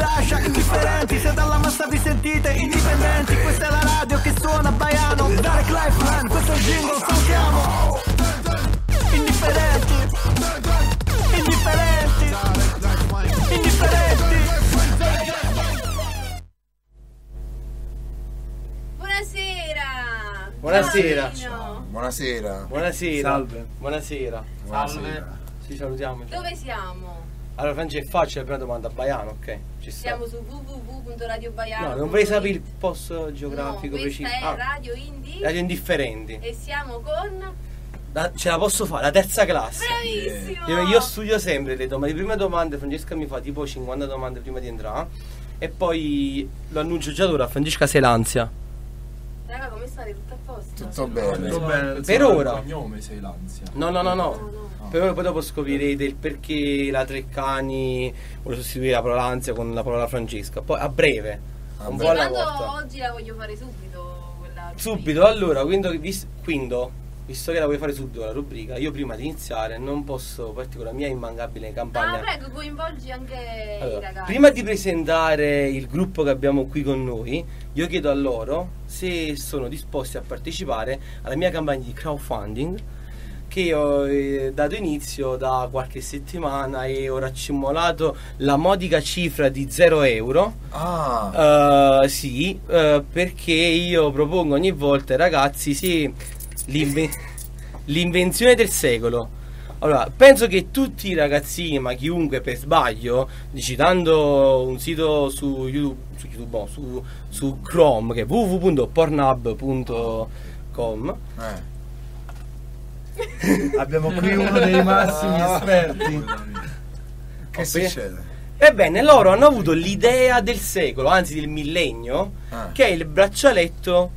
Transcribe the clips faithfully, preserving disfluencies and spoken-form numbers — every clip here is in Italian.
lascia indifferenti. Se dalla massa vi sentite indipendenti, questa è la radio che suona Baiano. Dark Lifeline, questo è il jingle, saltiamo. Indifferenti, indifferenti, indifferenti. Buonasera. Buonasera. Ciao. Buonasera. Buonasera. Salve. Buonasera. Buonasera. Ci salutiamo. Dove siamo? Allora Francesco, faccio la prima domanda a Baiano, ok? Ci sta. Siamo su w w w punto radio baiano punto it. No, non vorrei sapere il posto geografico no, questa preciso. è Ah, Radio Indie Radio Indifferenti. e siamo con... La- ce la posso fare, la terza classe. Bravissimo! Io, io studio sempre le domande, le prime domande Francesca mi fa tipo cinquanta domande prima di entrare e poi lo annuncio già ora, Francesca sei l'ansia. Raga, come state? Tutto a posto? Tutto bene. Tutto bene. Per ora. Il cognome sei l'ansia. No, no, no, no. No, no. Per ora poi dopo scoprirete il perché la Treccani vuole sostituire la parola ansia con la parola Francesca. Poi a breve, A un breve. po' alla Intanto volta. oggi la voglio fare subito quella Subito, allora, quindi, vis- quindi, visto che la vuoi fare subito la rubrica, io prima di iniziare non posso partir con la mia immancabile campagna. Ah, prego, coinvolgi anche Allora, i ragazzi. prima di presentare il gruppo che abbiamo qui con noi, io chiedo a loro se sono disposti a partecipare alla mia campagna di crowdfunding che ho eh, dato inizio da qualche settimana e ho raccimolato la modica cifra di zero euro. Ah, Uh, sì, uh, perché io propongo ogni volta ai ragazzi sì, l'inve- l'invenzione del secolo. Allora, penso che tutti i ragazzini, ma chiunque per sbaglio, citando un sito su YouTube, su, YouTube, no, su, su Chrome, che è w w w punto pornhub punto com, eh. Abbiamo qui uno dei massimi esperti. Che Oh, succede? ebbene loro hanno avuto l'idea del secolo, anzi del millennio, Ah. che è il braccialetto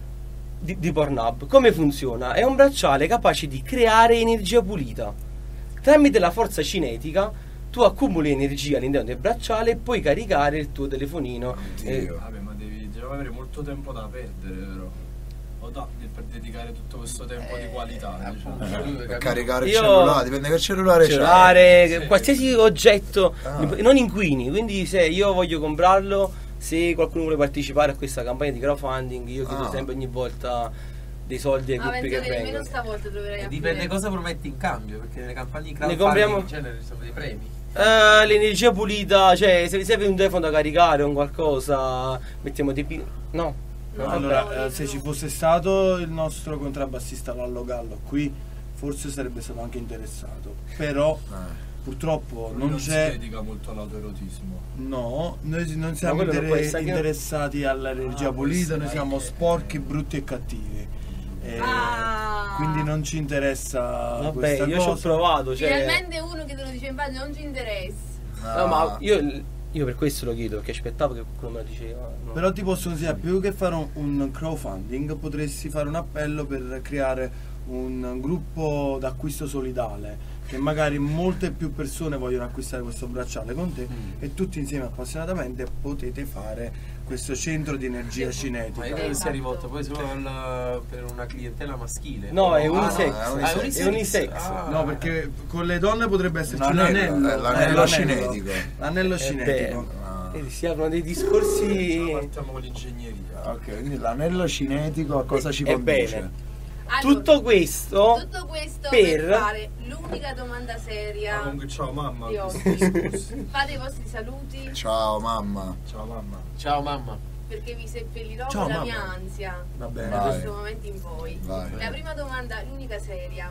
di, di Pornhub. Come funziona? È un bracciale capace di creare energia pulita. Tramite la forza cinetica tu accumuli energia all'interno del bracciale e puoi caricare il tuo telefonino. Eh, Oddio. Vabbè, ma devi, devi avere molto tempo da perdere, vero? O da, per dedicare tutto questo tempo di qualità, diciamo. Eh, per caricare il Io- cellulare, dipende che cellulare c'è. cellulare, Sì. qualsiasi oggetto, Ah. non inquini. Quindi se io voglio comprarlo, se qualcuno vuole partecipare a questa campagna di crowdfunding, io chiedo Ah. sempre ogni volta dei soldi ai Ma gruppi che penso che nemmeno vengono. stavolta troverai a Dipende fine. cosa prometti in cambio, perché nelle campagne di Ne crowdfunding compriamo- in genere ci sono dei premi. Eh, l'energia pulita, cioè se vi serve un telefono da caricare o un qualcosa, mettiamo dei pi- no. No, Allora, no, eh, io se no. ci fosse stato il nostro contrabbassista Lallo Gallo qui, forse sarebbe stato anche interessato. Però Eh. purtroppo Lui non si c'è. dedica molto all'autoerotismo. No, noi non siamo quello non inter- può essere che- interessati all'energia Ah, può pulita, essere noi siamo anche- sporchi, brutti e cattivi. Eh, Ah. Quindi non ci interessa Vabbè, questa io ci ho cosa. provato, cioè Finalmente uno che te lo dice in faccia non ci interessa. no, ma io, io per questo lo chiedo, perché aspettavo che qualcuno me lo diceva. no. Però ti posso consigliare, più che fare un, un crowdfunding, potresti fare un appello per creare un gruppo d'acquisto solidale, che magari molte più persone vogliono acquistare questo bracciale con te e tutti insieme appassionatamente potete fare questo centro di energia Ma cinetica. io credo che sia Esatto. rivolto poi solo al- per una clientela maschile. No, è Ah, unisex. no, è Ah, è unisex. È unisex. Ah. No, perché con le donne potrebbe esserci L'anello, l'anello, eh, l'anello cinetico. L'anello Eh, cinetico. beh, Ah. vedi, si aprono dei discorsi. Partiamo con l'ingegneria. Ok, quindi l'anello cinetico a cosa ci È conduce? bene. Allora, Tutto questo tutto questo per- per, fare l'unica domanda seria Ah, comunque ciao mamma. di questi oggi. discorsi. Fate i vostri saluti Ciao mamma. Ciao mamma. Ciao mamma. perché vi seppellirò Ciao, con la mamma. mia ansia Va bene. da Vai. questo momento in poi. Vai. La prima domanda, l'unica seria.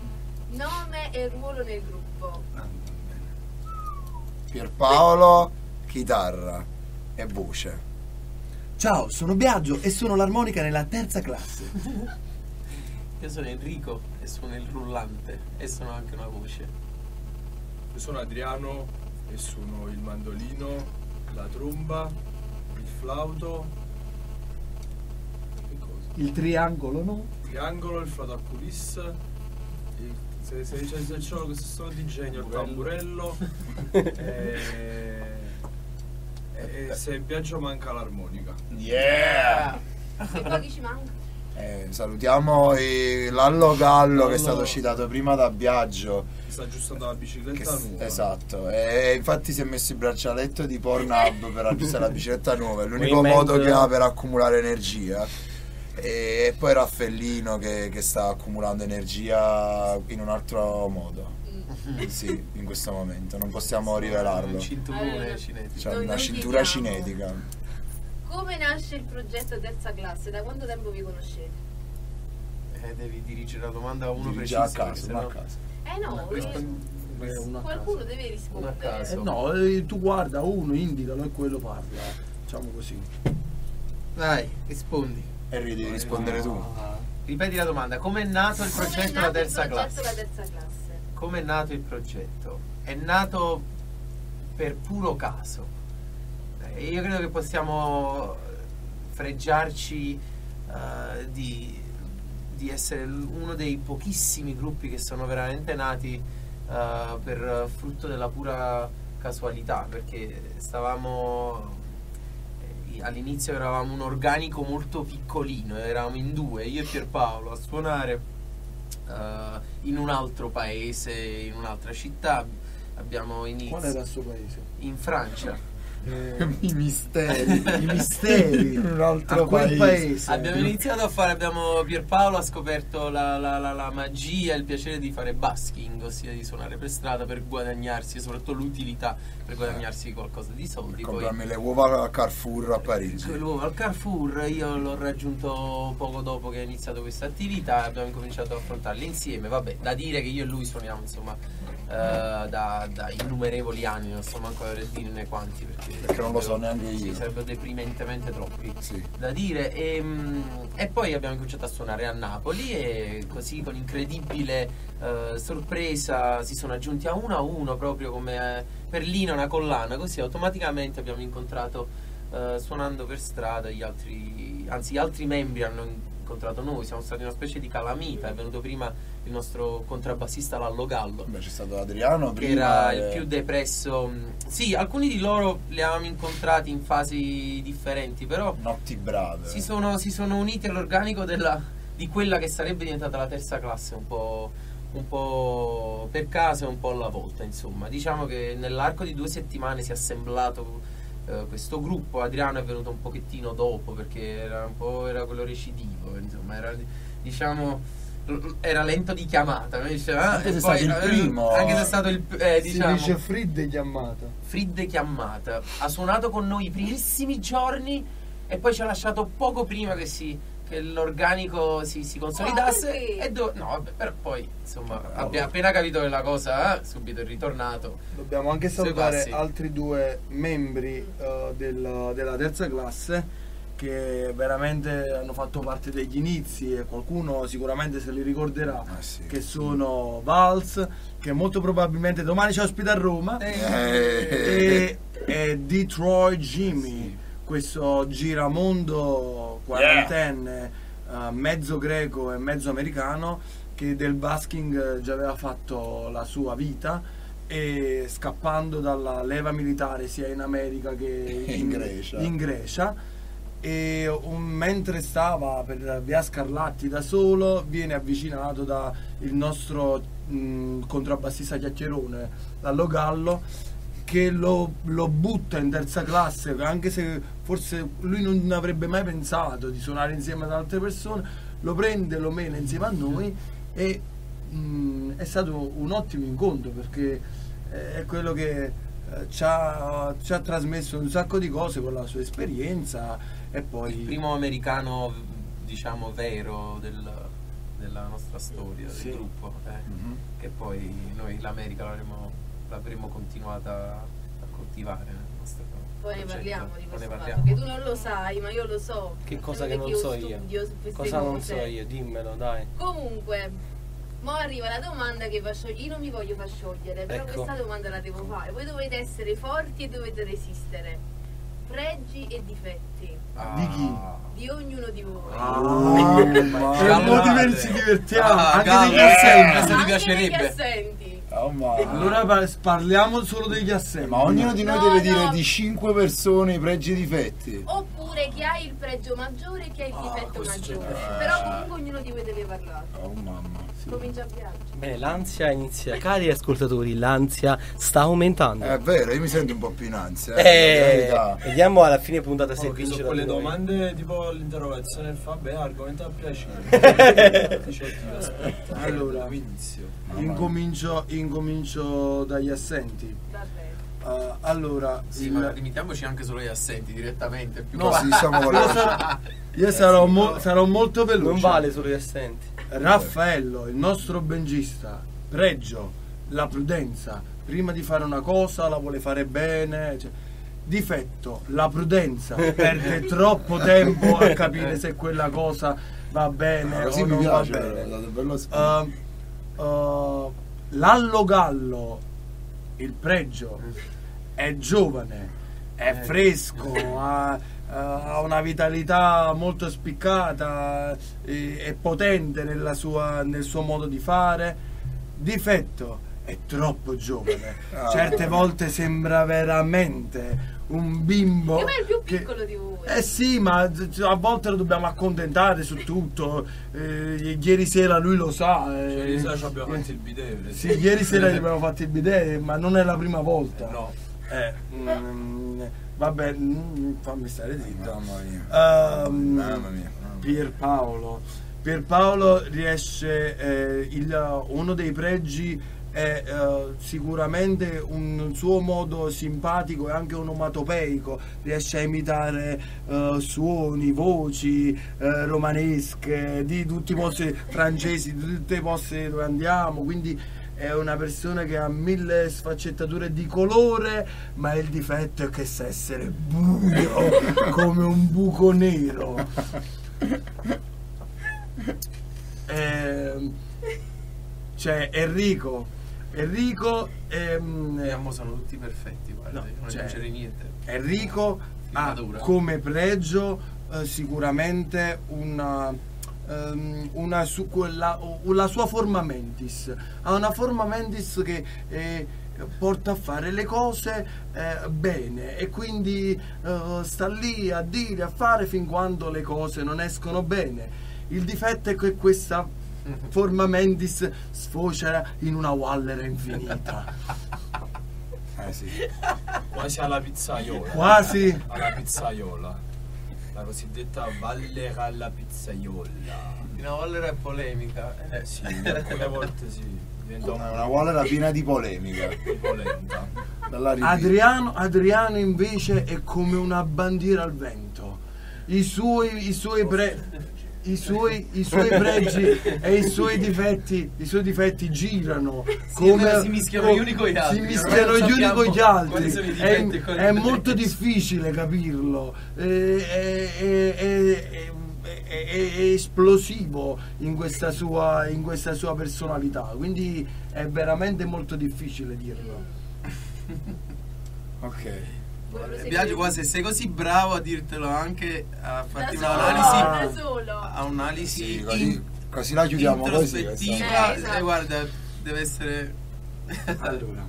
Nome e ruolo nel gruppo. Pierpaolo, chitarra e voce. Ciao, sono Biagio e sono l'armonica nella terza classe. Io sono Enrico e sono il rullante e sono anche una voce. Io sono Adriano e suono il mandolino, la tromba, il flauto. Che cosa? Il triangolo, no? Il triangolo, il flauto a coulisses. il- Se, se, se, se c'ho questo suono di genio, il tamburello. e, e, e se Biagio manca l'armonica. Yeah! E poi chi ci manca? Eh, salutiamo i- Lallo Gallo che è stato citato prima da Biagio. Si sta aggiustando la Che bicicletta s- nuova. esatto, e infatti si è messo il braccialetto di Pornhub per aggiustare la bicicletta nuova, è l'unico Movimento- modo che ha per accumulare energia. E poi Raffaellino che, che sta accumulando energia in un altro modo. Sì, in questo momento, non possiamo Un rivelarlo. cinturone Allora, cinetico. C'è Noi una non cintura chiediamo. cinetica. Come nasce il progetto terza classe? Da quanto tempo vi conoscete? Eh, devi dirigere la domanda a uno Dirige preciso. a caso, se ma a no- caso. Eh no, questo- eh, Beh, uno a qualcuno caso. deve Uno a rispondere. caso. Eh, no, eh, tu guarda uno, indicalo e quello parla. Facciamo così. Dai, rispondi. Harry, devi rispondere tu. Ripeti la domanda, come è nato il Come è progetto nato la terza il progetto classe? la terza classe? Come è nato il progetto? È nato per puro caso. Eh, io credo che possiamo fregiarci eh, di, di essere l- uno dei pochissimi gruppi che sono veramente nati eh, per frutto della pura casualità, perché stavamo eh, all'inizio eravamo un organico molto piccolino, eravamo in due, io e Pierpaolo, a suonare eh, in un altro paese, in un'altra città. Abbiamo iniziato Qual era il suo paese? in Francia. I misteri. I misteri. In un altro A quel paese. paese. Abbiamo iniziato a fare, abbiamo Pierpaolo ha scoperto la, la, la, la magia, il piacere di fare busking, ossia di suonare per strada per guadagnarsi, e soprattutto l'utilità per guadagnarsi qualcosa di soldi. Poi Comprarmi le uova a Carrefour a Parigi. l'uovo al Carrefour, io l'ho raggiunto poco dopo che ho iniziato questa attività, abbiamo incominciato ad affrontarle insieme. Vabbè, da dire che io e lui suoniamo insomma eh, da, da innumerevoli anni, non so manco a dire né quanti, perché, Perché non lo so neanche sì, io. sarebbe deprimentemente troppi Sì. da dire. E, mm, e poi abbiamo cominciato a suonare a Napoli e così con incredibile eh, sorpresa si sono aggiunti a uno a uno, proprio come eh, per Lino una collana, così automaticamente abbiamo incontrato eh, suonando per strada gli altri, anzi gli altri membri hanno incontrato noi, siamo stati una specie di calamita. È venuto prima il nostro contrabbassista Lallo Gallo, Beh, c'è stato Adriano che prima. era il e- più depresso. Sì, alcuni di loro li avevamo incontrati in fasi differenti, però Notti brave. si sono, si sono uniti all'organico della, di quella che sarebbe diventata la terza classe, un po', un po' per caso e un po' alla volta, insomma. Diciamo che nell'arco di due settimane si è assemblato eh, questo gruppo. Adriano è venuto un pochettino dopo perché era un po' era quello recidivo, insomma, era diciamo era lento di chiamata, mi diceva, Anche e se è poi, stato il eh, primo. anche se è stato il eh, Si diciamo dice fridde chiamata. Fridde chiamata. Ha suonato con noi i primissimi giorni e poi ci ha lasciato poco prima che, si, che l'organico si, si consolidasse. perché? E do- no, vabbè, però poi insomma Vabbè, abbia appena capito che la cosa, eh, subito è ritornato. Dobbiamo anche Sui salutare passi. altri due membri eh, del- della terza classe che veramente hanno fatto parte degli inizi e qualcuno sicuramente se li ricorderà, Ah, sì. che sono Vals, che molto probabilmente domani ci ospita a Roma, Eh. e, e Detroit Jimmy, questo giramondo quarantenne, eh, mezzo greco e mezzo americano, che del busking eh, già aveva fatto la sua vita, e scappando dalla leva militare sia in America che In Grecia. in Grecia. E un- mentre stava per via Scarlatti da solo viene avvicinato da il nostro mh, contrabbassista chiacchierone Lallo Gallo, che lo, lo butta in terza classe, anche se forse lui non avrebbe mai pensato di suonare insieme ad altre persone. Lo prende, lo mena insieme a noi e mh, è stato un ottimo incontro, perché eh, è quello che eh, ci, ha, ci ha trasmesso un sacco di cose con la sua esperienza. E poi Il primo americano, diciamo, vero del- della nostra storia, Sì. del gruppo, eh, Mhm. che poi noi l'America l'avremmo, l'avremmo continuata a coltivare nel nostro Poi ne progetto. parliamo di Poi ne questo fatto, parliamo. che tu non lo sai, ma io lo so. Che cosa Solo che non io so io? studio su queste Cosa non cose. so io? Dimmelo, dai. Comunque, mo arriva la domanda che fa sciogliere. Io non mi voglio far sciogliere, però Ecco. questa domanda la devo fare. Voi dovete essere forti e dovete resistere. Pregi e difetti Ah. Di chi? di ognuno di voi. per Calmate. motivi ci divertiamo, Ah, anche calma, degli eh, assenti. se ti Anche piacerebbe. negli assenti. Ah, Oh, ma... Allora par- parliamo solo degli assenti. ma ognuno di noi No, deve dire no. di cinque persone i pregi e i difetti. Oppure chi ha il pregio maggiore e chi ha il Ah, difetto questo c'è maggiore. da- Però comunque ognuno di voi deve parlare. Oh mamma. Comincia a viaggiare. Bene, l'ansia inizia. Cari ascoltatori, l'ansia sta aumentando. È vero, io mi sento un po' più in ansia. Eh, Eh, per carità. vediamo alla fine puntata se Oh, che sono vincerà quelle lui. domande tipo l'interrogazione del Fabio, argomento a piacere. Dice, "Oddio, aspetta, Allora. inizio. Incomincio, incomincio dagli assenti. Vabbè. Uh, allora, Sì, il- ma limitiamoci anche solo agli assenti direttamente. Più No, che- Così siamo con io, la... sarò, io sarò, mo- sarò molto veloce. Non vale solo gli assenti. Raffaello, il nostro bengista, pregio, la prudenza. Prima di fare una cosa la vuole fare bene. Cioè, difetto, la prudenza. Perde troppo tempo a capire se quella cosa va bene Così o mi non piace, va però, bene. date bello spunto. Uh, uh, Lallo Gallo, il pregio, è giovane, è fresco, ha, ha una vitalità molto spiccata, eh, è potente nella sua- nel suo modo di fare. Difetto, è troppo giovane, Ah. certe volte sembra veramente un bimbo. Che ma è il più che- piccolo di voi. eh sì, ma a volte lo dobbiamo accontentare su tutto. Eh, ieri sera lui lo sa. eh, Ieri sera ci abbiamo fatto il bidet. sì, ieri sera gli abbiamo fatto il bidet, ma non è la prima volta. No. Eh, mm, vabbè, mm, fammi stare zitto. Mamma mia. Ehm, Mamma mia. Pierpaolo. Pierpaolo riesce, eh, il- uno dei pregi è eh, sicuramente un suo modo simpatico e anche onomatopeico, riesce a imitare eh, suoni, voci eh, romanesche di tutti i posti francesi, di tutti i posti dove andiamo, quindi è una persona che ha mille sfaccettature di colore, ma il difetto è che sa essere buio come un buco nero. Ehm, c'è Enrico. Enrico ehm, Eh, mo sono tutti perfetti, guarda, No, non cioè, succede niente. Enrico ha Filmatura. come pregio eh, sicuramente una, ehm, una su, quella, la sua forma mentis. Ha una forma mentis che eh, porta a fare le cose eh, bene e quindi eh, sta lì a dire, a fare fin quando le cose non escono bene. Il difetto è che questa forma mentis sfocia in una wallera infinita. Eh sì. Quasi alla pizzaiola. Quasi. Alla pizzaiola. La cosiddetta vallera alla pizzaiola. Una Wallera è polemica. Eh sì, alcune volte sì. Diventa Una, un una wallera piena di polemica. po' lenta. Dalla ripete. Adriano, Adriano invece è come una bandiera al vento. I suoi, i suoi, pre- i suoi, i suoi pregi e i suoi difetti, i suoi difetti girano. Sì, è vero, si mischiano gli uni con gli altri. Si mischiano Non gli uni sappiamo con gli altri. quali sono i È, difetti e quali è sono i molto pregi. difficile capirlo. È, è- è- è- è- è- è esplosivo in questa sua, in questa sua personalità. Quindi è veramente molto difficile dirlo. Ok. Vuoi Mi proseguire? piace qua se sei così bravo a dirtelo anche a farti Da solo, un'analisi da solo. a un'analisi Sì, in- così, così la chiudiamo così. introspettiva. questa- Eh, esatto. Eh, guarda, deve essere Allora,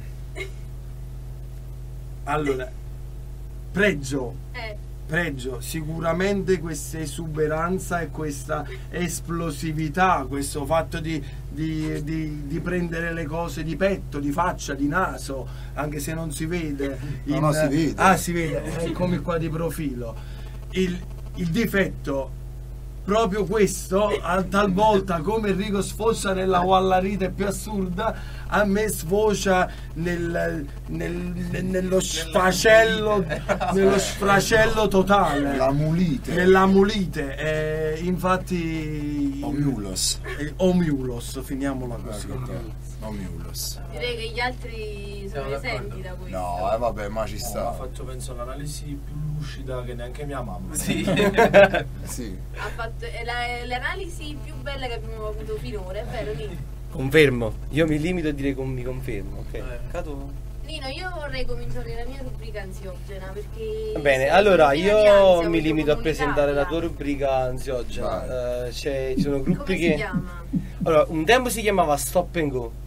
allora pregio, Eh, pregio, sicuramente questa esuberanza e questa esplosività, questo fatto di, di- di- di prendere le cose di petto, di faccia, di naso, anche se non si vede. No, no, si vede. Ah, si vede, eccomi qua di profilo. Il, il difetto proprio questo, a- talvolta come Enrico sfocia nella wallarite più assurda, a me sfocia nel, nel- nel- nello sfracello, nello sfracello totale, La mulite. nella mulite. Eh, infatti, Omulos. eh, omulos, finiamola così. Omulos. direi che gli altri sono Siamo esenti d'accordo. da questo. No, eh vabbè, ma ci Ha sta. fatto penso l'analisi più lucida che neanche mia mamma. sì. Sì. Ha fatto è la- l'analisi più bella che abbiamo avuto finora, è vero Nino? Confermo. Io mi limito a dire con mi confermo, ok? Eh. Cato? Nino, io vorrei cominciare la mia rubrica ansiogena perché... Va bene, se allora sono piena di io ansia, mi voglio limito a presentare la tua comunicarla. rubrica ansiogena. Vai. Eh, c'è- ci sono gruppi Come che. si chiama? Allora, un tempo si chiamava Stop and Go.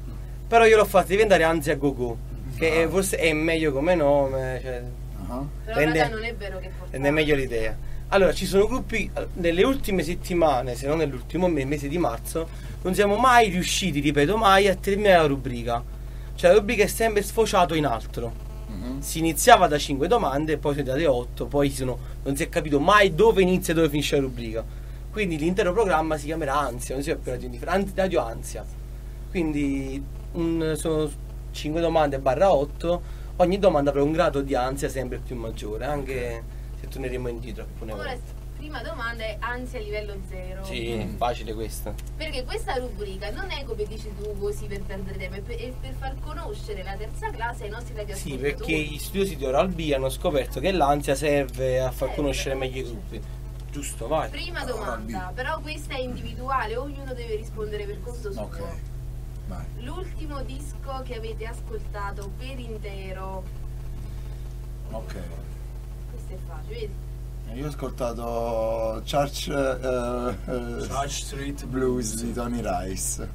Però io l'ho fatto diventare Ansia Go Go, che è- forse è meglio come nome, cioè, Ah. Però rende- raga, non è vero che porta. rende meglio l'idea. Allora, ci sono gruppi, nelle ultime settimane, se non nell'ultimo me- mese di marzo, non siamo mai riusciti, ripeto mai, a terminare la rubrica. Cioè la rubrica è sempre sfociato in altro. Mhm. Si iniziava da cinque domande, poi sono diventate otto, poi si sono- non si è capito mai dove inizia e dove finisce la rubrica. Quindi l'intero programma si chiamerà Ansia, non si chiama più Radio Indiffer- An- Radio Ansia. Quindi un- sono cinque domande barra otto, ogni domanda avrà un grado di ansia sempre più maggiore, anche se torneremo indietro alcune Ora, volte. prima domanda è ansia livello zero. Sì, facile questa. Perché questa rubrica non è come dici tu così per perdere tempo, è per, è per far conoscere la terza classe ai nostri Sì, radioascoltatori. perché gli studiosi di Oral B hanno scoperto che l'ansia serve a far Serve, conoscere meglio i certo. gruppi. Giusto, vai. Prima Oral domanda, B. però questa è individuale, ognuno deve rispondere per conto suo. Ok. Vai. L'ultimo disco che avete ascoltato per intero, Ok. questo è facile, vedi? Io ho ascoltato Church, eh, eh, Church Street Blues di Tony Rice.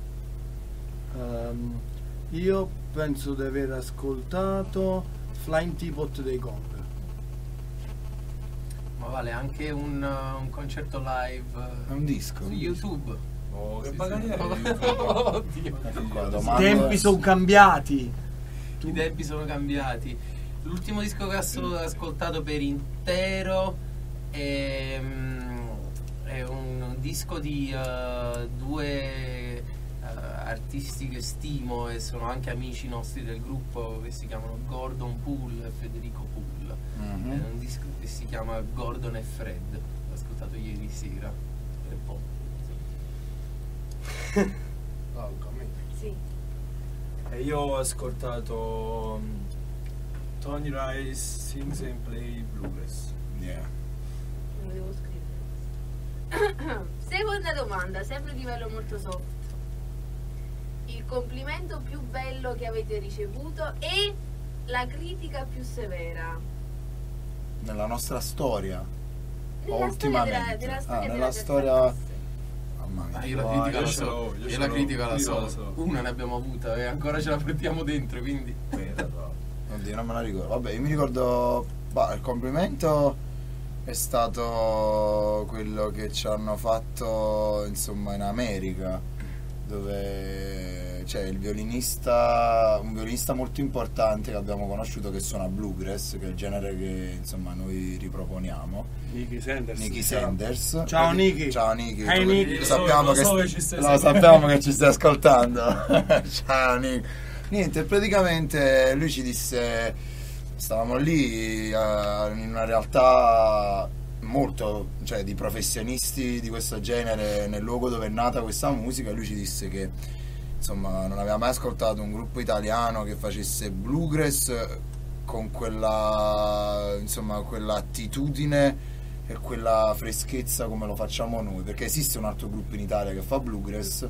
Ehm, io penso di aver ascoltato Flying Teapot dei Gong. Ma vale anche un, uh, un concerto live È uh, un disco. su YouTube. Oh, che Sì, baganiere. Oddio. Ecco qua, la I domanda- tempi sono cambiati. I tempi sono cambiati. L'ultimo disco che ho asso- ascoltato per intero è, mm, è un disco di uh, due uh, artisti che stimo e sono anche amici nostri del gruppo, che si chiamano Gordon Poole e Federico Poole. Mhm. È un disco che si chiama Gordon e Fred. L'ho ascoltato ieri sera. E poi, Sì. E io ho ascoltato um, Tony Rice Sings and Play Bluegrass. Yeah. Me lo devo scrivere. Seconda domanda, sempre di livello molto soft. Il complimento più bello che avete ricevuto e la critica più severa. Nella nostra storia. Nella storia della, ultimamente? della Ah, storia nella della terza storia- classe. Mamma mia. Ah, io la Vai, critica io la ce so, l'ho, io io ce la l'ho, critica la io so. la so. Una ne abbiamo avuta e ancora ce la portiamo dentro, quindi. Oddio, non me la ricordo. Vabbè, io mi ricordo. Bah, il complimento è stato quello che ci hanno fatto insomma in America, dove c'è il violinista, un violinista molto importante che abbiamo conosciuto che suona bluegrass, che è il genere che insomma noi riproponiamo. Nicky Sanders. Nicky ciao. Sanders. Ciao, Nicky. Ciao Nicky. Hey, Lo- Nicky. lo sappiamo, Lo che, so st- che ci stai lo seguendo. sappiamo che ci stai ascoltando. Ciao Nicky. Niente, praticamente lui ci disse, stavamo lì eh, in una realtà molto, cioè di professionisti di questo genere nel luogo dove è nata questa musica, e lui ci disse che insomma non aveva mai ascoltato un gruppo italiano che facesse bluegrass con quella insomma quell'attitudine e quella freschezza come lo facciamo noi, perché esiste un altro gruppo in Italia che fa bluegrass,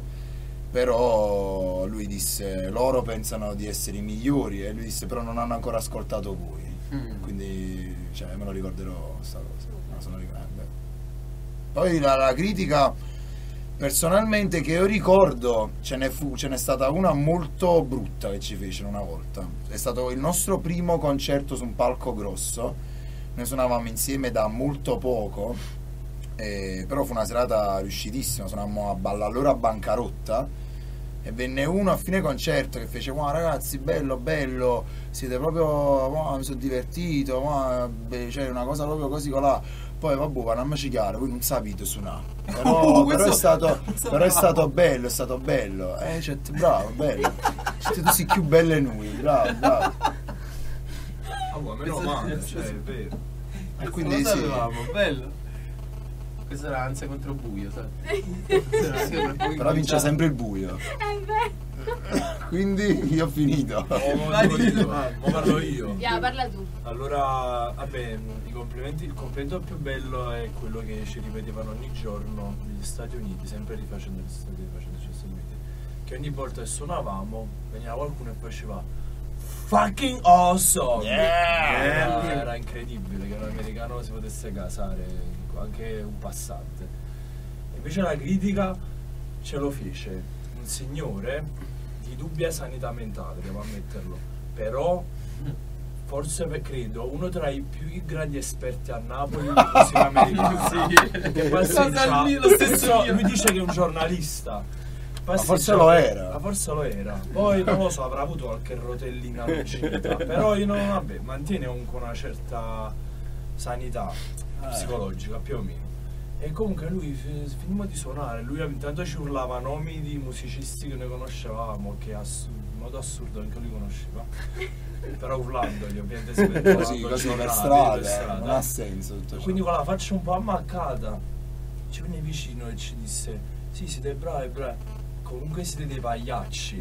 però lui disse loro pensano di essere i migliori, e lui disse però non hanno ancora ascoltato voi. Mm. Quindi cioè, me lo ricorderò sta cosa, me lo sono ricordato. Poi la, la critica personalmente che io ricordo, ce ne fu, ce n'è stata una molto brutta che ci fecero una volta. È stato il nostro primo concerto su un palco grosso, noi suonavamo insieme da molto poco, eh, però fu una serata riuscitissima, suonavamo a balla allora a Bancarotta, e venne uno a fine concerto che fece wow ragazzi bello bello, siete proprio, wow, mi sono divertito, wow, beh, cioè una cosa proprio così colà. Poi vabbè, parliamoci chiaro, voi non sapete suonare, però, Oh, però, è questo- stato, questo però è bravo. stato bello, è stato bello, eh, cioè, bravo, bello, siete tu sei più belle noi, bravo, bravo. Ah, ma meno male, cioè, è vero. E quindi lo sì, sapevamo, bello. Questa era ansia contro buio, sai? Questa era ansia contro buio. però vince sempre il buio, Eh beh. quindi io ho finito. Oh, Vai, devo dillo. io, mo parlo io. Ya, parla tu. Allora, vabbè, i complimenti, il complimento più bello è quello che ci ripetevano ogni giorno negli Stati Uniti, sempre rifacendo gli Stati, rifacendoci gli Stati Uniti, che ogni volta che suonavamo veniva qualcuno e faceva fucking awesome! Yeah! Era, era incredibile che un americano si potesse casare, anche un passante. E invece la critica ce lo fece un signore di dubbia sanità mentale, devo ammetterlo, però forse per, credo uno tra i più grandi esperti a Napoli di musica americana. Sì. Che passeggia, Lo stesso penso- io. lui dice che è un giornalista. forse Passeggia- lo era. Ma forse lo era. Poi non lo so, avrà avuto qualche rotellina arrugginita. Però io non, vabbè, mantiene comunque una certa sanità psicologica più o meno. E comunque lui fi- finimmo di suonare, lui intanto ci urlava nomi di musicisti che noi conoscevamo, che assu- in modo assurdo anche lui conosceva. Però urlandogli, ovviamente si vedeva Così, quando così per giocava, strada, per strada. non ha senso tutto ciò. Quindi con la faccia un po' ammaccata ci venne vicino e ci disse: sì, siete bravi, bravi, comunque siete dei pagliacci.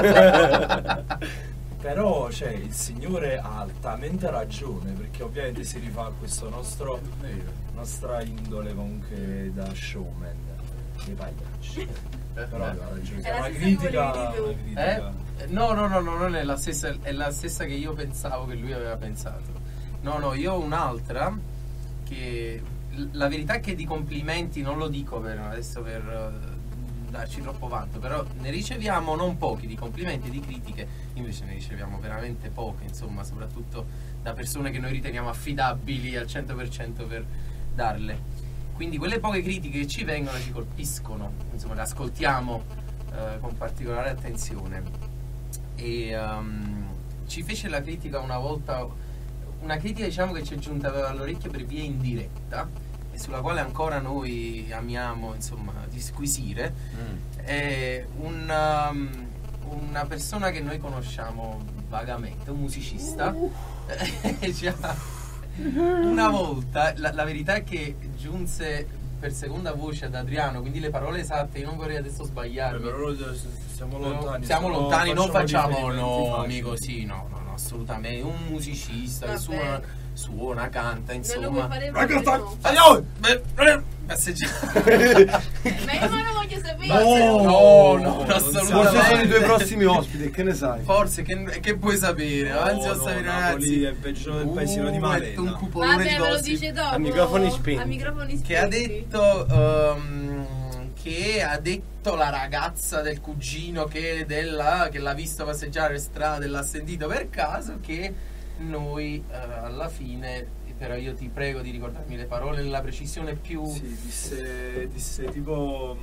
Però cioè, il signore ha altamente ragione, perché ovviamente si rifà a questo nostro nostra indole comunque da showman dei pagliacci. Però aveva ragione, È la una stessa critica, che volevi tu. una Eh? critica. No, no, no, no, non è la stessa, è la stessa che io pensavo che lui aveva pensato. No, no, io ho un'altra che l- la verità è che di complimenti non lo dico per adesso per eh, darci troppo vanto, però ne riceviamo non pochi di complimenti e di critiche, invece ne riceviamo veramente poche, insomma, soprattutto da persone che noi riteniamo affidabili al cento per cento per darle. Quindi quelle poche critiche che ci vengono ci colpiscono, insomma, le ascoltiamo eh, con particolare attenzione. E um, ci fece la critica una volta, una critica diciamo che ci è giunta all'orecchio per via indiretta e sulla quale ancora noi amiamo insomma disquisire. Mm. È un, um, una persona che noi conosciamo vagamente, un musicista. Ci ha- una volta, la, la verità è che giunse per seconda voce ad Adriano, quindi le parole esatte, io non vorrei adesso sbagliarmi. Però siamo Però lontani. siamo solo lontani, non facciamo riferimenti nomi facili. così, no, no, no, assolutamente. Un musicista che Vabbè. suona, suona, canta, Non lo puoi insomma. fare Raga, proprio, no. Aio! Beh, eh, passeggiare. Ma io non lo voglio sapere. No, No, no, non Forse assolutamente. sono i tuoi prossimi ospiti, che ne sai? Forse, che, che puoi sapere? No, Avanti a no, sapere, Napoli ragazzi. è peggio del paesino di Uh, Malena. un cupolone di Vabbè, me lo gossip. dice dopo. A microfoni spenti. A microfoni spenti. Che ha detto ehm, che ha detto la ragazza del cugino che, della, che l'ha visto passeggiare per strada e l'ha sentito per caso, che noi eh, alla fine, però io ti prego di ricordarmi le parole nella precisione più Sì, disse, disse tipo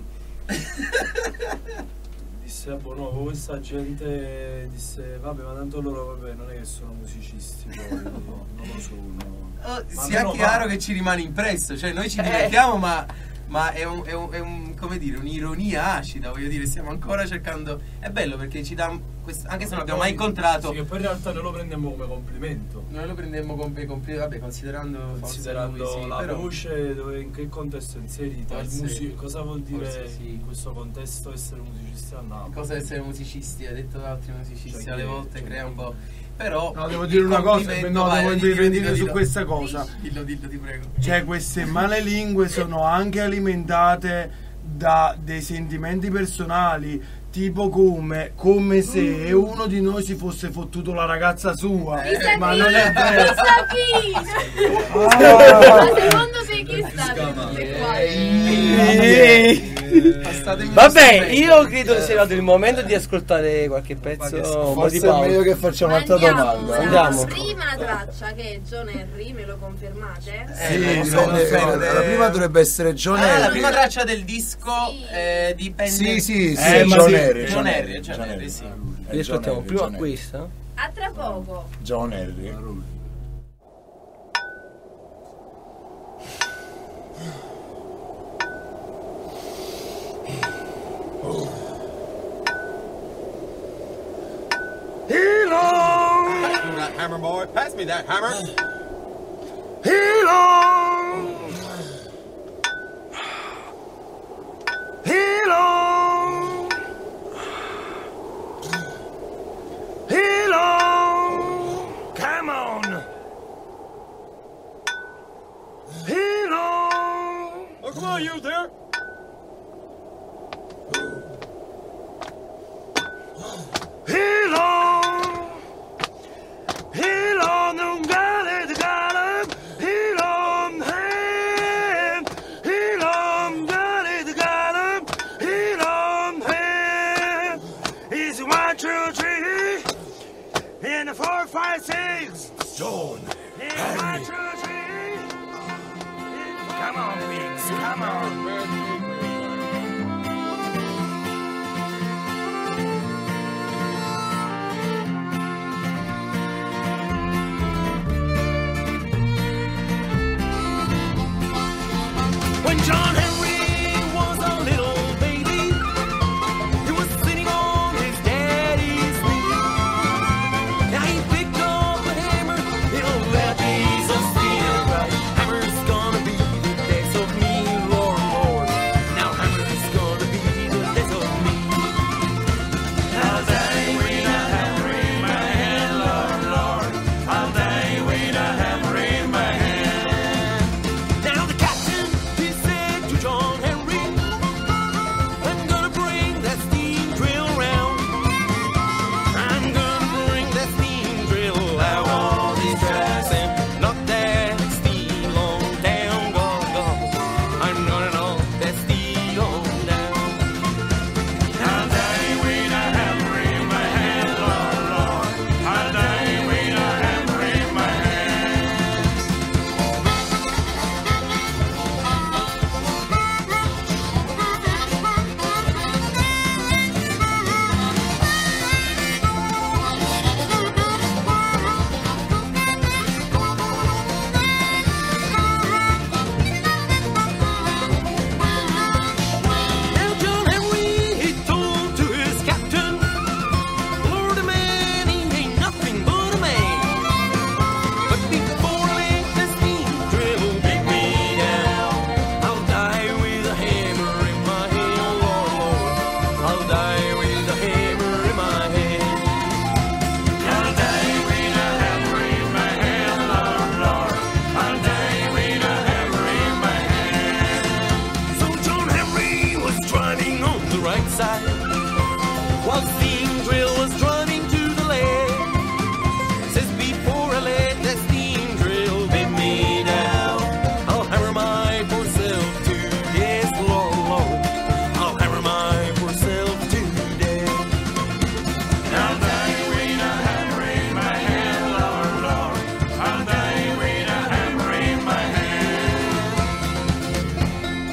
disse boh no, questa gente disse vabbè ma tanto loro vabbè non è che sono musicisti poi non lo sono. Oh, Ma sia meno chiaro male. che ci rimane impresso, cioè noi ci Eh. divertiamo ma, ma è, un, è, un, è un, come dire, un'ironia acida, voglio dire, stiamo ancora cercando, è bello perché ci dà, questo, anche se non l'abbiamo mai incontrato, Sì, che poi in realtà noi lo prendiamo come complimento. noi lo prendemmo come compli- vabbè, considerando, forse Considerando lui, sì, la però- voce, dove, in che contesto è inserita, il Forse- musi- cosa vuol dire forse sì. in questo contesto essere musicisti a Napoli? cosa essere musicisti, ha detto da altri musicisti, Cioè, alle che- volte cioè, crea un po'. Però No, devo il dire una cosa, complimento- no, vai, devo dillo, intervenire dillo, su dillo. questa cosa. Dillo, dillo, ti prego. Cioè, queste male lingue sono anche alimentate da dei sentimenti personali, tipo come, come se uno di noi si fosse fottuto la ragazza sua. Chissà Ma chi, non è vero. chissà chi. Ah. Ma secondo te chi è stato tutte qua? Ehi. Statemi Vabbè, lo io sapete. credo sia arrivato il momento di ascoltare qualche pezzo, un po' Forse di è meglio pausa. che facciamo un'altra Andiamo, domanda. Andiamo. la prima traccia che è John Henry, me lo confermate? Eh, Sì, lo so, lo so, dipende, eh. la prima dovrebbe essere John Ah, la Henry. prima traccia del disco Sì. eh, dipende. Sì, sì, sì, Eh, ma John sì. Henry. John Henry, John Henry, sì. È Li ascoltiamo John prima Henry, John Henry. questa. A tra poco. John Henry. Pass me that hammer, boy. Pass me that hammer. Come on! Oh, come on, you there. Hilo, non gale di gale, Hilo, trilogy in the four, five, six. John in my trilogy. Come on, Biggs, come on. When John Henry was a little baby, he was sitting on his daddy's knee. Now he picked up a hammer, it'll let piece of steel. Right? Hammer's gonna be the death of me, Lord, Lord. Now hammer's gonna be the death of me. I'll die with a hammer in my hand, Lord, Lord. I'll die with a hammer in my hand. Now the captain, he said to John Henry, I'm gonna bring that steam drill round. I'm gonna bring that steam drill out on these tracks and knock that steel on down, go, go. I'm gonna knock that steel on down. I'll die with a hammer in my hand, Lord, Lord. I'll die with a hammer in my hand. Now John Henry, he told to his captain, Lord, a man, he ain't nothing but a man. But before I let the steam drill beat me down, I'll die with a hammer in my hand, Lord, Lord. I'll die with a hammer in my hand. I'll die with a hammer in my hand, Lord, Lord. I'll die with a hammer in my hand. So John Henry was driving on the right side, while steam drill was driving to the left. Says before I let that steam drill beat me down, I'll hammer my poor self to death, Lord, Lord. I'll hammer my poor self to death. I'll die with a hammer in my hand, Lord, Lord. I'll die with a hammer in my hand.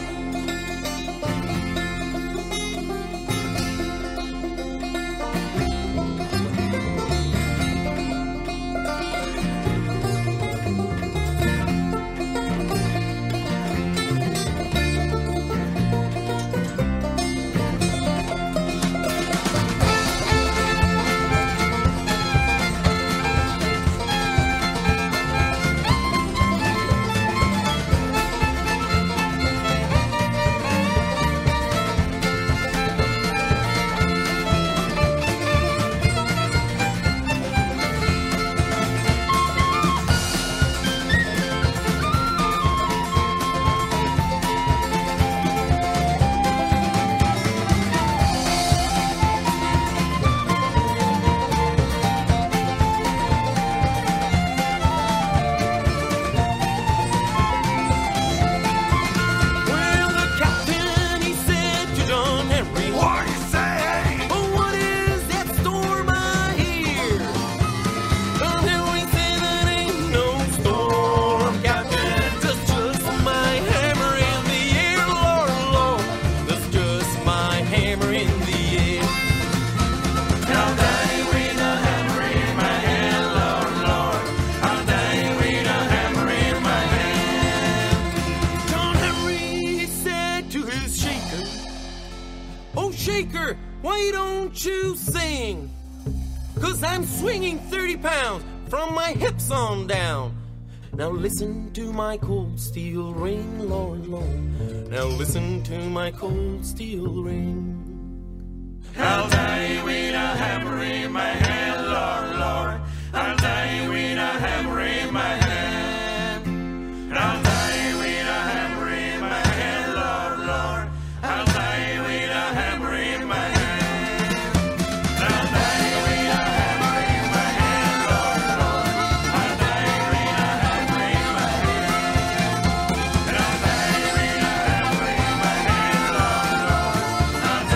Well, the captain, he said to John Henry, what you say? Oh, what is that storm I hear? John Henry said that ain't no storm, Captain. That's just my hammer in the air, Lord, Lord. That's just my hammer in the air. I'll die with a hammer in my hand, Lord, Lord. I'll die with a hammer in my hand. John Henry, he said to his shaker, oh, shaker, why don't you sing? Cause I'm swinging thirty pounds from my hips on down. Now listen to my cold steel ring, Lord, Lord. Now listen to my cold steel ring. I'll die with a hammer in my hand, Lord, Lord. I'll die with a hammer in my hand. I'll die with a hammer in my hand, Lord, Lord. I'll die with a hammer in my hand. I'll die with a hammer in my hand, Lord, Lord. I'll die with a hammer in my hand. I'll die with a hammer in my hand, Lord, Lord. I'll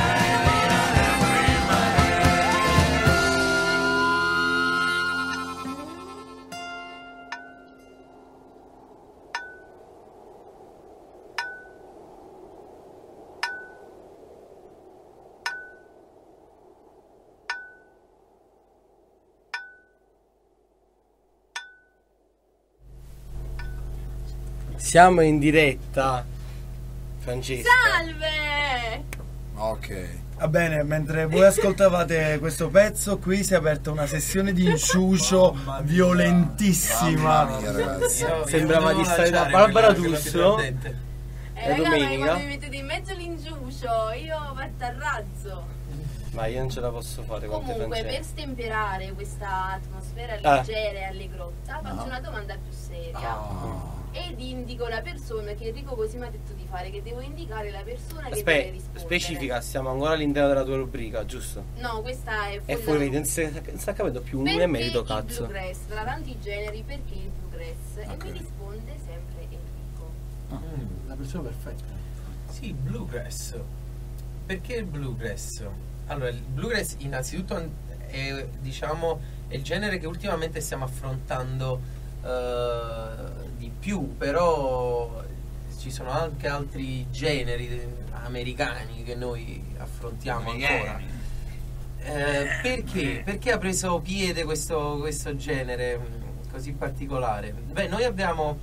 Siamo in diretta, Francesca. Salve! Ok. Va bene, mentre voi ascoltavate questo pezzo, qui si è aperta una sessione di inciucio Mamma violentissima. mia, ragazzi. Io- Sembrava io di volevo stare da lanciare Barbara quella- quella D'Urso. precedente. Eh, È raga, ma domenica. quando mi mettete in mezzo l'inciucio, io parto a razzo. Ma io non ce la posso fare con te, Comunque, per Francesca. stemperare questa atmosfera Ah. leggera e allegrotta, faccio Ah. una domanda più seria. Ah. Ed indico la persona che Enrico così mi ha detto di fare, che devo indicare la persona che deve Aspetta, rispondere. specifica, siamo ancora all'interno della tua rubrica, giusto? No, questa è È fuori fuori, da- non si non sta capendo più un Perché emerito, il cazzo. bluegrass? Tra tanti generi, perché il bluegrass? Ok. E mi risponde sempre Enrico. Mm. La persona perfetta. Sì, bluegrass. Perché il bluegrass? Allora, il bluegrass innanzitutto è, diciamo, è il genere che ultimamente stiamo affrontando eh, di più, però ci sono anche altri generi americani che noi affrontiamo ancora. Eh, perché? Perché ha preso piede questo, questo genere mh, così particolare? Beh, noi abbiamo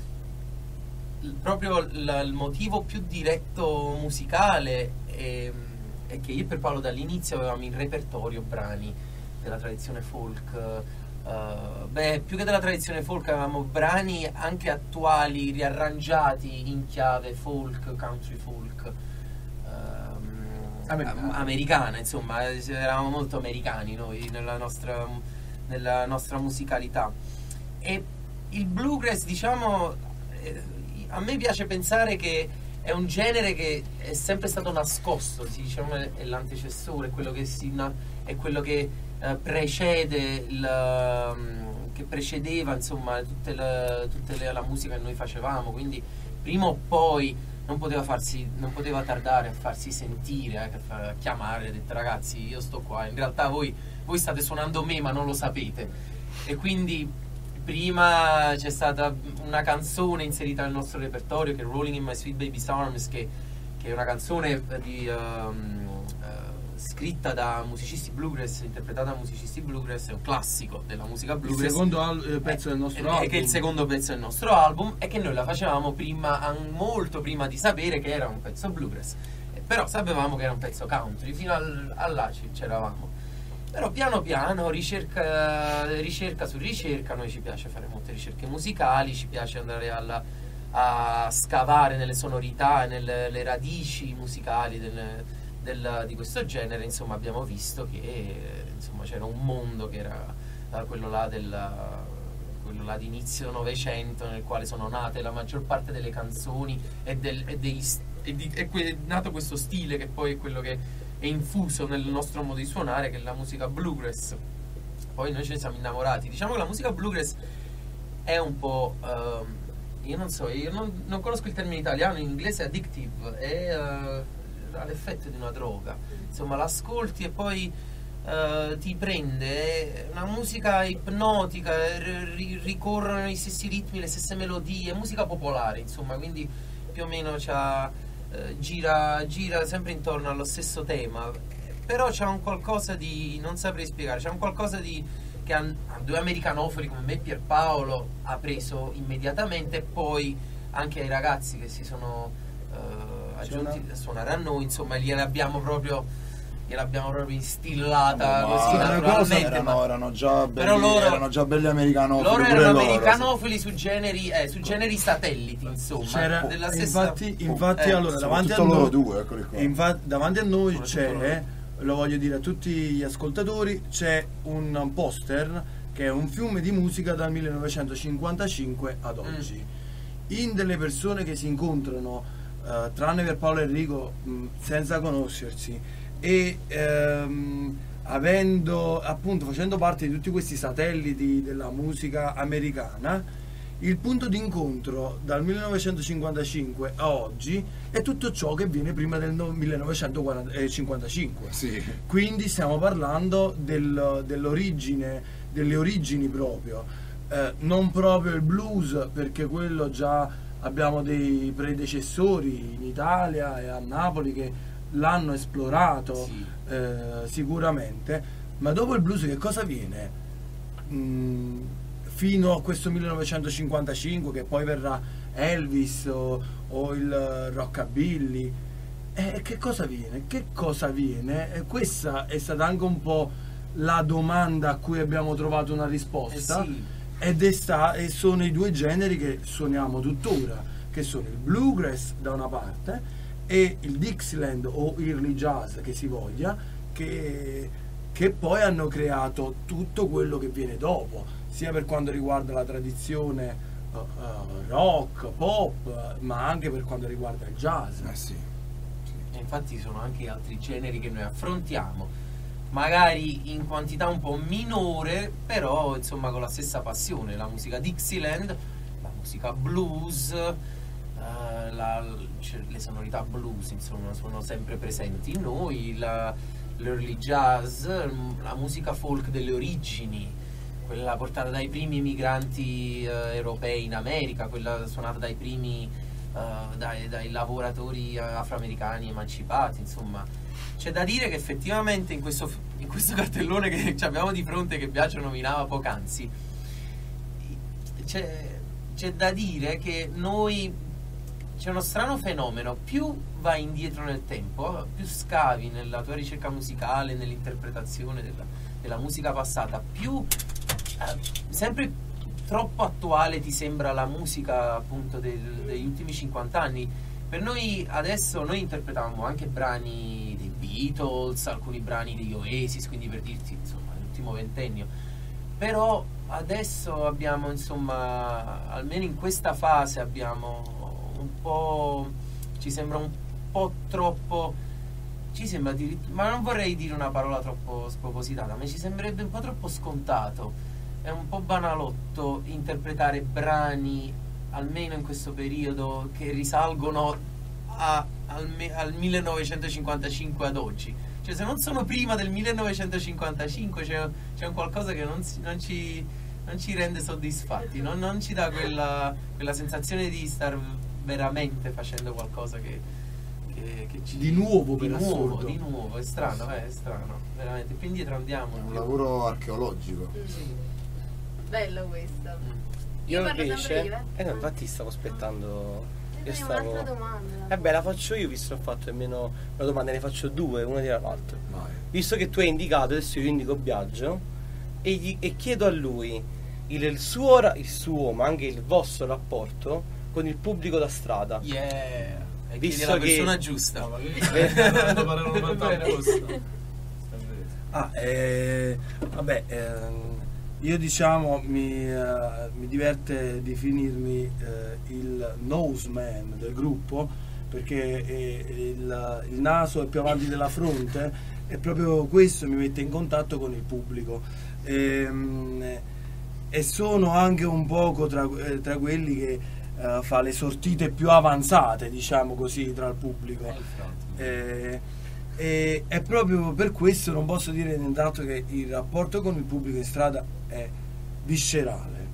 il- proprio l- il motivo più diretto musicale è, è che io e per Paolo dall'inizio avevamo in repertorio brani della tradizione folk. Uh, beh, più che della tradizione folk avevamo brani anche attuali riarrangiati in chiave folk, country folk ehm, Americana. am- americana, insomma, eh, eravamo molto americani noi nella nostra, nella nostra musicalità. E il bluegrass, diciamo, eh, a me piace pensare che è un genere che è sempre stato nascosto, si diciamo è l'antecessore, è quello che si na- è quello che eh, precede il, um, che precedeva insomma tutte le, tutte le- la musica che noi facevamo, quindi prima o poi non poteva farsi non poteva tardare a farsi sentire, eh, a fa- a chiamare, a dire ragazzi io sto qua, in realtà voi, voi state suonando me ma non lo sapete, e quindi prima c'è stata una canzone inserita nel nostro repertorio che è Rolling in My Sweet Baby's Arms, che, che è una canzone di, um, uh, scritta da musicisti bluegrass, interpretata da musicisti bluegrass, è un classico della musica Il bluegrass. secondo al- eh, pezzo del nostro Eh, album. che è il secondo pezzo del nostro album, e che noi la facevamo prima, an- molto prima di sapere che era un pezzo bluegrass. Eh, però sapevamo che era un pezzo country, fino al, a là ci c'eravamo. Però piano piano, ricerca, ricerca su ricerca, noi ci piace fare molte ricerche musicali, ci piace andare alla, a scavare nelle sonorità, nelle le radici musicali del, del- di questo genere. Insomma, abbiamo visto che eh, insomma, c'era un mondo che era eh, quello là del quello là di inizio Novecento, nel quale sono nate la maggior parte delle canzoni e, del, e, dei, e di, è que- è nato questo stile che poi è quello che è infuso nel nostro modo di suonare, che è la musica bluegrass. Poi noi ce ne siamo innamorati. Diciamo che la musica bluegrass è un po' ehm, io non so, io non, non conosco il termine italiano, in inglese è addictive, è eh, ha l'effetto di una droga, insomma l'ascolti e poi eh, ti prende, è una musica ipnotica, r- ri- ricorrono i stessi ritmi, le stesse melodie, è musica popolare, insomma, quindi più o meno c'ha, eh, gira, gira sempre intorno allo stesso tema, però c'è un qualcosa di, non saprei spiegare, c'è un qualcosa di che a, a due americanofili come me e Pierpaolo ha preso immediatamente, e poi anche ai ragazzi che si sono eh, aggiunti a suonare a noi, insomma gliel'abbiamo proprio gliel'abbiamo proprio instillata Ma così era naturalmente, erano, ma erano già belli, però loro- erano già belli americanofili. loro pure erano loro, americanofili su generi eh, su generi satelliti, insomma, C'era, della stessa infatti, infatti Eh, allora davanti a soprattutto loro noi, due, eccoli qua. infa- davanti a noi Soprattutto c'è, lo voglio dire a tutti gli ascoltatori, c'è un poster che è un fiume di musica dal millenovecentocinquantacinque ad oggi, in delle persone che si incontrano, eh, tranne per Paolo e Enrico, mh, senza conoscersi, e ehm, avendo appunto facendo parte di tutti questi satelliti della musica americana, il punto d'incontro dal millenovecentocinquantacinque a oggi è tutto ciò che viene prima del no- millenovecentocinquantacinque. Sì. Quindi stiamo parlando del- dell'origine, delle origini proprio, eh, non proprio il blues, perché quello già abbiamo dei predecessori in Italia e a Napoli che l'hanno esplorato, Sì. eh, sicuramente, ma dopo il blues che cosa viene? Mm, fino a questo millenovecentocinquantacinque, che poi verrà Elvis o, o il rockabilly. E che cosa viene? Che cosa viene? E questa è stata anche un po' la domanda a cui abbiamo trovato una risposta. Eh sì. Ed è sta, e sono i due generi che suoniamo tuttora, che sono il bluegrass da una parte e il Dixieland o early jazz che si voglia, che, che poi hanno creato tutto quello che viene dopo, sia per quanto riguarda la tradizione uh, uh, rock, pop, ma anche per quanto riguarda il jazz. Eh sì. E infatti sono anche altri generi che noi affrontiamo, magari in quantità un po' minore, però insomma con la stessa passione. La musica Dixieland, la musica blues, eh, la- cioè, le sonorità blues insomma sono sempre presenti in noi, la- l'early jazz, la musica folk delle origini, quella portata dai primi migranti eh, europei in America, quella suonata dai primi Uh, dai, dai lavoratori uh, afroamericani emancipati. Insomma, c'è da dire che effettivamente in questo, in questo cartellone che ci abbiamo di fronte, che Biagio nominava poc'anzi, c'è, c'è da dire che noi, c'è uno strano fenomeno: più vai indietro nel tempo, più scavi nella tua ricerca musicale, nell'interpretazione della, della musica passata, più eh, sempre troppo attuale ti sembra la musica appunto del- degli ultimi cinquanta anni. Per noi adesso, noi interpretavamo anche brani dei Beatles, alcuni brani degli Oasis, quindi per dirti insomma l'ultimo ventennio, però adesso abbiamo insomma, almeno in questa fase abbiamo un po', ci sembra un po' troppo, ci sembra addirittura, ma non vorrei dire una parola troppo spropositata, ma ci sembrerebbe un po' troppo scontato, è un po' banalotto interpretare brani, almeno in questo periodo, che risalgono a- al, me- al millenovecentocinquantacinque ad oggi. Cioè, se non sono prima del millenovecentocinquantacinque c'è, c'è un qualcosa che non, si- non ci, non ci rende soddisfatti, non, non ci dà quella, quella sensazione di star veramente facendo qualcosa che, che, che ci, Di nuovo, di per nuovo, assurdo. di nuovo, è strano, eh, è strano, veramente. Più indietro andiamo. È un più- lavoro archeologico. Mm. Bello questo. Mm. Io Io parlo invece, sempre io, eh? eh no, infatti stavo aspettando. Noi Io abbiamo stavo. un'altra domanda. Eh beh, la faccio io, visto che ho fatto almeno una domanda, ne faccio due, una dietro l'altra. Vai. Visto che tu hai indicato, adesso io indico Biagio e, gli- e chiedo a lui il, il suo, ra- il suo, ma anche il vostro rapporto con il pubblico da strada. Yeah, e chiedi Visto alla che- persona giusta. No, ma che stanno parlando tanto apposta. Ah, eh, vabbè, ehm, io diciamo mi, eh, mi diverte definirmi eh, il nose man del gruppo, perché eh, il, il naso è più avanti della fronte e proprio questo mi mette in contatto con il pubblico. Ehm, e sono anche un poco tra, eh, tra quelli che eh, fa le sortite più avanzate, diciamo così, tra il pubblico. Eh, e, e proprio per questo non posso dire nient'altro che il rapporto con il pubblico in strada è viscerale.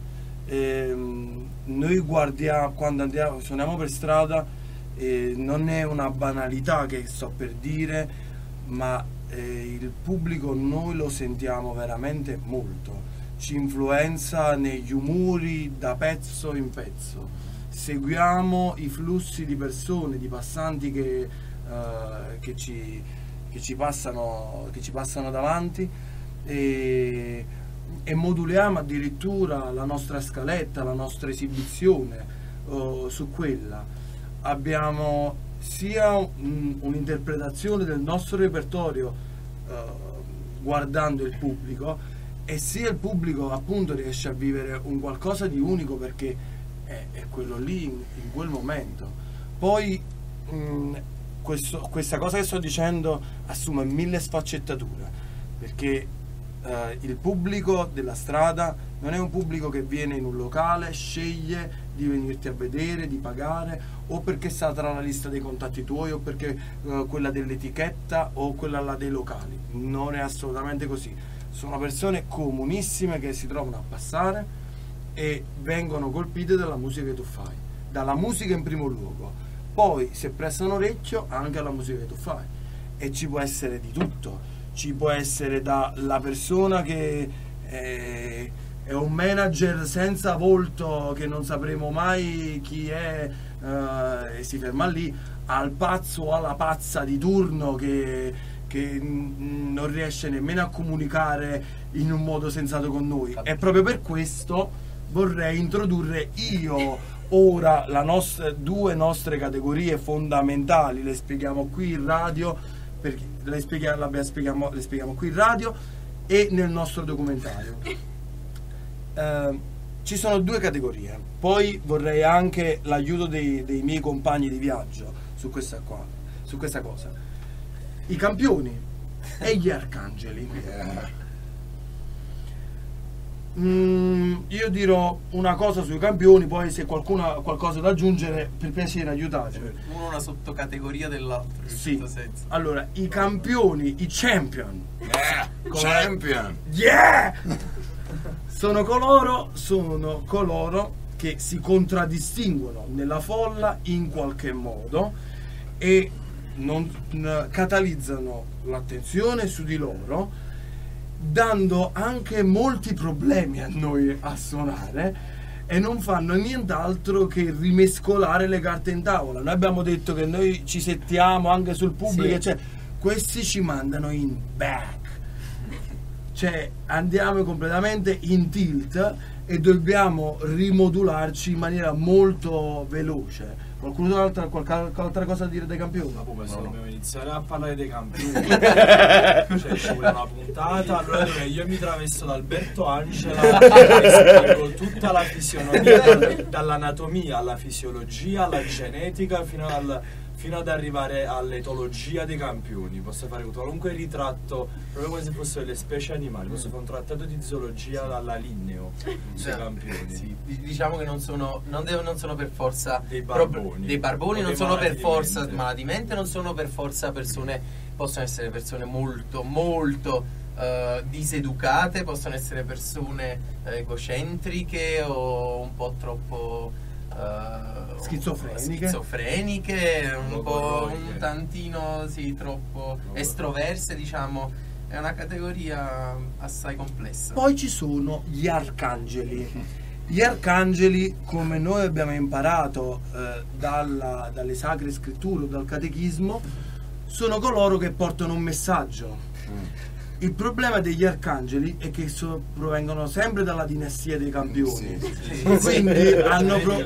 Ehm, noi guardiamo, quando andiamo, suoniamo per strada, eh, non è una banalità che sto per dire, ma eh, il pubblico noi lo sentiamo veramente molto, ci influenza negli umori da pezzo in pezzo, seguiamo i flussi di persone, di passanti che Uh, che, ci, che, ci passano, che ci passano davanti e, e moduliamo addirittura la nostra scaletta, la nostra esibizione uh, su quella. Abbiamo sia un- un'interpretazione del nostro repertorio uh, guardando il pubblico, e sia il pubblico appunto riesce a vivere un qualcosa di unico perché è, è quello lì in, in quel momento. Poi mh, questo- questa cosa che sto dicendo assume mille sfaccettature, perché eh, il pubblico della strada non è un pubblico che viene in un locale, sceglie di venirti a vedere, di pagare, o perché sta tra la lista dei contatti tuoi, o perché eh, quella dell'etichetta o quella là dei locali. Non è assolutamente così. Sono persone comunissime che si trovano a passare e vengono colpite dalla musica che tu fai, dalla musica in primo luogo. Poi se prestano orecchio anche alla musica che tu fai, e ci può essere di tutto. Ci può essere dalla persona che è, è un manager senza volto che non sapremo mai chi è eh, e si ferma lì, al pazzo o alla pazza di turno che, che mm, non riesce nemmeno a comunicare in un modo sensato con noi. E proprio per questo vorrei introdurre io ora la nostra, due nostre categorie fondamentali, le spieghiamo qui in radio, perché le spieghiamo, le spieghiamo, le spieghiamo qui in radio e nel nostro documentario. Eh, ci sono due categorie, poi vorrei anche l'aiuto dei, dei miei compagni di viaggio su questa, qua, su questa cosa. I campioni e gli arcangeli. Mm, io dirò una cosa sui campioni, poi se qualcuno ha qualcosa da aggiungere, per piacere aiutatemi. Uno una sottocategoria dell'altro, in Sì. questo senso. Allora, i campioni, i champion, Yeah, Come- champion. yeah! sono coloro, sono coloro che si contraddistinguono nella folla in qualche modo e non n- catalizzano l'attenzione su di loro, dando anche molti problemi a noi a suonare, e non fanno nient'altro che rimescolare le carte in tavola. Noi abbiamo detto che noi ci settiamo anche sul pubblico, Sì. cioè, questi ci mandano in back, cioè andiamo completamente in tilt e dobbiamo rimodularci in maniera molto veloce. Qualcuno ha qualche altra cosa da dire dei campioni? Ma come se dobbiamo iniziare a parlare dei campioni, cioè ci vuole una puntata, allora dove io mi travesto da Alberto Angela e spiego tutta la fisionomia, dal- dall'anatomia alla fisiologia, alla genetica, fino, al, fino ad arrivare all'etologia dei campioni. Posso fare qualunque ritratto, proprio come se fossero delle specie animali, posso fare un trattato di zoologia dalla Linneo sui campioni. Sì, di- diciamo che non sono, non devo- non sono per forza Dei proprio- barboni. dei barboni O non dei sono per malati di forza mente. malati di mente, non sono per forza persone, possono essere persone molto molto eh, diseducate, possono essere persone eh, egocentriche o un po' troppo eh, Schizofreniche. schizofreniche, un po' Logorroiche. un tantino sì, troppo estroverse, diciamo. È una categoria assai complessa. Poi ci sono gli arcangeli. Gli arcangeli, come noi abbiamo imparato eh, dalla- dalle sacre scritture o dal catechismo, sono coloro che portano un messaggio. Il problema degli arcangeli è che so- provengono sempre dalla dinastia dei campioni. Quindi hanno pro-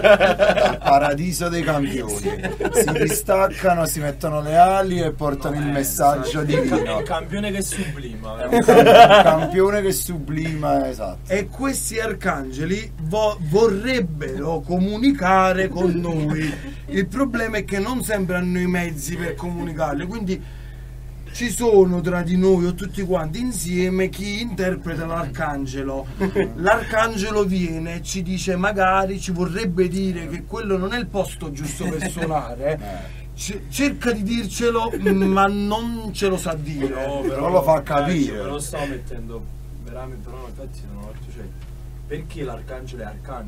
Al paradiso dei campioni. Si distaccano, si mettono le ali e portano il messaggio Il, ca- divino. il campione che sublima. È un cam- un campione che sublima, esatto. E questi arcangeli vo- vorrebbero comunicare con noi. Il problema è che non sempre hanno i mezzi per comunicarli, quindi ci sono tra di noi o tutti quanti insieme chi interpreta l'arcangelo. L'arcangelo viene e ci dice, magari ci vorrebbe dire che quello non è il posto giusto per suonare. C- cerca di dircelo, ma non ce lo sa dire. No, Però lo fa dai, capire. Me lo stavo mettendo veramente, però infatti non ho cioè, perché l'arcangelo è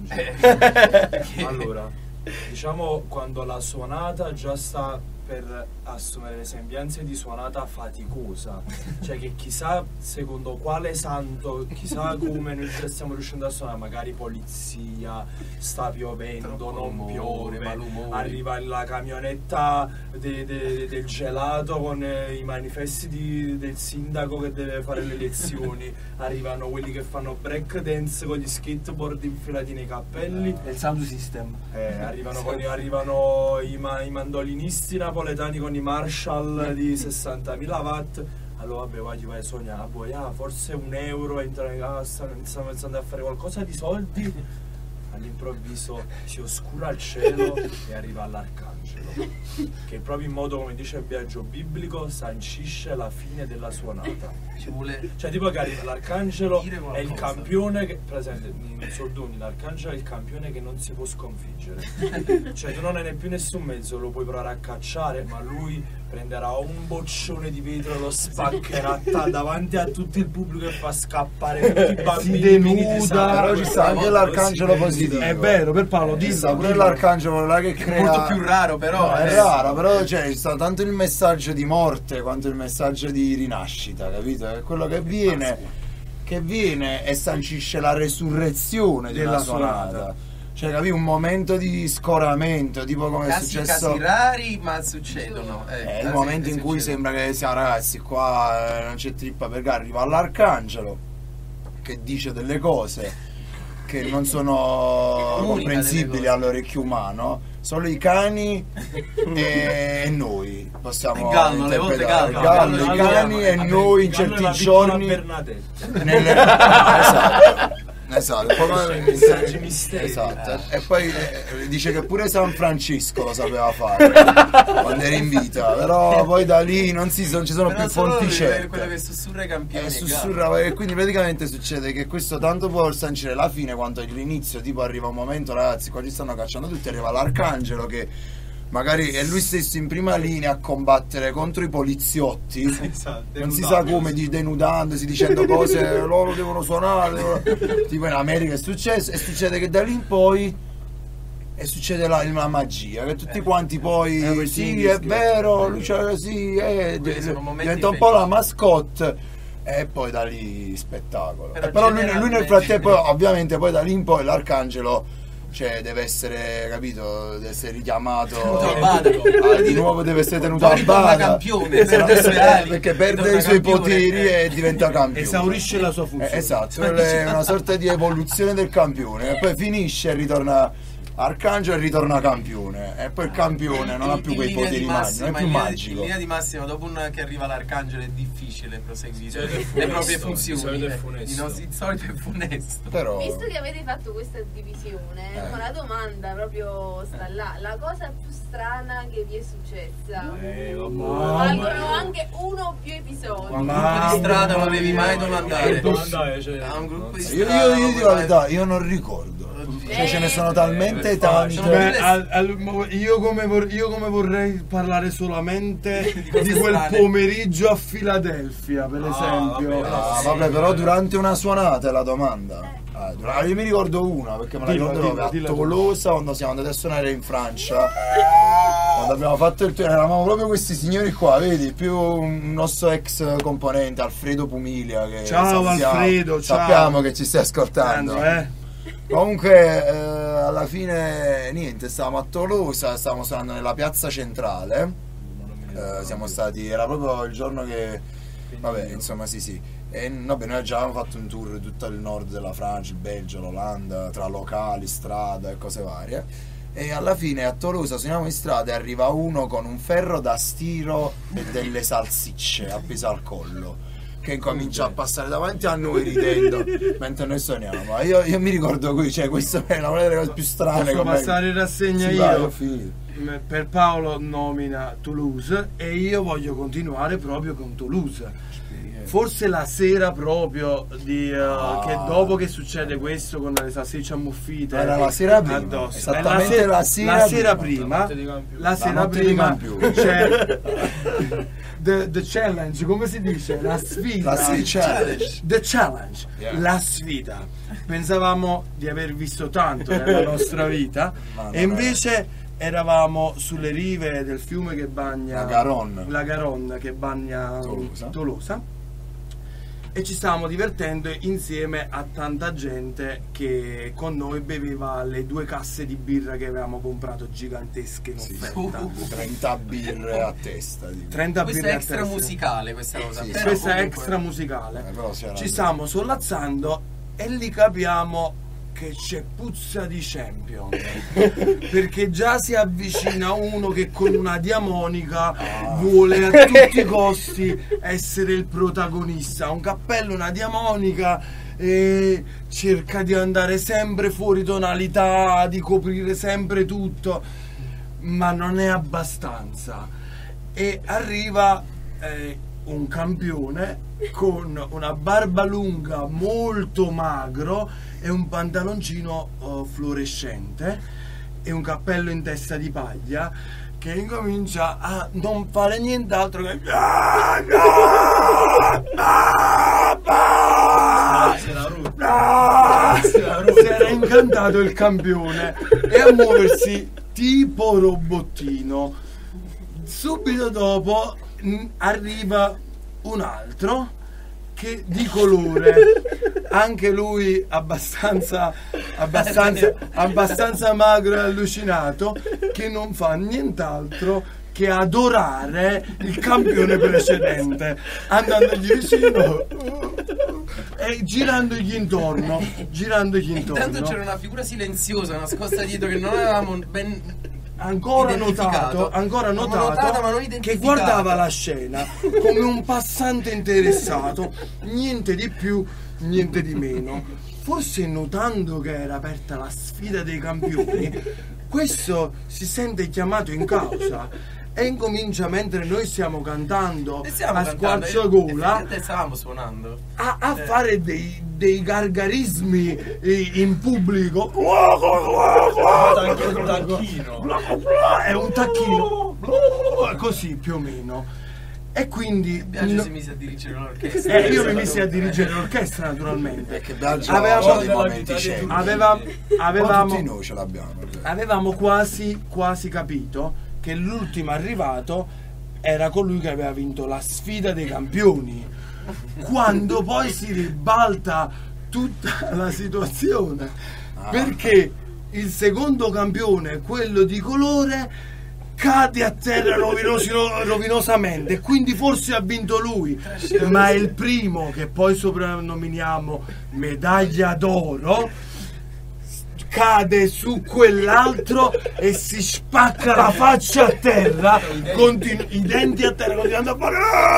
arcangelo? Allora, diciamo quando la suonata già sta per assumere le sembianze di suonata faticosa, cioè che chissà secondo quale santo, chissà come noi già stiamo riuscendo a suonare, magari polizia, sta piovendo, Troppo non rumore, piove, malumore. arriva la camionetta de- de- del gelato con eh, i manifesti di- del sindaco che deve fare le elezioni, arrivano quelli che fanno break dance con gli skateboard infilati nei cappelli. È il sound system. Eh, arrivano, con i, arrivano i, ma- i mandolinisti napoletani con i Marshall di sessantamila watt. Allora vabbè, vai, ti vai a sognare, poi ah, forse un euro, entra in casa, stanno pensando a fare qualcosa di soldi. All'improvviso si oscura il cielo e arriva l'arcangelo, che proprio in modo, come dice il viaggio biblico, sancisce la fine della suonata. Ci vuole Cioè tipo che arriva l'arcangelo Dire è il qualcosa. campione che, presente, in soldoni, l'arcangelo è il campione che non si può sconfiggere. Cioè tu non hai ne più nessun mezzo, lo puoi provare a cacciare, ma lui prenderà un boccione di vetro, lo spaccherà ta- davanti a tutto il pubblico e fa scappare tutti i bambini. Si denuda, pieni di sangue. Però ci sta anche Poi l'arcangelo si denuda. positivo. È vero, per Paolo, Ci dillo. sta pure dillo. l'arcangelo là che crea. molto più raro, però No, è eh. raro, però cioè, ci sta tanto il messaggio di morte quanto il messaggio di rinascita, capito? È quello che viene, che viene e sancisce la resurrezione Della della suonata. suonata. Cioè, capì? Un momento di scoramento, tipo come è Casi, successo. casi rari, ma succedono. Eh, È il casi momento che in cui succedono. sembra che sia ragazzi qua eh, non c'è trippa perché arriva l'Arcangelo che dice delle cose che non sono Comunica comprensibili delle cose. all'orecchio umano, solo i cani e, e noi possiamo Il gallo, alle volte interpretare. gallo, Il gallo, gallo, i gallo, cani gallo, e vabbè, noi in il gallo è certi la piccola giorni Bernadette. nelle... esatto esatto, poi- Messaggi misteri. esatto. E poi eh, dice che pure San Francisco lo sapeva fare quando era in vita, però poi da lì non, si, non ci sono Però più solo fonti quello certe. che sussurra i campioni. E sussurrava e quindi praticamente succede che questo tanto può sancire la fine quanto l'inizio, tipo arriva un momento ragazzi qua ci stanno cacciando tutti, arriva l'Arcangelo che magari è lui stesso in prima linea a combattere contro i poliziotti, Esatto, non si sa come, di denudandosi, dicendo cose loro devono suonare, devono- tipo in America è successo e succede che da lì in poi e succede la, la magia che tutti quanti poi Eh, sì è vero lui c'è sì è, Quelli sono momenti diventa un po' la felici. mascotte e poi da lì spettacolo. Però Eh, però lui, lui nel generalmente- frattempo ovviamente poi da lì in poi l'Arcangelo cioè deve essere capito deve essere richiamato Tenuto a bada. Ah, di nuovo deve essere tenuto Poi a ritorna bada campione, Esatto, perde i suoi ali, perché perde ritorna i suoi campione, poteri eh. e diventa campione. Esaurisce la sua funzione. Eh, esatto, è una sorta di evoluzione del campione e poi finisce e ritorna Arcangelo e ritorna campione e poi il campione non ha In- più in quei linea poteri di magici, non è massima, più in linea di- magico. In linea di massima, dopo un, che arriva l'Arcangelo è difficile proseguire solito è le funesto, proprie di funzioni. solito è eh. funesto. Il nostro- il solito è funesto. Però Visto che avete fatto questa divisione, Eh. una domanda proprio sta là. La cosa più strana che vi è successa? Eh, vabbè. Valgono anche uno o più episodi. Un Ma- gruppo di strada non avevi mai Che domandare. domandare, cioè, A un gruppo di io, strada io, io non dico la puoi verità, io non ricordo. Cioè, ce ne sono talmente Eh, tante. sono Beh, più le- al- al- mo- io, come vor- io come vorrei parlare solamente Di di, cose quel strane. pomeriggio a Filadelfia, per Ah, esempio. vabbè, Ah, Sì. vabbè, però durante una suonata è la domanda. Ah, dura- io mi ricordo una perché me la Dillo, ricordo dillo, a dillo. Tolosa quando siamo andati a suonare in Francia. Quando abbiamo fatto il tour eravamo proprio questi signori qua, vedi, più un nostro ex componente Alfredo Pumilia che Ciao, sappiamo- Alfredo, ciao. sappiamo che ci stai ascoltando. Tanto, eh. Comunque eh, alla fine niente, stavamo a Tolosa, stavamo suonando nella piazza centrale. Eh, siamo stati, era proprio il giorno che vabbè, insomma, sì, sì. E vabbè, noi già avevamo fatto un tour di tutto il nord della Francia, il Belgio, l'Olanda, tra locali, strada e cose varie. E alla fine a Tolosa suoniamo in strada e arriva uno con un ferro da stiro e delle salsicce appese al collo, che incomincia a passare davanti a noi ridendo mentre noi suoniamo. Io, io mi ricordo qui, cioè, questa è una delle cose più strane. Posso come- passare in rassegna Sì, io? vai, ho finito. M- Per Paolo nomina Toulouse e io voglio continuare proprio con Toulouse. Forse la sera proprio di, eh, Ah. che dopo che succede questo con le salsicce ammuffite Era la sera prima, addosso. esattamente È la sera la sera prima. prima, La notte di Campione. la La sera notte di prima Campione. c'è the, the challenge, come si dice? La sfida. La sì, challenge. The challenge, Yeah. la sfida. Pensavamo di aver visto tanto nella nostra vita Ma non e invece eravamo sulle rive del fiume che bagna La Garonne. la Garonne che bagna Tolosa. Tolosa e ci stavamo divertendo insieme a tanta gente che con noi beveva le due casse di birra che avevamo comprato gigantesche in Sì, offerta. trenta birre a testa. Tipo. trenta Questa birre è a extra testa. musicale questa cosa. Sì, però Questa è comunque- extra musicale. Eh, però c'era- Ci stiamo sollazzando e lì capiamo che c'è puzza di champion perché già si avvicina uno che con una diamonica vuole a tutti i costi essere il protagonista, un cappello, una diamonica e cerca di andare sempre fuori tonalità, di coprire sempre tutto, ma non è abbastanza e arriva eh, un campione con una barba lunga molto magro e un pantaloncino eh, fluorescente e un cappello in testa di paglia che incomincia a non fare nient'altro che si era incantato il campione e a muoversi tipo robottino. Subito dopo mh, arriva un altro che di colore, anche lui abbastanza abbastanza abbastanza magro e allucinato, che non fa nient'altro che adorare il campione precedente, andandogli vicino e girandogli intorno, girandogli Intanto intorno. c'era una figura silenziosa nascosta dietro che non avevamo ben Ancora identificato. notato, ancora Avevamo notato notata, ma non che identificata. guardava la scena come un passante interessato, niente di più, niente di meno. Forse notando che era aperta la sfida dei campioni, questo si sente chiamato in causa e incomincia, mentre noi stiamo cantando E stiamo a cantando, squarciagola, effettivamente stavamo suonando. a, a fare dei, dei gargarismi eh, in pubblico. Un tacchino. È un tacchino così più o meno. E quindi Biagio no- si mise a dirigere l'orchestra. eh, io mi messi a dirigere l'orchestra naturalmente. Perché Biagio Avevamo- ha dei momenti scenici. Aveva- avevamo, tutti noi ce l'abbiamo. avevamo quasi quasi capito che l'ultimo arrivato era colui che aveva vinto la sfida dei campioni, quando poi si ribalta tutta la situazione, perché il secondo campione, quello di colore, cade a terra rovinosi- rovinosamente e quindi forse ha vinto lui, ma il primo, che poi soprannominiamo medaglia d'oro, cade su quell'altro e si spacca la faccia a terra, continu- i denti a terra, continuando a fare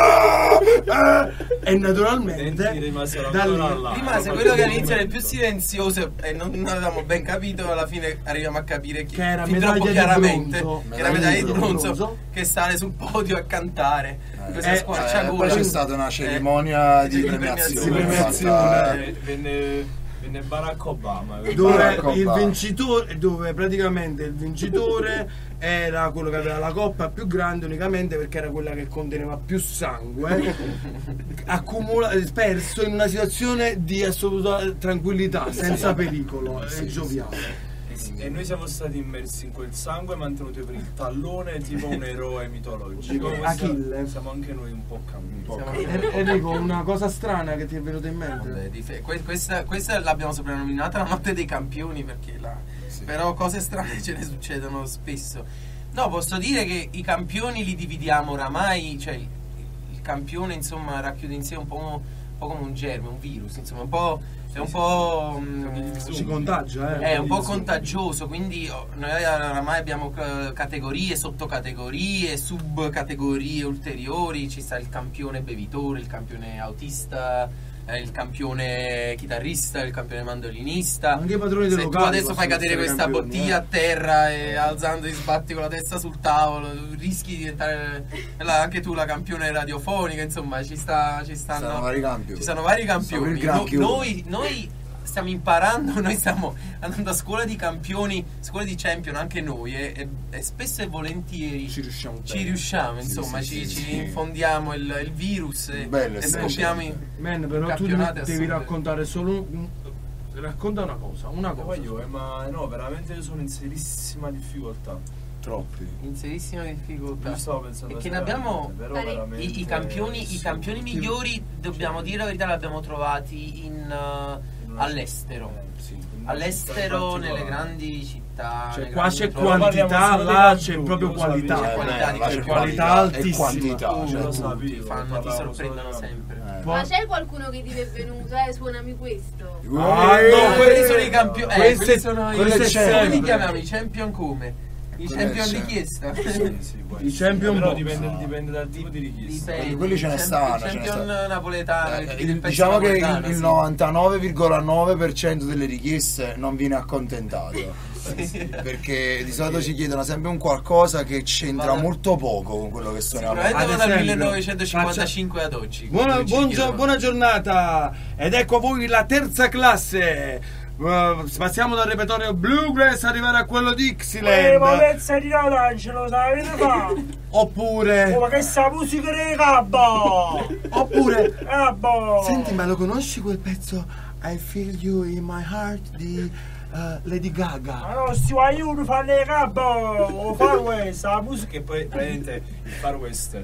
"Ah!" Eh, e naturalmente Denti rimasero da lì ancora là. Rimase quello che all'inizio era il più silenzioso e non, non avevamo ben capito, alla fine arriviamo a capire chi, Che era fin medaglia troppo di chiaramente bronzo. che era medaglia di bronzo, bronzo. che sale sul podio a cantare in questa Eh, squarciagola. poi c'è stata una cerimonia Eh, di di premiazione. premiazione. fatta- Eh, Venne, venne Barack Obama. dove Barack il Obama. vincitore, dove praticamente il vincitore era quello che aveva la coppa più grande unicamente perché era quella che conteneva più sangue, accumula- perso in una situazione di assoluta tranquillità, senza pericolo e gioviale. E noi siamo stati immersi in quel sangue mantenuti per il tallone tipo un eroe mitologico. Questa- Achille. Siamo anche noi un po' cambiati. Siamo- En- Enrico, una cosa strana che ti è venuta in mente? Vabbè, di fe- que- questa, questa l'abbiamo soprannominata la notte dei campioni perché la, Sì. però cose strane ce ne succedono spesso. No, posso dire che i campioni li dividiamo oramai, cioè il, il campione insomma racchiude in sé un po', un po' come un germe, un virus, insomma un po', è un po' mm, Si contagia, eh? è un po' contagioso, quindi oh, noi oramai abbiamo eh, categorie, sottocategorie, subcategorie ulteriori, ci sta il campione bevitore, il campione autista, eh, il campione chitarrista, il campione mandolinista. Anche i padroni del Se tu locale adesso fai possono cadere essere questa campioni, bottiglia eh. a terra e alzando ti sbatti con la testa sul tavolo, rischi di diventare la- anche tu la campione radiofonica, insomma ci sta ci stanno Stanno vari campioni. ci sono vari Siamo campioni. il No- granchio. noi, noi stiamo imparando, noi stiamo andando a scuola di campioni, scuola di champion anche noi e, e- e spesso e volentieri Ci riusciamo ci bene. riusciamo, Sì, insomma, sì, ci, sì, ci sì. infondiamo il, il virus e, Bello, e sì, scoppiamo sì. in- Man, però tu campionate devi assurde. raccontare solo un, un- racconta una cosa, una Poi cosa. io, eh, ma no, veramente io sono in serissima difficoltà. Troppi. in serissima difficoltà. Io stavo pensando E che a ne abbiamo- però Pare- veramente I, i campioni, i sì. campioni migliori, dobbiamo dire la verità, li abbiamo trovati in, uh, In una- all'estero. eh, sì, in una città in all'estero, particolare. nelle grandi città. Cioè, nelle qua grandi c'è metropoli. quantità, parliamo solo là dei c'è campioni, proprio lo sapevo. qualità. C'è Eh, qualità beh, di là c'è qualità qualità e altissima. quantità. Uh, cioè, lo tutti. sapevo. Ti fanno, ti Parlavo sorprendono solo- sempre. Eh. Ma c'è qualcuno che ti è venuto, eh? Suonami questo. Ah, Eh, no, quelli sono i campioni. Eh, Queste- quelli sono i queste come sempre. li chiamiamo? I champion come? I Quello champion è richiesta? Sì, sì, può I essere. champion però box. dipende, No. dipende dal tipo di richiesta. Dipende. Quelli ce ne Il stanno, champion- ce ne Il champion stanno. napoletano, Eh, il, il- il pezzo diciamo che il, napoletano, il sì. novantanove virgola nove per cento delle richieste non viene accontentato. Sì. Perché di solito ci chiedono sempre un qualcosa che c'entra Vada- molto poco con quello che suoniamo. Sicuramente Ad dal esempio, millenovecentocinquantacinque ad oggi. Buona, come ci buon chiedono. gio- buona giornata ed ecco a voi la terza classe. Uh, passiamo dal repertorio Bluegrass arrivare a quello di Eh, ma Dixieland, pezzo di D'Angelo, sapete fa? oppure Oh, ma che sta musica di cabbo! oppure Cabbo! senti, ma lo conosci quel pezzo I Feel You in My Heart di uh, Lady Gaga? Ma no, sti aiuti fanno i cabbo! O far questa, la musica... Che poi praticamente il Far West, come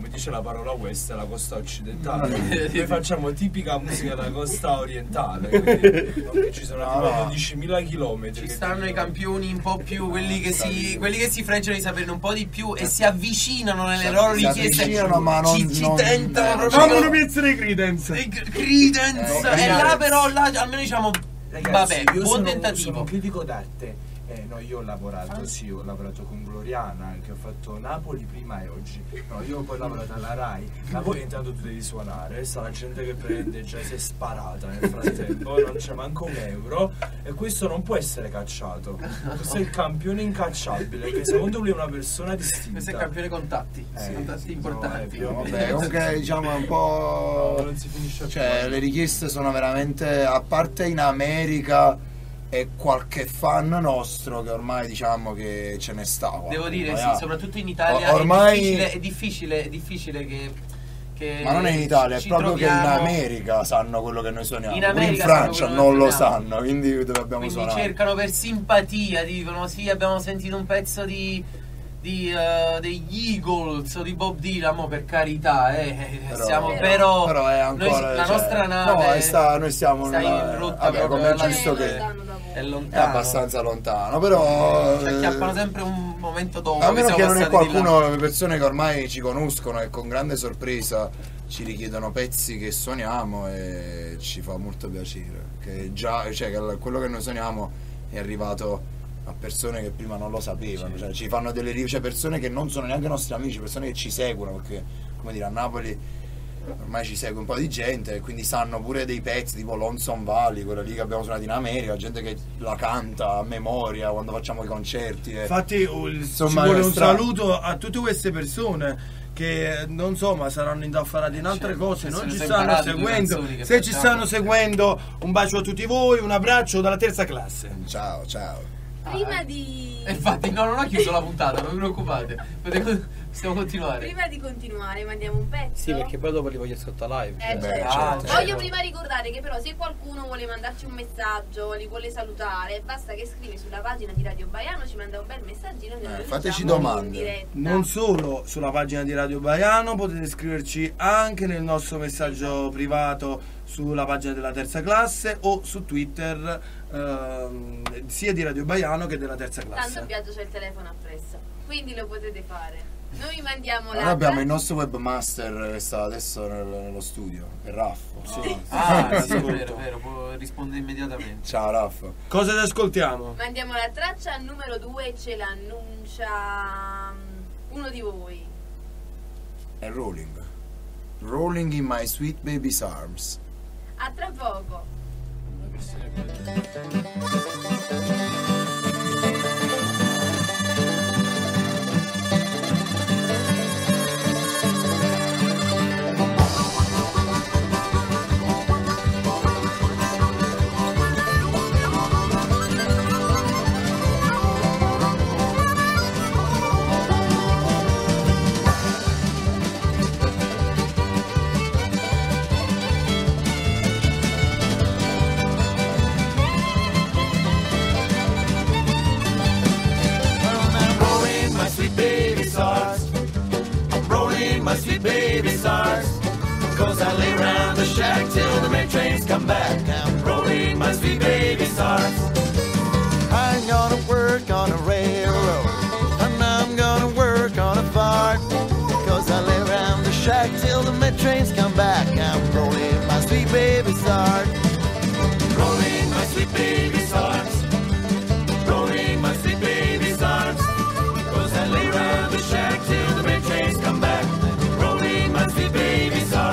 dice la parola west è la costa occidentale. Noi facciamo tipica musica da costa orientale, quindi ci sono No, tipo no. dodicimila chilometri. Ci che stanno i dicono- campioni un po' più, quelli che, si, sì. quelli che si freggiano di saperne un po' di più e si avvicinano nelle Si- loro si richieste. avvicinano, ma non- ci, ci non- tentano eh, proprio. Fammi una pezzo di Creedence. Eh, Creedence. Eh, e là ragazzi. però là almeno diciamo Ragazzi, vabbè, io buon sono, tentativo. sono critico d'arte. Eh, no, io ho lavorato, sì, ho lavorato con Gloriana, che ho fatto Napoli prima e oggi. No, io ho poi lavorato alla Rai. Ma poi intanto tu devi suonare, sta la gente che prende, già si è sparata nel frattempo, non c'è manco un euro. E questo non può essere cacciato. Questo è il campione incacciabile, che secondo lui è una persona distinta. Questo è il campione contatti, Eh, contatti sì, importanti. no, No, vabbè, comunque diciamo è un po'. No, non si finisce più. Cioè, le richieste sono veramente. A parte in America e qualche fan nostro che ormai diciamo che ce ne sta. Devo qualcuno, dire, eh. sì, soprattutto in Italia O- ormai- è difficile, è difficile, è difficile che, che Ma non è in Italia, è ci proprio che in troviamo- America sanno quello che noi suoniamo. In Pure in America Francia sanno quello non che lo suoniamo. sanno, quindi dove abbiamo Quindi suonato. cercano per simpatia, dicono sì, abbiamo sentito un pezzo di, di eh, degli Eagles o di Bob Dylan, mo per carità, eh, eh, Però- siamo, Però- però, Però è ancora. noi- la cioè, nostra nave No, è sta- noi stiamo sta nella- in rotta vabbè, proprio come è alla giusto fine. che. Lontano da voi. è È lontano. abbastanza lontano, però. Ci acchiappano sempre un momento dopo. A meno siamo che non è passati di là. qualcuno, le persone che ormai ci conoscono e con grande sorpresa ci richiedono pezzi che suoniamo e ci fa molto piacere. Che già, cioè, che quello che noi suoniamo è arrivato a persone che prima non lo sapevano, cioè ci fanno delle ri- cioè persone che non sono neanche nostri amici, persone che ci seguono, perché come dire a Napoli ormai ci segue un po' di gente e quindi sanno pure dei pezzi tipo Lonesome Valley, quella lì che abbiamo suonato in America, gente che la canta a memoria quando facciamo i concerti. e- Infatti oh, il- Insomma, ci vuole è un stra- saluto a tutte queste persone che non so ma saranno indaffarate in altre Certo, cose, se non sono ci sempre stanno imparate due seguendo, canzoni che se ci facciamo. stanno seguendo un bacio a tutti voi, un abbraccio dalla terza classe. Ciao, ciao. Prima di... E infatti no, non ho chiuso la puntata, non vi preoccupate. Potete- Possiamo continuare. Prima di continuare mandiamo un pezzo. Sì, perché poi dopo li voglio ascoltare live. Eh, Beh, certo. ah, Voglio certo. prima ricordare che però se qualcuno vuole mandarci un messaggio, li vuole salutare, basta che scrive sulla pagina di Radio Baiano, ci manda un bel messaggino e noi Eh, lo fateci leggiamo in domande. diretta. Non solo sulla pagina di Radio Baiano, potete scriverci anche nel nostro messaggio privato sulla pagina della terza classe o su Twitter ehm, sia di Radio Baiano che della terza Tanto classe. Biagio c'è il telefono appresso, quindi lo potete fare. Noi mandiamo la Noi abbiamo il nostro webmaster che sta adesso nel- nello studio, è Raffo. Sì. Ah, sì, è Ascolto. vero, è vero, può rispondere immediatamente. Ciao Raffo. Cosa ti ascoltiamo? Mandiamo la traccia numero due e ce l'annuncia mm, uno di voi. È Rolling. Rolling in my sweet baby's arms. A tra poco. I'm rolling my sweet baby's arms. I'm rolling my sweet baby's arms. Cause I lay round the shack till the main trains come back. I'm rolling my sweet baby's arms. I'm gonna work on a railroad. And I'm gonna work on a farm. Cause I lay round the shack till the main trains come back. I'm rolling my sweet baby's arms. Rolling my sweet baby's arms. Rolling my sweet baby's arms. Cause I lay round the shack till the main trains come back. Rolling my sweet baby's arms.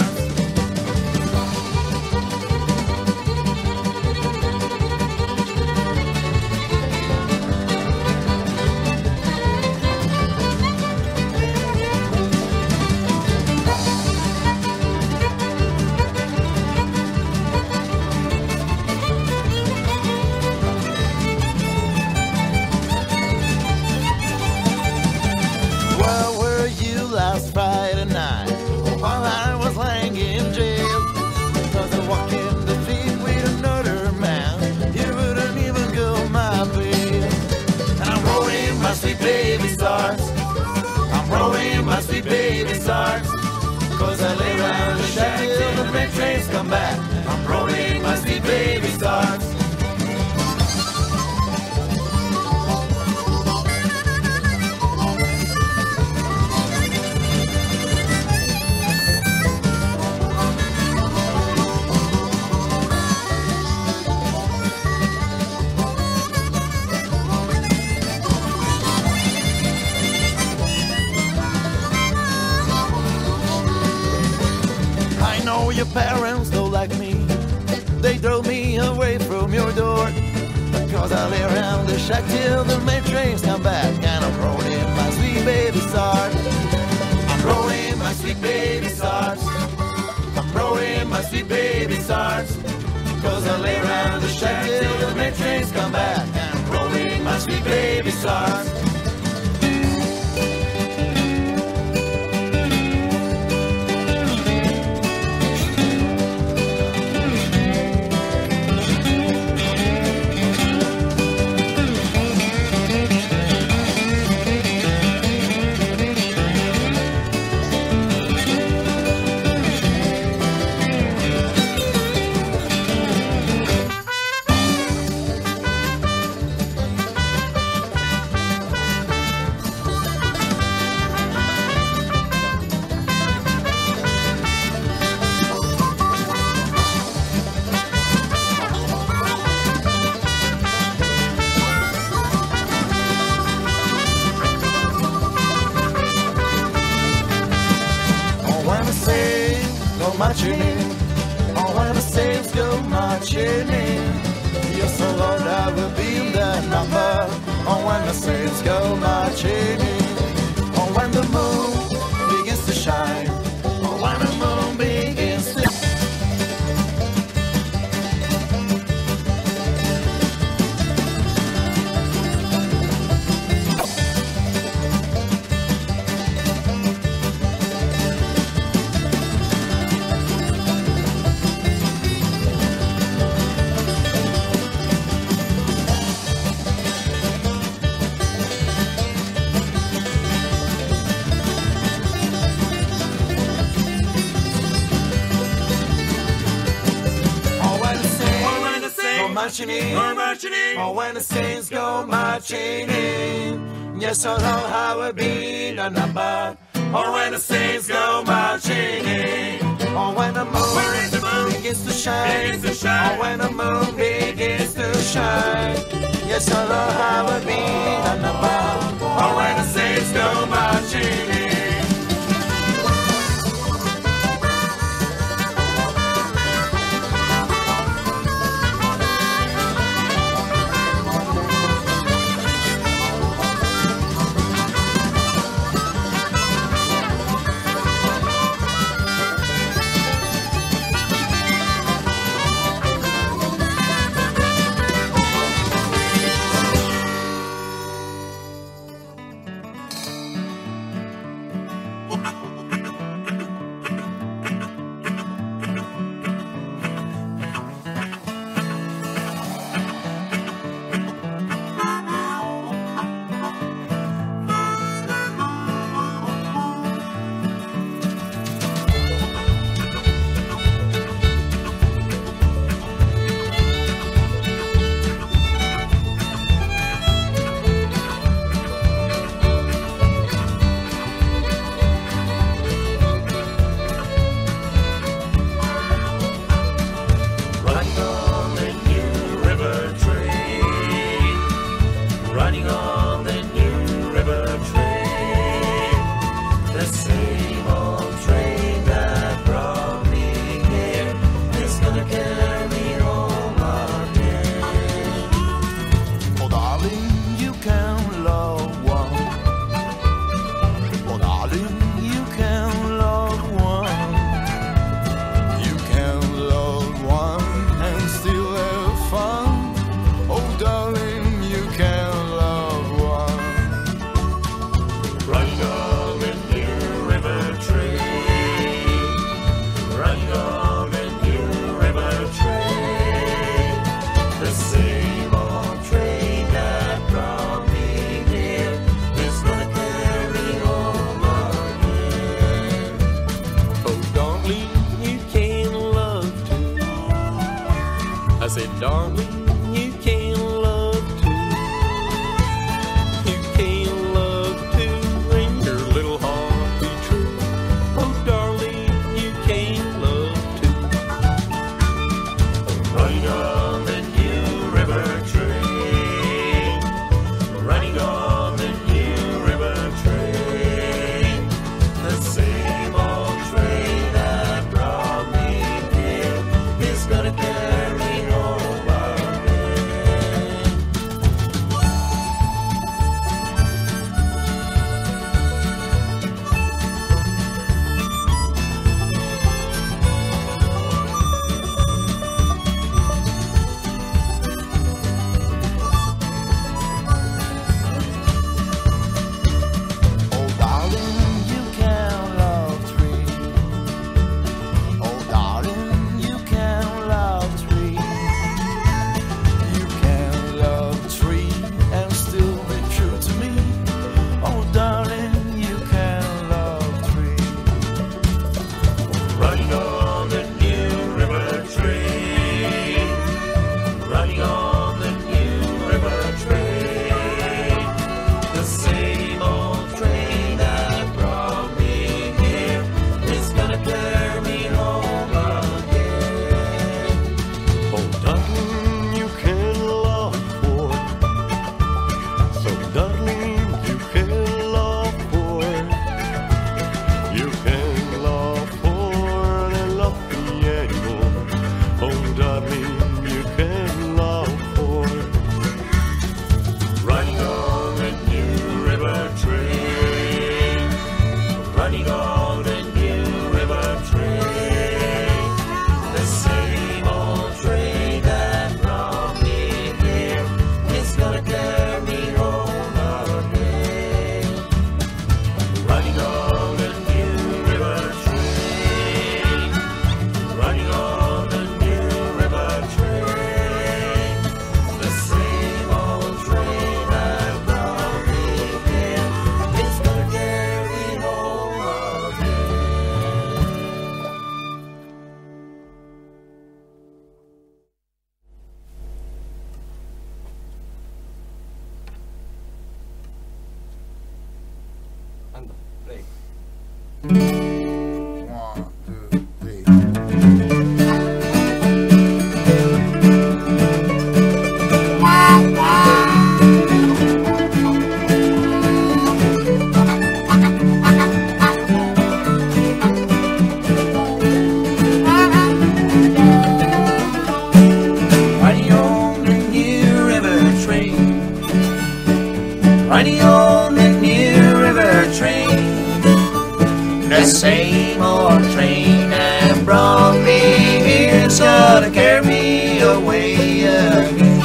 Where were you last Friday night while I was lying in jail? Cause I walked in the street with another man. You wouldn't even go my way. And I'm rolling my sweet baby's arms. I'm rolling my sweet baby's arms. Cause I lay round the shack till the freight trains come back. I'm rolling my sweet baby stars. I know your parents don't like me. They drove me away from your door. Cause I lay around the shack till the main trains come back. And I'm rolling my sweet baby stars. I'm rolling my sweet baby stars. I'm rolling my sweet baby stars. Cause I lay around the shack till the main trains come back. And I'm rolling my sweet baby stars. When the saints go marching in, oh, when the saints go marching in, yes, oh Lord, I will be in that number. Oh, when the saints go marching in, oh, when the moon begins to shine, oh, when the moon begins to marching in, oh, marching in, oh, when the saints go marching in, yes, oh Lord, how will be the number, oh, when the saints go marching in, oh, when the moon, the moon begins to shine, begins to shine, oh, when the moon begins to shine, yes, oh Lord, how will be the number, oh, when the saints go marching in. I said, darling, you can love too. You can love too, and your little heart be true. Oh, darling, you can love too. Running on the New River train, running on the New River train, the same old train that brought me here is gonna carry me home again. Oh, darling, you can love three. Oh, darling, you can love three. You can love three and still be true to me. Oh, darling, you can love three. Running on the New River train, running on the New River train, the same old train that brought me here is gonna carry me home again. Oh, darling, you can love four. So, darling, you can love four. You can love four and love me anymore. Oh, darling, you can love four. Running on the New River train, running on the New River train, the same old train that brought me here is gonna carry me home again. Running on the New River train, running on the New River train, the same old train that brought me here is gonna carry me home again. Andò, prego. One, two, three. Riding on the New River train, riding on the New River train, the same old train that brought me here is gonna carry me away again.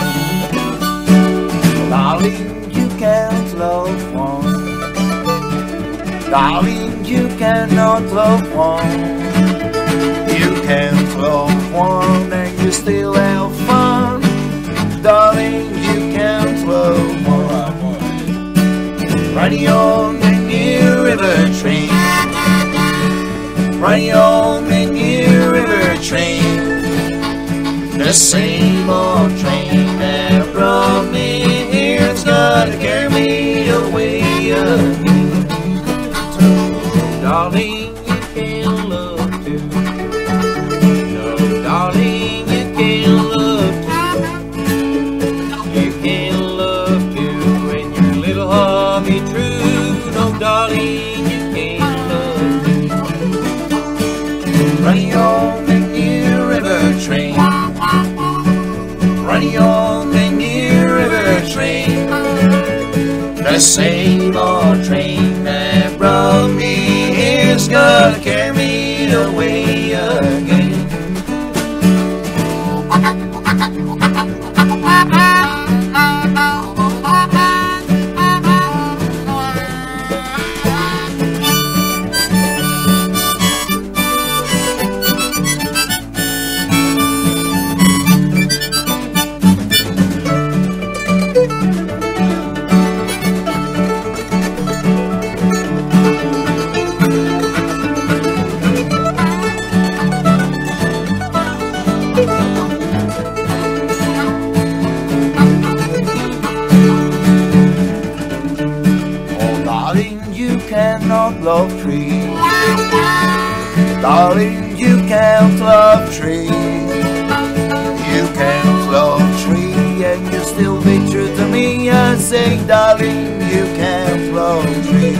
Darling, you can't love one. Darling, you cannot love one. You can't love one and you still have fun. Darling, you can't love one. Riding on the New River train, riding on the New River train, the same old train that brought me here is gonna carry me away again. Darling, you can love too. No, darling, you can love too. You can love too, and your little heart be true. No, darling, you can love too. Running on the New River train, running on the New River train, the same old train that brought me here is gonna carry me away again. love trees. Darling, you can't love trees. You can't love tree, and you still be true to me. I say, darling, you can't love tree.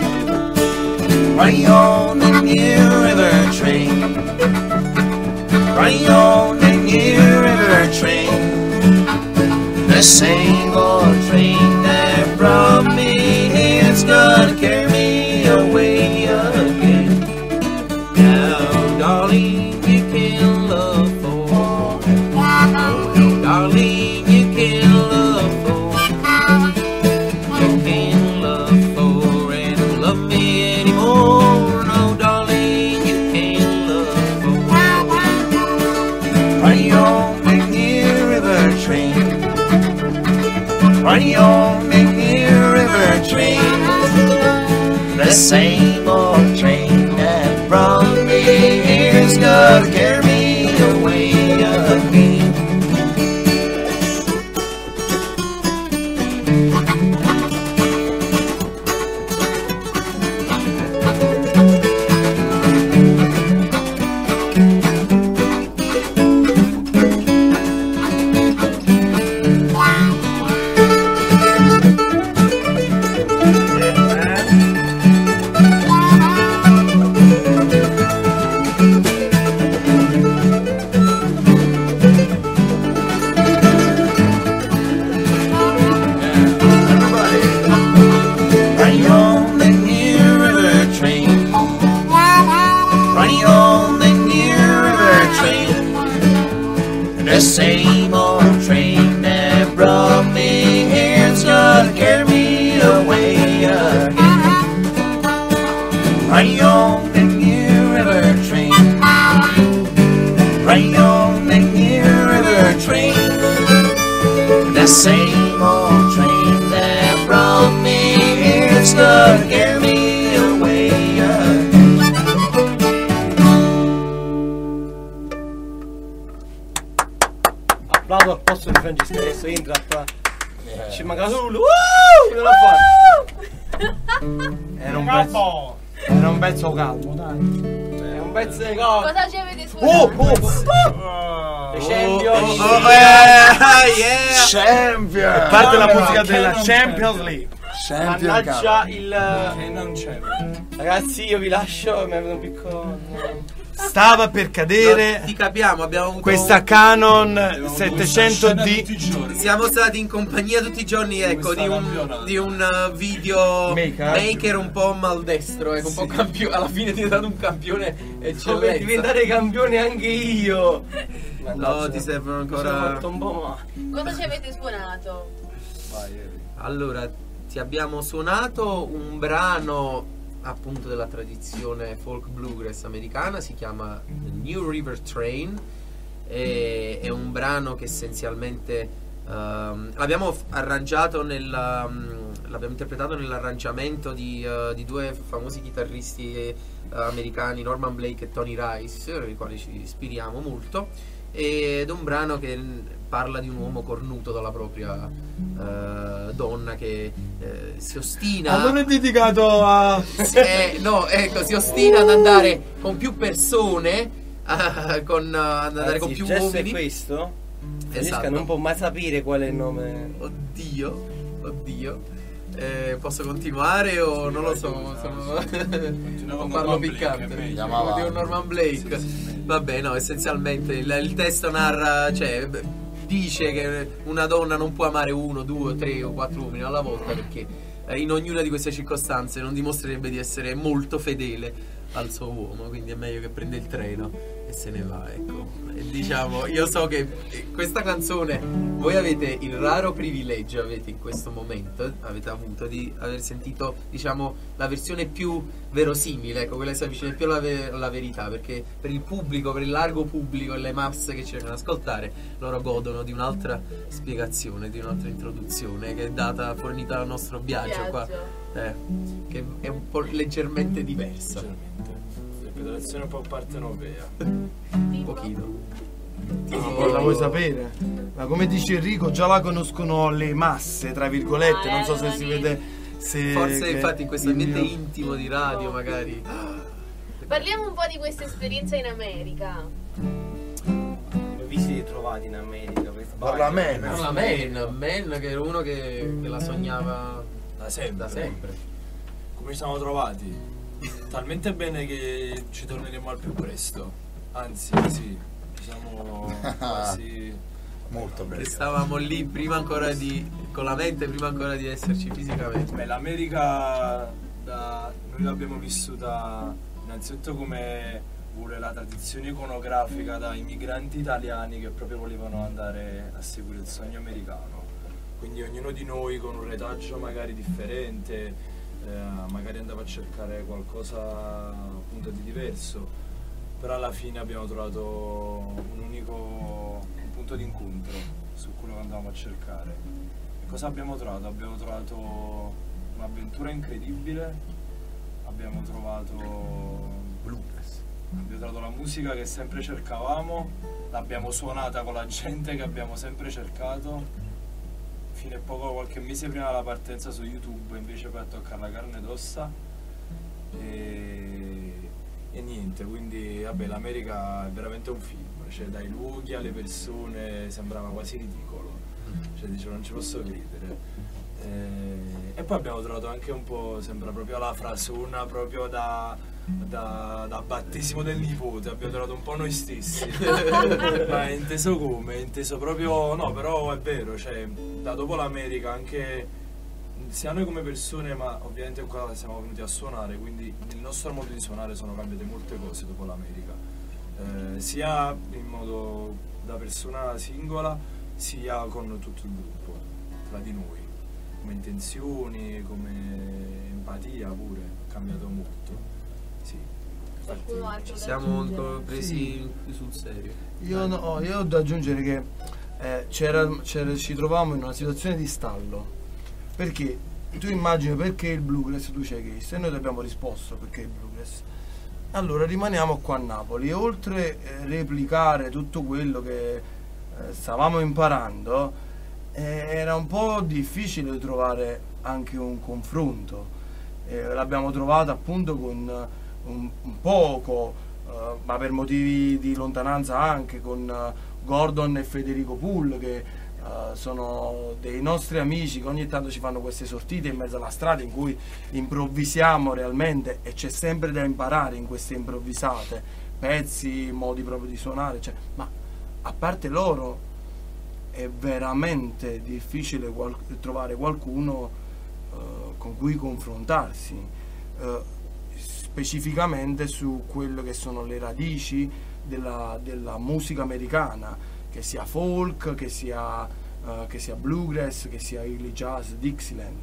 Run on the new river train. Run on the new river train. The same old train that brought me here, it's gonna carry me away again. Now, darling, you can love for. Oh, darling, you can love for. You can love for and love me anymore. No, darling, you can love for. Run on the new river train. Run on the new river train. The same old train that brought me here is gonna carry me away again. The same old train that brought me here is gonna carry me away again. Run on the new river train. Run on the new river train. The same old train that brought me here is gonna carry me away again. Applauso al posto di Francesca, adesso entra qua. Ci manca solo lui. Uh! Non l'ha fatto. Era un pezzo. Era un pezzo calmo, dai. È un pezzo di cosa. Cosa ci avete suonato? Oh, oh, The Champions. oh, eh, yeah. Champion! E parte la Allora, musica che della non Champions League. Champion Mannaggia Cup. il. Che non c'è. Ragazzi, io vi lascio. Mi è venuto un piccolo. Stava per cadere Ti capiamo, abbiamo avuto questa Canon Abbiamo settecento visto D. tutti i giorni. Siamo stati in compagnia tutti i giorni, ecco, Questa di un, campionata. di un uh, video Maker. maker un po' maldestro, ecco, un po' campio- alla fine è diventato un campione Per eccellenza. diventare campione anche io. No, ti servono Mi sono ancora. fatto un po' male. Cosa ci avete suonato? Allora, ti abbiamo suonato un brano appunto della tradizione folk bluegrass americana, si chiama The New River Train, e, è un brano che essenzialmente um, l'abbiamo f- arrangiato nel, um, l'abbiamo interpretato nell'arrangiamento di, uh, di due famosi chitarristi eh, americani, Norman Blake e Tony Rice, ai quali ci ispiriamo molto, ed è un brano che parla di un uomo cornuto dalla propria uh, donna che eh, si ostina. Ma non è dedicato a. Eh, no, ecco, si ostina ad andare con più persone, uh, con, uh, ad andare Anzi, con il più gesto uomini. è questo. Francesca Esatto. non può mai sapere qual è il nome. Oddio, oddio. Eh, posso continuare o non lo so? Sono... non parlo Norman Blake, piccante. è meglio. Andiamo Di un avanti. Norman Blake. Vabbè, no, essenzialmente il, il testo narra, cioè, beh, dice che una donna non può amare uno, due, tre o quattro uomini alla volta perché eh, in ognuna di queste circostanze non dimostrerebbe di essere molto fedele al suo uomo, quindi è meglio che prende il treno e se ne va, ecco. E diciamo, io so che questa canzone voi avete il raro privilegio, avete in questo momento, avete avuto di aver sentito, diciamo, la versione più verosimile, ecco, quella che si avvicina più alla, ve- alla verità, perché per il pubblico, per il largo pubblico e le masse che cercano di ascoltare, loro godono di un'altra spiegazione, di un'altra introduzione che è data, fornita dal nostro viaggio qua, eh, che è un po' leggermente diversa. Interpretazione un po' partenopea. Un pochino. Oh, la vuoi sapere? Ma come dice Enrico, già la conoscono le masse, tra virgolette, non so se si vede se Forse che infatti in questo il ambiente mio- intimo di radio magari. Parliamo un po' di questa esperienza in America. Come vi siete trovati in America per sbaglio? Parla a me. Parla Man, Man che era uno che, che la sognava Da sempre. da sempre. Come ci siamo trovati? Talmente bene che ci torneremo al più presto. Anzi, sì, ci siamo quasi. Molto Che bene. stavamo lì prima ancora di. Con la mente prima ancora di esserci fisicamente. Beh, l'America da- noi l'abbiamo vissuta innanzitutto come vuole la tradizione iconografica da immigranti italiani che proprio volevano andare a seguire il sogno americano. Quindi ognuno di noi con un retaggio magari differente, eh, magari andava a cercare qualcosa appunto di diverso, però alla fine abbiamo trovato un unico punto di incontro su quello che andavamo a cercare. E cosa abbiamo trovato? Abbiamo trovato un'avventura incredibile, abbiamo trovato Bluegrass. abbiamo trovato la musica che sempre cercavamo, l'abbiamo suonata con la gente che abbiamo sempre cercato. Fino a poco, qualche mese prima della partenza su YouTube, invece poi a toccare la carne d'ossa e, e niente, quindi vabbè, l'America è veramente un film, cioè dai luoghi alle persone sembrava quasi ridicolo, cioè dicevo non ci posso credere. Eh, e poi abbiamo trovato anche un po', sembra proprio la frasona proprio da, da, da battesimo del nipote, abbiamo trovato un po' noi stessi. Ma è inteso come? È inteso proprio, no, però è vero, cioè da dopo l'America anche sia noi come persone, ma ovviamente qua siamo venuti a suonare, quindi nel nostro modo di suonare sono cambiate molte cose dopo l'America, eh, sia in modo da persona singola sia con tutto il gruppo, tra di noi, come intenzioni, come empatia pure, è cambiato molto. Sì. Qualcuno altro Ci da siamo aggiungere? anche presi sul serio. Io, no, io ho da aggiungere che eh, c'era, c'era- ci trovavamo in una situazione di stallo, perché tu immagini perché il bluegrass, tu ci hai chiesto e noi ti abbiamo risposto perché il bluegrass. Allora rimaniamo qua a Napoli e oltre a replicare tutto quello che eh, stavamo imparando, eh, era un po' difficile trovare anche un confronto. Eh, l'abbiamo trovato appunto con un, un poco, eh, ma per motivi di lontananza anche, con eh, Gordon e Federico Pool, che eh, sono dei nostri amici che ogni tanto ci fanno queste sortite in mezzo alla strada in cui improvvisiamo realmente, e c'è sempre da imparare in queste improvvisate, pezzi, modi proprio di suonare, cioè, ma a parte loro è veramente difficile qual- trovare qualcuno eh, con cui confrontarsi, eh, specificamente su quello che sono le radici della, della musica americana, che sia folk, che sia, eh, che sia bluegrass, che sia early jazz, Dixieland.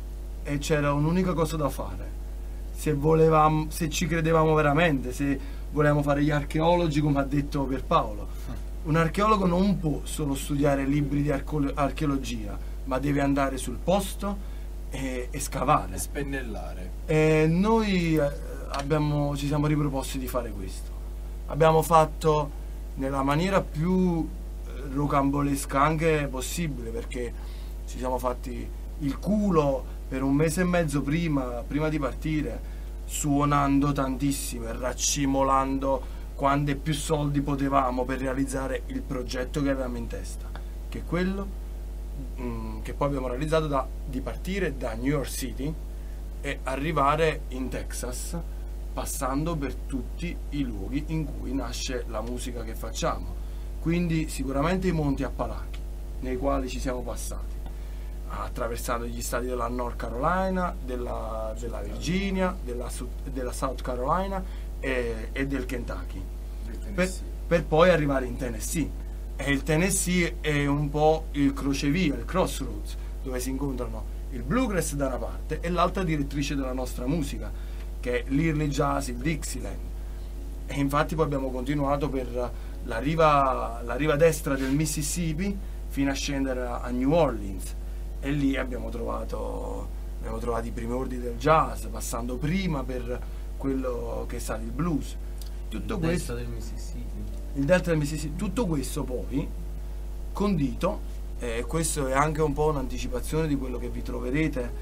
E c'era un'unica cosa da fare: se volevamo, se ci credevamo veramente, se volevamo fare gli archeologi come ha detto Pierpaolo. Un archeologo non può solo studiare libri di arco- archeologia, ma deve andare sul posto e, e scavare. E spennellare. E noi eh, abbiamo, ci siamo riproposti di fare questo. Abbiamo fatto nella maniera più eh, rocambolesca anche possibile, perché ci siamo fatti il culo per un mese e mezzo prima, prima di partire, suonando tantissimo e raccimolando quante più soldi potevamo per realizzare il progetto che avevamo in testa, che è quello mm, che poi abbiamo realizzato, da, di partire da New York City e arrivare in Texas, passando per tutti i luoghi in cui nasce la musica che facciamo. Quindi sicuramente i Monti Appalachi, nei quali ci siamo passati, attraversando gli stati della North Carolina, della, della Virginia, della, Sud- della South Carolina e, e del Kentucky, per, per poi arrivare in Tennessee. E il Tennessee è un po' il crocevia, il crossroads, dove si incontrano il bluegrass da una parte e l'altra direttrice della nostra musica, che è l'early jazz, il Dixieland. E infatti poi abbiamo continuato per la riva, la riva destra del Mississippi fino a scendere a New Orleans, e lì abbiamo trovato, abbiamo trovato i primordi del jazz, passando prima per quello che è stato il blues. Tutto Il questo, delta del Mississippi. il delta del Mississippi, tutto questo poi condito, e questo è anche un po' un'anticipazione di quello che vi troverete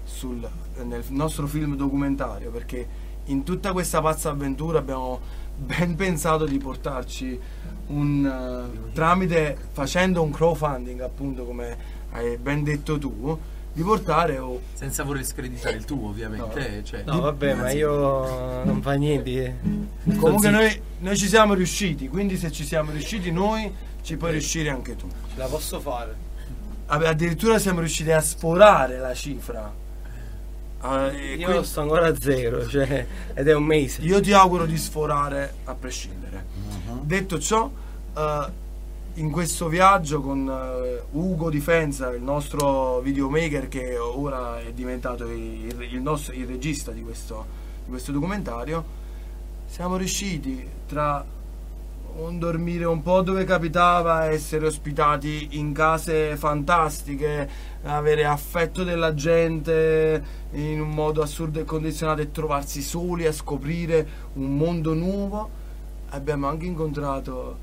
sul, nel nostro film documentario, perché in tutta questa pazza avventura abbiamo ben pensato di portarci un uh, tramite, facendo un crowdfunding, appunto, come hai ben detto tu, di portare oh, Senza voler screditare il tuo, ovviamente. No. Cioè, No, vabbè, ma io non fa niente. comunque noi, noi ci siamo riusciti, quindi se ci siamo riusciti noi, ci puoi riuscire anche tu. Ce la posso fare. Vabbè, addirittura siamo riusciti a sforare la cifra. Ah, e Io quindi- sto ancora a zero, cioè, ed è un mese. io ti auguro di sforare a prescindere. Detto ciò, eh, in questo viaggio con eh, Ugo Difenza, il nostro videomaker, che ora è diventato il, il nostro, il regista di questo, di questo documentario, siamo riusciti, tra un dormire un po' dove capitava, essere ospitati in case fantastiche, avere affetto della gente in un modo assurdo e condizionato, e trovarsi soli a scoprire un mondo nuovo. Abbiamo anche incontrato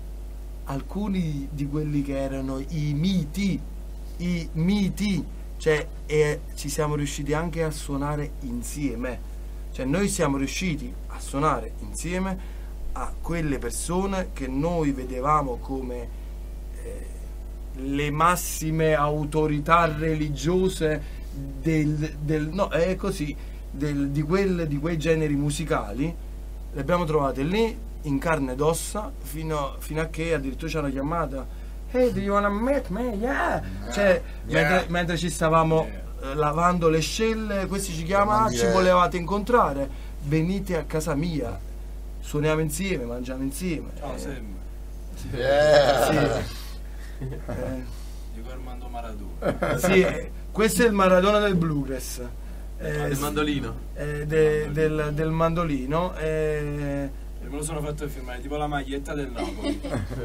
alcuni di quelli che erano i miti, i miti, cioè, e ci siamo riusciti anche a suonare insieme. Cioè, noi siamo riusciti a suonare insieme a quelle persone che noi vedevamo come eh, le massime autorità religiose del, del no, è così, del, di, quel, di quei generi musicali. Le abbiamo trovate lì in carne ed ossa, fino, fino a che addirittura ci hanno chiamata: "Hey, do you wanna meet me?" Yeah! Cioè, Yeah. Mentre, mentre ci stavamo eh, lavando le scelle, questi ci chiamano: "Ah, ci volevate incontrare? Venite a casa mia, suoniamo insieme, mangiamo insieme." Ciao Eh, Sam, Yeah. sì. Eh, Diego Armando Maradona. sì, eh, questo è il Maradona del bluegrass. Eh, il mandolino. eh, de- del, del mandolino. eh, E me lo sono fatto firmare tipo la maglietta del Napoli.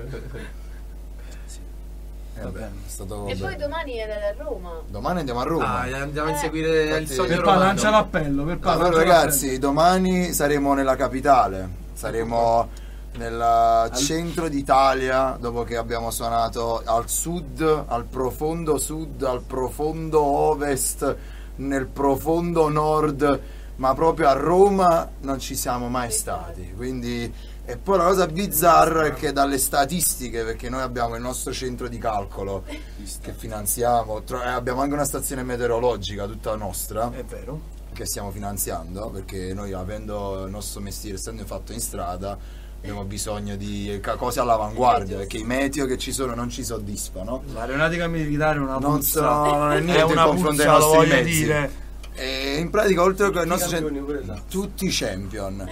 Eh, vabbè, è stato E poi bello. domani era a Roma. Domani andiamo a Roma. Ah, andiamo a Eh. inseguire il Infatti- sogno per romano. lancia l'appello, per Allora, lancia ragazzi, domani saremo nella capitale, saremo nel centro d'Italia, dopo che abbiamo suonato al sud, al profondo sud, al profondo ovest, nel profondo nord, ma proprio a Roma non ci siamo mai stati. Quindi, e poi la cosa bizzarra è che dalle statistiche, perché noi abbiamo il nostro centro di calcolo che finanziamo, tro- e abbiamo anche una stazione meteorologica tutta nostra, È vero. che stiamo finanziando, perché noi, avendo il nostro mestiere, essendo fatto in strada, abbiamo bisogno di ca- cose all'avanguardia, perché i meteo che ci sono non ci soddisfano. L'aeronautica militare è una Non puzza. sono non è niente è in una confronto ai puzza, lo nostri voglio mezzi. dire. E in pratica, oltre che il nostro campioni cent- pure, esatto. tutti champion.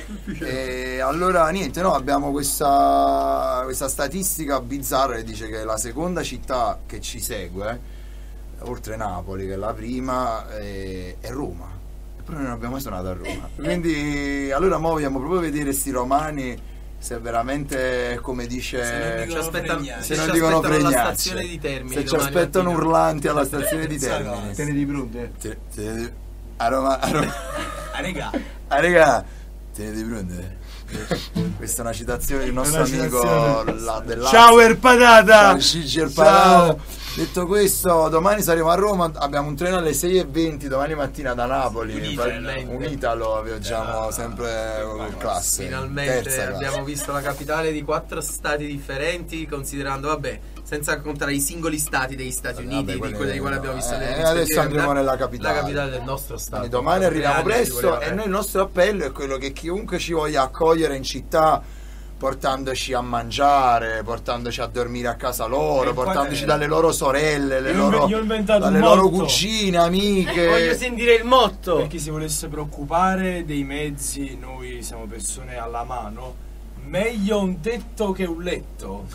E allora niente, no, abbiamo questa, questa statistica bizzarra che dice che la seconda città che ci segue, oltre Napoli, che è la prima, è, è Roma. Però noi non abbiamo mai suonato a Roma. Quindi allora mo vogliamo proprio vedere sti romani, se veramente, come dice, Se non Ci dicono aspettano, Pregnacci. se ci non dicono aspettano alla Pregnacci, stazione di Termini. se ci domani aspettano mattina. urlanti alla stazione di Esatto. Termini. Tenete pronte. Te- te- a Roma, a Roma. Ah, regà. Ah, raga, tenete pronte? Questa è una citazione di un nostro È una amico citazione. la, del Ciao er patata! Ciao, Gigi il Patata. Detto questo, domani saremo a Roma, abbiamo un treno alle sei e venti domani mattina da Napoli. Finalmente. Un Italo, viaggiamo sempre con classe. Finalmente terza classe. abbiamo visto la capitale di quattro stati differenti, considerando, vabbè, senza contare i singoli stati degli Stati Vabbè, Uniti, di quelli- quelli dei quali abbiamo visto eh, le adesso rispettive andremo capitali, nella capitale. la capitale del nostro stato. Quindi domani arriviamo Tre anni ci presto voleva, e eh. noi il nostro appello è quello che chiunque ci voglia accogliere in città, portandoci a mangiare, portandoci a dormire a casa loro, E poi- portandoci dalle loro sorelle, le Io ho inve- loro, io ho inventato dalle un loro motto. cugine, amiche. Voglio sentire il motto. Per chi si volesse preoccupare dei mezzi, noi siamo persone alla mano. Meglio un tetto che un letto.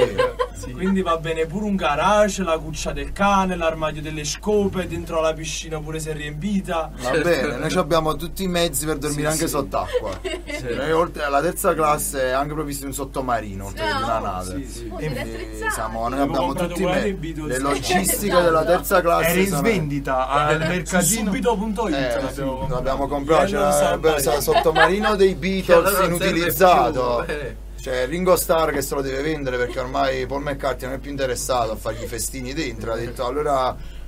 Quindi va bene pure un garage, la cuccia del cane, l'armadio delle scope, dentro la piscina pure se è riempita. Va bene, noi ci abbiamo tutti i mezzi per dormire Sì, anche sì. sott'acqua. Noi oltre alla terza classe è anche provvisto di un sottomarino, oltre che di una No. nave. Sì, sì. Oh, Quindi siete attrezzati. siamo, noi Abbiamo abbiamo comprato tutti i quella dei mezzi. Beatles. Le logistiche della terza classe Era in sono- svendita al Su mercatino. subito punto it Eh, sì, l'abbiamo comprato. l'abbiamo comprato, Yellow c'era Submarine. il sottomarino dei Che Beatles allora non serve inutilizzato. più, eh. C'è Ringo Starr che se lo deve vendere perché ormai Paul McCartney non è più interessato a fargli i festini dentro. Ha detto allora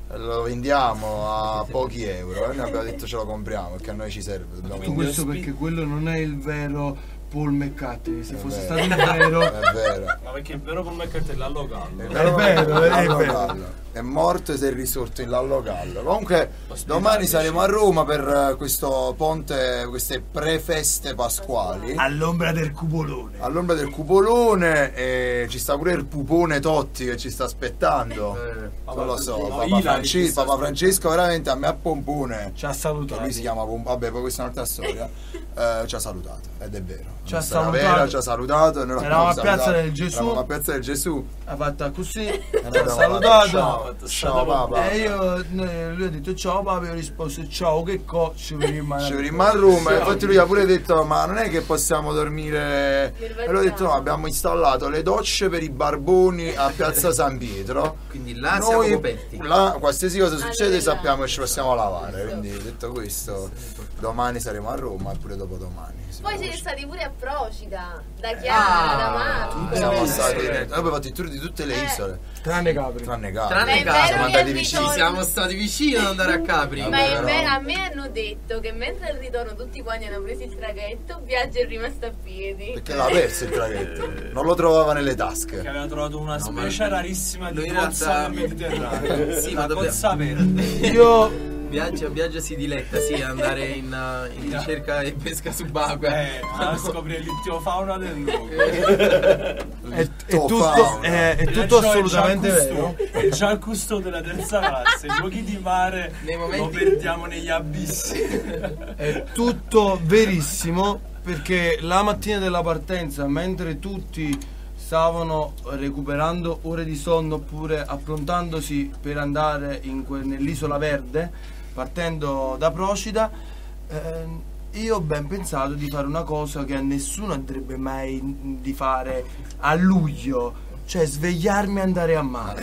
lo vendiamo a pochi euro e noi abbiamo detto ce lo compriamo perché a noi ci serve, dobbiamo Tutto questo perché quello non è il vero Paul McCartney, se È fosse vero. stato il vero è vero. Ma perché il vero Paul McCartney è Lallo Gallo. È vero, è Lallo vero. Gallo. È morto e si è risorto in Lallo Gallo. Comunque Ospitalici. domani saremo a Roma per eh, questo ponte, queste pre-feste pasquali. all'ombra del cupolone. All'ombra del cupolone e ci sta pure il pupone Totti che ci sta aspettando. Eh, Non lo so, No, Papa, Ilari Franci- ci sta Papa Francesco veramente a me a Pompone. Ci ha Che salutato. lui si chiama Pompone, vabbè, poi questa è un'altra storia. eh, ci ha salutato, ed è vero. Ci ha Una storia salutato. vera, ci ha salutato. e noi Eravamo l'abbiamo a Piazza salutato. del Gesù. Eravamo a Piazza del Gesù. Ha fatto così, E ci noi ha abbiamo salutato. fatto, Ciao, ciao papà. E io, noi- lui ha detto ciao papà, io ho risposto ciao che co, ci vediamo a Ci vediamo a Roma, e infatti lui ha pure detto ma non è che possiamo dormire, e lui ha detto no, abbiamo installato le docce per i barboni a Piazza San Pietro, Quindi là siamo coperti. là qualsiasi cosa succede Allora, sappiamo che ci possiamo lavare, quindi detto questo domani saremo a Roma e pure dopodomani. Poi siete stati pure a Procida, da Chiara, Ah, da Marco. siamo Eh, stati, sì. noi abbiamo fatto il tour di tutte le Eh. isole, tranne Capri. tranne Capri. Tranne Ma è Capri. vero Siamo che andati il vicini. ritorno- Siamo stati vicini ad andare a Capri. Ma è Però- vero, a me hanno detto che mentre al ritorno tutti quanti hanno preso il traghetto, Biagio è rimasto a piedi. Perché l'ha perso il traghetto, non lo trovava nelle tasche. Che aveva trovato una No, ma- specie rarissima lui di in cozza realtà- nel Mediterraneo. Sì, ma la dobbiamo- cozza verde. Io Viaggio, viaggio si diletta, sì, andare in, uh, in ricerca e pesca subacquea. Eh, a scoprire l'itiofauna del luogo. è, è tutto, è, è tutto assolutamente vero. È già il custode della terza classe. I luoghi di mare Nei lo momenti- perdiamo negli abissi. È tutto verissimo perché la mattina della partenza, mentre tutti stavano recuperando ore di sonno oppure approntandosi per andare in que- nell'isola verde, partendo da Procida, ehm, io ho ben pensato di fare una cosa che a nessuno andrebbe mai di fare a luglio, cioè svegliarmi e andare a mare.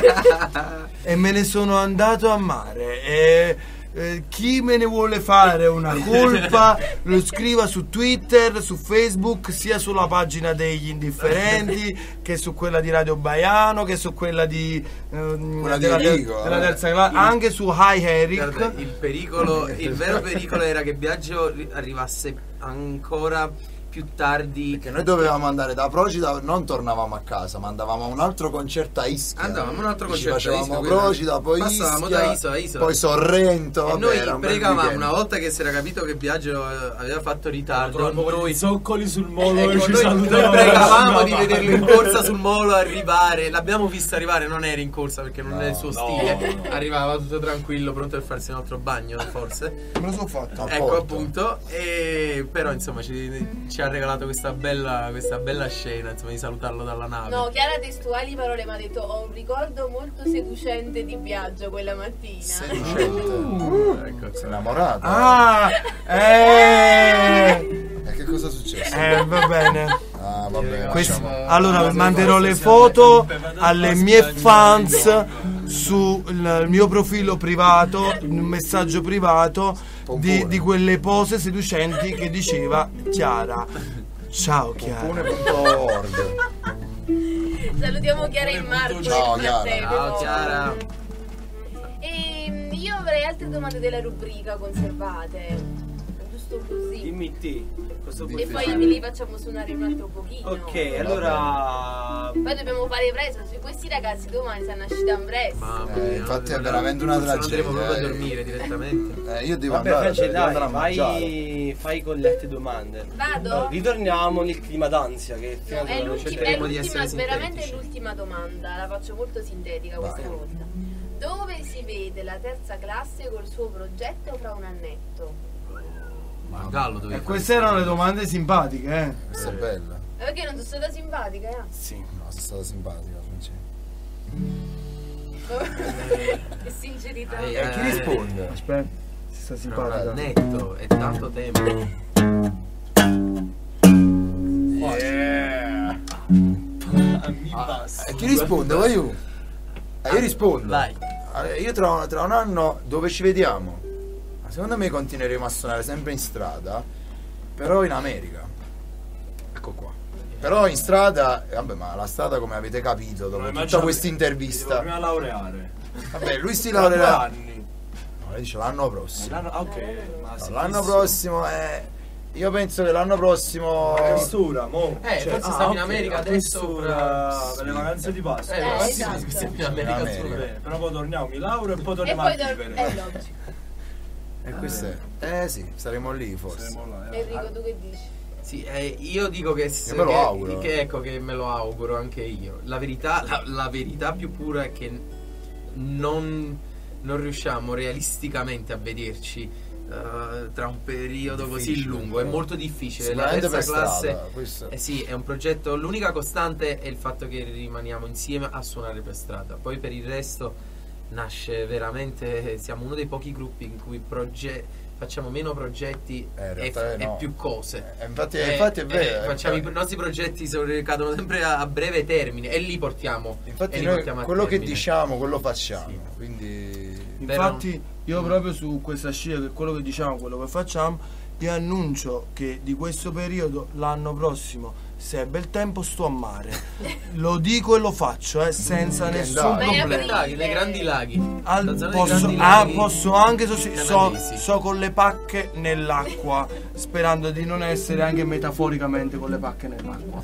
E me ne sono andato a mare e eh, chi me ne vuole fare una colpa lo scriva su Twitter, su Facebook, sia sulla pagina degli indifferenti che su quella di Radio Baiano, che su quella di ehm, Quella di della, ter- Enrico, della eh. terza classe, anche su Hi Eric. Guarda, il pericolo, il vero pericolo era che Biagio ri- arrivasse ancora più tardi. Perché noi dovevamo andare da Procida, non tornavamo a casa, ma andavamo a un altro concerto a Ischia. Andavamo a un altro Ci concerto a facevamo Ischia, quindi Procida, poi passavamo Ischia, da isola a isola. poi Sorrento. E vabbè, noi era un bel pregavamo, weekend. una volta che si era capito che Biagio eh, aveva fatto ritardo, Noi noi, zoccoli sul molo ecco, e ci noi, noi salutavamo. pregavamo di vederlo in corsa sul molo arrivare. L'abbiamo visto arrivare, non era in corsa perché non No, è il suo no, stile. no. Arrivava tutto tranquillo, pronto per farsi un altro bagno, forse. Me lo so fatto. a Ecco Porto. appunto, e però insomma ci, ci ha regalato questa bella, questa bella scena, insomma, di salutarlo dalla nave. No, Chiara testuali parole mi ha detto ho un ricordo molto seducente di Biagio quella mattina. Seducente. Ecco, Si è innamorato. Ah, eh, E che cosa è successo? eh, va bene. Ah, vabbè. Questi- lasciamo- allora manderò le foto alle mie fans sul mio profilo privato, un messaggio privato di, di quelle pose seducenti che diceva Chiara. Ciao Chiara. Pompone punto org. Salutiamo Chiara e Marco. Ciao, nel Chiara. frattempo. Ciao Chiara. E io avrei altre domande della rubrica conservate. Giusto così. Dimmi te. Questo E punto- poi ve li facciamo suonare un altro pochino. Ok, allora. Poi dobbiamo fare presto su questi ragazzi domani stanno usciti a presto. Mamma Eh, mia, infatti è non- veramente una forse non andremo tragedia, proprio a eh. dormire direttamente. Eh, io devo Vabbè, andare, Francesco, devo andare a dai, mangiare. fai, fai con le altre domande. Vado? Allora, ritorniamo nel clima d'ansia che fino No, ad è ora non l'ultima, c'è è cercheremo di l'ultima- essere veramente sintetici. l'ultima domanda, la faccio molto sintetica questa Vai. volta. Dove si vede la terza classe col suo progetto fra un annetto? Ma il gallo dove E queste erano le domande simpatiche, eh. Questa è bella. Eh, Perché non sono stata simpatica, eh? Sì. No, sei stata simpatica, Francesca. Che sincerità. Eh, E chi risponde? Aspetta, si sta simpatica. netto, è tanto tempo. Yeah. Mi basta. E chi risponde? Vai io. Eh, io rispondo. Vai. Allora, io tra, tra un anno dove ci vediamo? Ma secondo me continueremo a suonare sempre in strada, però in America. Ecco qua. Però in strada, vabbè, ma la strada come avete capito dopo Ma tutta già- questa mi devo intervista, prima laureare. vabbè, lui si Tra due laureerà. anni. No, lei dice l'anno prossimo. L'anno- ah, ok, ma No, sì, l'anno sì. prossimo è. Io penso che l'anno prossimo. La questura, mo. Eh, forse stiamo in America adesso questura ora- per le vacanze di Pasqua. Eh, Eh, ma sì, esatto. sì, stiamo in America In America. solo. Bene, però poi torniamo, mi laureo e poi E torniamo poi a dor- vivere. è logico. E questo è. Eh sì, saremo lì forse. Saremo là, eh. Enrico, tu che dici? Sì, eh, io dico che, se- Io me lo che- auguro. che ecco che me lo auguro anche io. La verità, la, la verità più pura è che non, non riusciamo realisticamente a vederci eh, tra un periodo così Difficile, lungo. È però. molto difficile. La Sicuramente terza per classe strada, questo. eh sì, è un progetto. L'unica costante è il fatto che rimaniamo insieme a suonare per strada. Poi per il resto nasce veramente. Siamo uno dei pochi gruppi in cui proge- facciamo meno progetti Eh, in e, realtà e no. più cose. Eh, infatti, Eh, infatti è eh, vero. facciamo eh, i nostri progetti sono- cadono sempre a, a breve termine e li portiamo. Infatti e li noi portiamo a quello che termine. diciamo, quello facciamo. Sì. Quindi. Infatti io proprio su questa scia, che quello che diciamo, quello che facciamo, ti annuncio che di questo periodo l'anno prossimo, se è bel tempo, sto a mare. Lo dico e lo faccio, eh, senza Che nessun andate? Ma è problema. Laghi, nei grandi laghi. Al- La zona dei posso, grandi ah, laghi posso anche so, so, canadesi. so con le pacche nell'acqua, sperando di non essere anche metaforicamente con le pacche nell'acqua.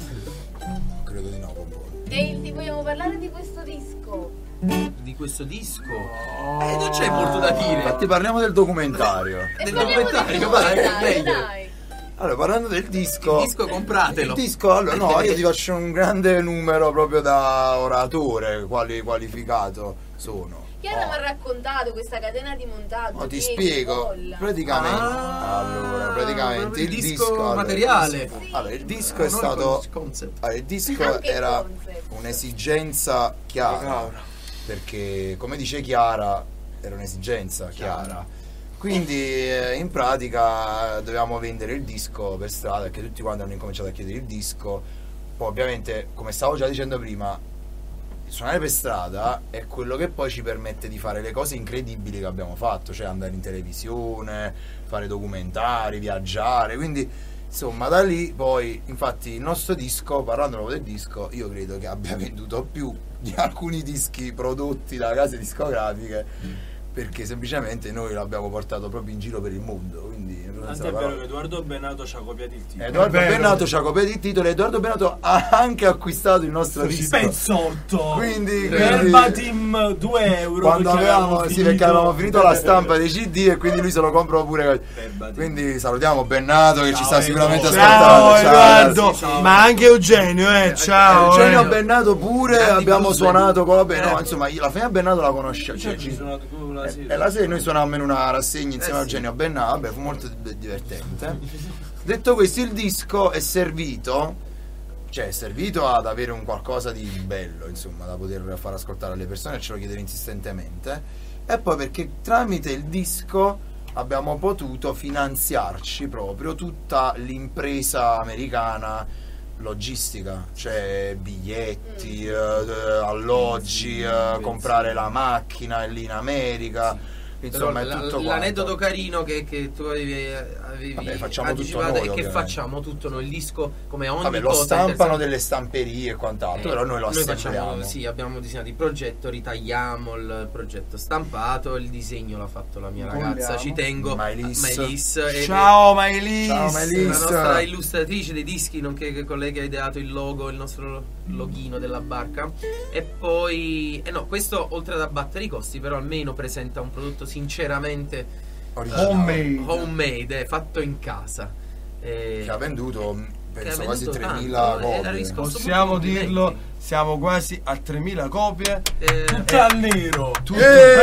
Credo di no, Pompone. E ti vogliamo parlare di questo disco? di questo disco. Eh, non c'è molto da dire. Infatti parliamo del documentario. E Del parliamo documentario, del vai, documentario, meglio. dai. Allora, parlando del disco. Il disco compratelo. Il disco, allora, no, io ti faccio un grande numero proprio da oratore quali, qualificato sono. Chiara Oh. mi ha raccontato questa catena di montaggio. No, ti che spiego. colla. Praticamente, Ah, allora, praticamente proprio il il disco, disco allora, materiale. Allora, il disco Ah, è non stato. il concept. Allora, il disco Anche il era concept. un'esigenza chiara. Perché, come dice Chiara, era un'esigenza chiara. Quindi, eh, in pratica, dovevamo vendere il disco per strada, perché tutti quanti hanno incominciato a chiedere il disco. Poi, ovviamente, come stavo già dicendo prima, suonare per strada è quello che poi ci permette di fare le cose incredibili che abbiamo fatto, cioè andare in televisione, fare documentari, viaggiare, quindi insomma da lì poi, infatti il nostro disco, parlando proprio del disco, io credo che abbia venduto più di alcuni dischi prodotti da case discografiche, perché semplicemente noi l'abbiamo portato proprio in giro per il mondo, quindi Tanto è vero che Edoardo Bennato ci ha copiato il titolo. Edoardo È vero. Bennato ci ha copiato il titolo e Edoardo Bennato ha anche acquistato il nostro disco. Pezzotto! Quindi, Verbatim due euro. quando perché avevamo, sì, perché avevamo finito la stampa dei C D e quindi lui se lo compra pure. Verbatim. Quindi salutiamo Bennato che Ciao, ci sta sicuramente Edoardo. ascoltando. Ciao Edoardo, ragazzi. ciao. ma anche Eugenio, eh, ciao. Eugenio eh. Bennato pure Grandi abbiamo blues suonato con la band. Eh. No, insomma, io- la famiglia Bennato la conoscevo. Cioè, Cioè, ci ci- sono tu la e sera. la sera noi suonavamo in una rassegna insieme Eh, a sì. Eugenio Bennato, vabbè, fu molto di- divertente. Detto questo, il disco è servito, cioè è servito ad avere un qualcosa di bello, insomma, da poter far ascoltare alle persone, ce lo chiedere insistentemente, e poi perché tramite il disco abbiamo potuto finanziarci proprio tutta l'impresa americana logistica, cioè biglietti, eh, eh, alloggi, eh, comprare la macchina lì in America. Insomma, è Però tutto l- quanto. l'aneddoto carino che, che tu avevi, avevi Vabbè, facciamo tutto anticipato noi, è che ovviamente. facciamo tutto noi, il disco come ogni Vabbè, lo cosa stampano interessante. delle stamperie e quant'altro, Eh, però noi lo assembliamo. facciamo, sì, abbiamo disegnato il progetto, ritagliamo il progetto stampato, il disegno l'ha fatto la mia ragazza, Vogliamo. ci tengo, Mylis. Mylis, e- Ciao Mailis. Ciao, e Mylis. la nostra illustratrice dei dischi, nonché che colei che ha ideato il logo, il nostro loghino della barca. E poi, eh no, questo oltre ad abbattere i costi, però almeno presenta un prodotto sinceramente Originale. Homemade. homemade, eh, fatto in casa. Eh, Che ha venduto che penso ha quasi venduto tremila tanto, eh, ha copie. riscosso Possiamo molti dirlo, complimenti. siamo quasi a tremila copie. Eh, Tutte al nero. Tutto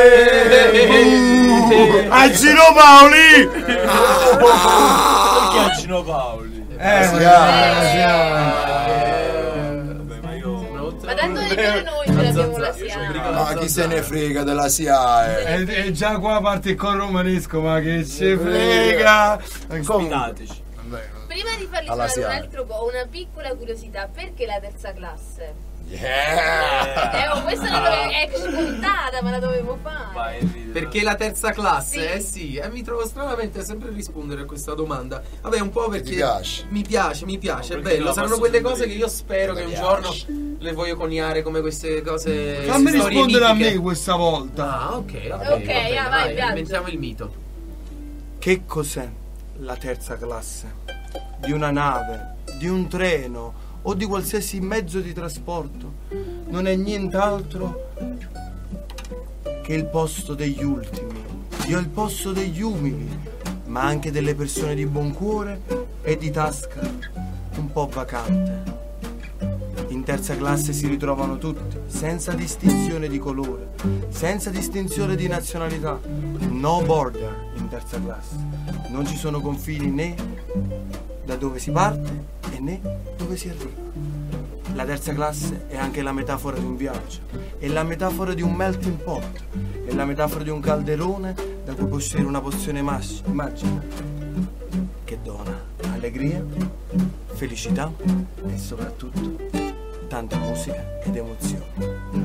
Eh, a Gino Paoli! Perché a Gino Paoli? Eh, sì, ma- eh, sì, Vabbè, ma io. Ma tanto di più noi ce l'abbiamo la Io S I c'ho A. briga- Ma chi se ne frega della S I A? Eh. E, e già qua parte il coro romanesco, ma che ci frega! Contateci. Prima di farli Alla suonare S I A. un altro po', una piccola curiosità, perché la terza classe? Yeah! Eh, oh, questa è una cosa è scontata domanda me la dovevo fare. Vai, Enrico. Perché la terza classe? Sì. Eh sì, eh, mi trovo stranamente a sempre rispondere a questa domanda. Vabbè, un po' perché Ti piace? mi piace, mi piace, No, è perché bello. la Saranno passo quelle sempre cose che io. io spero Mi che un piace. giorno le voglio coniare come queste cose. Fammi storie rispondere a mitiche. me questa volta. Ah, ok, ok. Ok, va bene, ah, vai, Biagio. inventiamo il mito. Che cos'è la terza classe? Di una nave, di un treno o di qualsiasi mezzo di trasporto? Non è nient'altro che il posto degli ultimi, io il posto degli umili, ma anche delle persone di buon cuore e di tasca un po' vacante. In terza classe si ritrovano tutti, senza distinzione di colore, senza distinzione di nazionalità. No border in terza classe. Non ci sono confini né da dove si parte e né dove si arriva. La terza classe è anche la metafora di un viaggio, è la metafora di un melting pot, è la metafora di un calderone da cui può uscire una pozione mas- magica che dona allegria, felicità e soprattutto tanta musica ed emozione.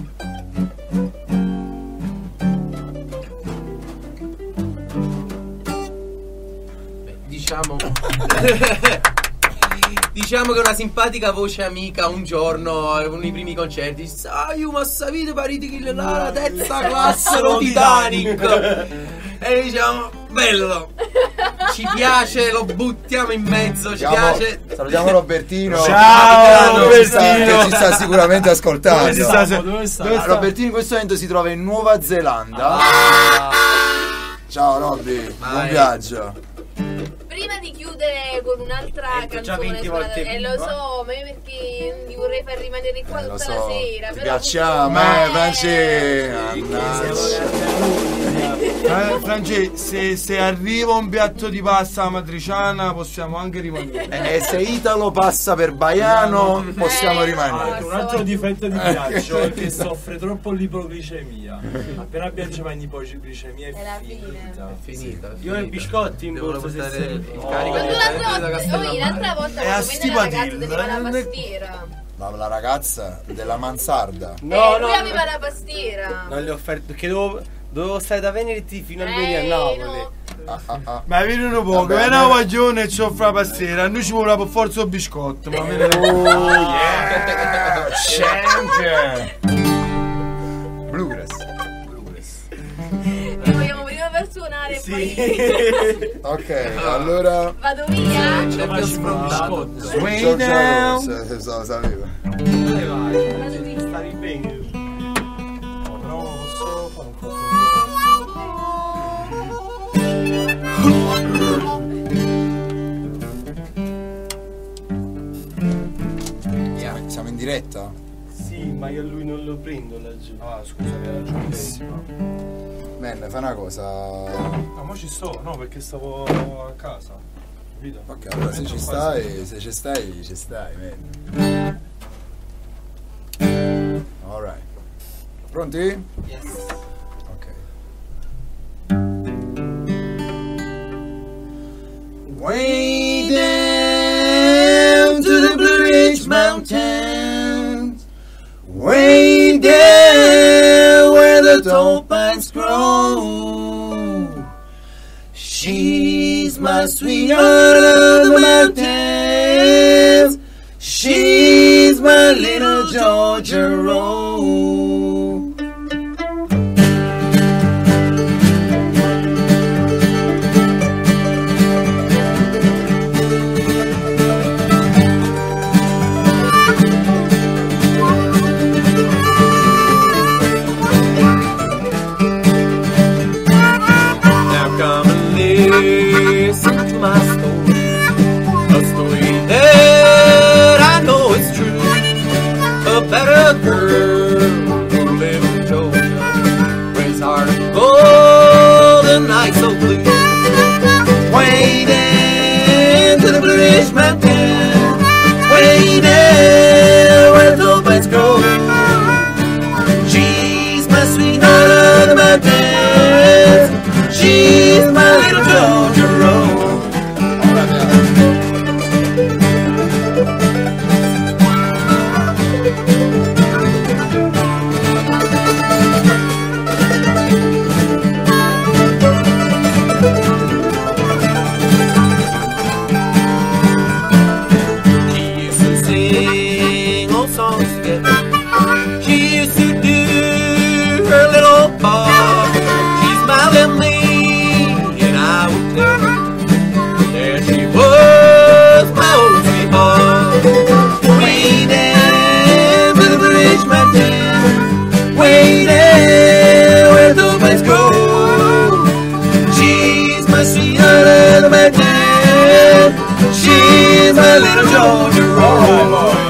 Beh, diciamo diciamo che una simpatica voce amica un giorno eh, uno dei primi concerti, sai, ma sapete pariti che la terza classe lo Titanic, e diciamo bello, ci piace, lo buttiamo in mezzo, ci Salutiamo- piace. Salutiamo Robertino. Ciao, Che ci sta- Robertino. Che ci sta sicuramente ascoltando. Dove sta- Dove sta? dove sta? Ah, Robertino in questo momento si trova in Nuova Zelanda. Ah, Ciao Robby, buon Vai. viaggio. Prima di chiudere con un'altra Eh, già canzone, venti suonata- volte eh, lo prima. so, ma io perché non vi vorrei far rimanere qua Eh, lo tutta so, la sera. ti però piacciamo, purtroppo- eh, Franci. Mannaggia. Eh, Franci, se, se arriva un piatto di pasta amatriciana possiamo anche rimanere. E se Italo passa per Baiano, possiamo Eh, rimanere. Anche un altro difetto di Biagio è che soffre troppo l'ipoglicemia. Appena Biagio va in ipoglicemia è, È la fine. finita. è finita. è Io ho i finita. biscotti in Devono borsa se portare sei- il Oh. carico Ma di tu da l'altra volta, Castellammare. oh, l'altra volta È quando a venne la Stipatillo, ragazza teneva la non è- pastiera. La, la ragazza della mansarda. No, eh, no, lui aveva no. la pastiera. Non le ho offerto perché dovevo, dovevo stare da Veneti fino a Eh, venire a Napoli. no. Ah, ah, ah. Ma vieni un poco, Vabbè, vieni no. una guaglione e ci offre la pastiera, a noi ci vuole per forza un biscotto, ma viene Oh yeah! Champion! Bluegrass. Ti vogliamo prima per suonare e Sì. poi Ok, allora. vado via. C'è più sfrontato. Way Giorgio down. Rose, se lo sapevo. Dove vai? Vado via. Stavi bene. No, però posso fare un po'. Siamo- Siamo in diretta? Sì, ma io a lui non lo prendo laggiù. Ah, scusa, hai ragionissimo. Men, fai una cosa. Ah, ma ci sto, no, perché stavo a casa. Capito? Ok, allora se ci stai, se ci stai, ci stai, men. Alright. Pronti? Yes. Ok. Way down to the Blue Ridge Mountains, way down where the tall pines grow. She's my sweetheart of the mountains. She's my little Georgia Rose. Now come and listen to my story, a story that I know is true. About a girl who lives in Georgia, raised heart of gold and night so blue. Way down to the Blue Ridge Mountains, way down where the pines grow. She's my sweetheart of the mountains. She's my little Georgia Rose. little Georgia roll.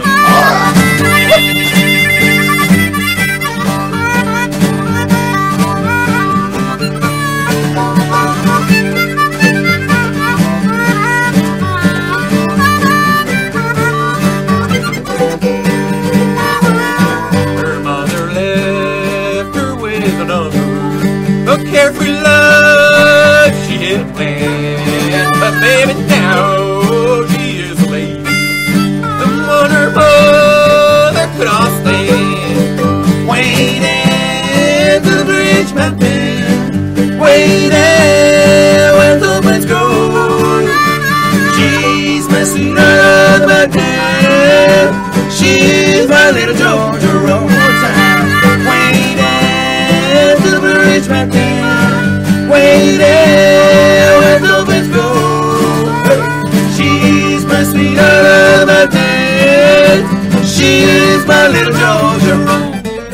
Her mother left her with another, a carefree life she had planned. But baby, now she is a lady, the one her mother could all stand. Waiting to the bridge mountain, waiting when the winds go. She's my sweetheart, my dear. She's my little Georgia roll time. Waiting to the bridge mountain, waiting when the winds go. She's my sweetheart, my dear. She's my little Georgia roll.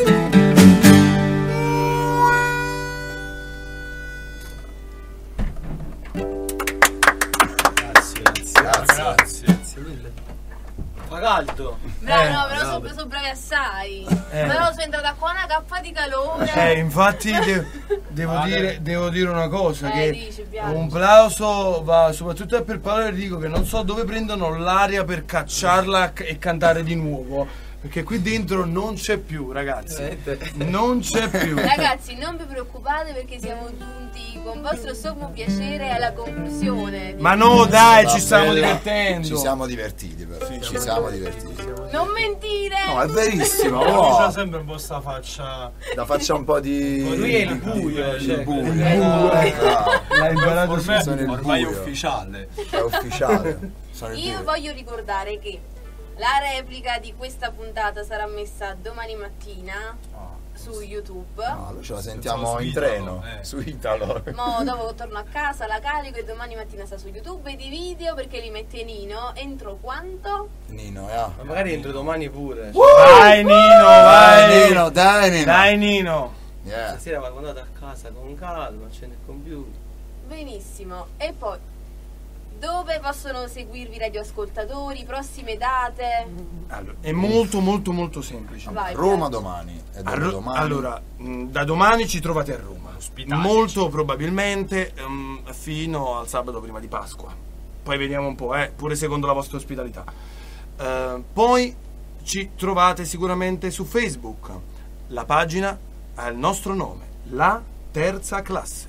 Fa caldo. Bravo, Eh, no, però bravo. sono so bravi assai. Eh. Però sono entrata qua una cappa di calore. Eh, infatti de- devo, Vale. dire, devo dire una cosa, Eh, che dici, piace. un plauso va soprattutto per Paolo e Enrico, che non so dove prendono l'aria per cacciarla e cantare di nuovo. Perché qui dentro non c'è più, ragazzi. Non c'è più. Ragazzi, non vi preoccupate perché siamo giunti con vostro sommo piacere alla conclusione. Ma no, dai, ci Va stiamo bene. divertendo. Ci siamo divertiti però, ci siamo divertiti. Non mentire! No, è verissimo, No, oh, c'ha sempre un po' sta faccia. da faccia un po' di... Lui è il buio, di- cioè, il buio. quello- Eh, bravo. L'hai imparato Ormai, subito. sono il ormai è buio. ufficiale. È ufficiale. Sono il Io buio. voglio ricordare che la replica di questa puntata sarà messa domani mattina su YouTube. No, allora ce la sentiamo Senza in Italo, treno eh. su Italo. Mo dopo torno a casa, la carico e domani mattina sta su YouTube ed i video perché li mette Nino entro quanto? Nino, yeah. Ma magari entro domani pure. Vai Nino, Dai vai. Nino, dai Nino. Dai Nino. Yeah. Stasera vado andato a casa con calma, accendo il computer. Benissimo. E poi dove possono seguirvi radioascoltatori? Prossime date? Allora, è molto molto molto semplice. Vai, Roma Pier. domani. E A dopo Ro- domani. allora, mh, da domani ci trovate a Roma. Molto probabilmente ehm, fino al sabato prima di Pasqua. Poi vediamo un po', eh, pure secondo la vostra ospitalità. Eh, poi ci trovate sicuramente su Facebook. La pagina ha il nostro nome, La Terza Classe.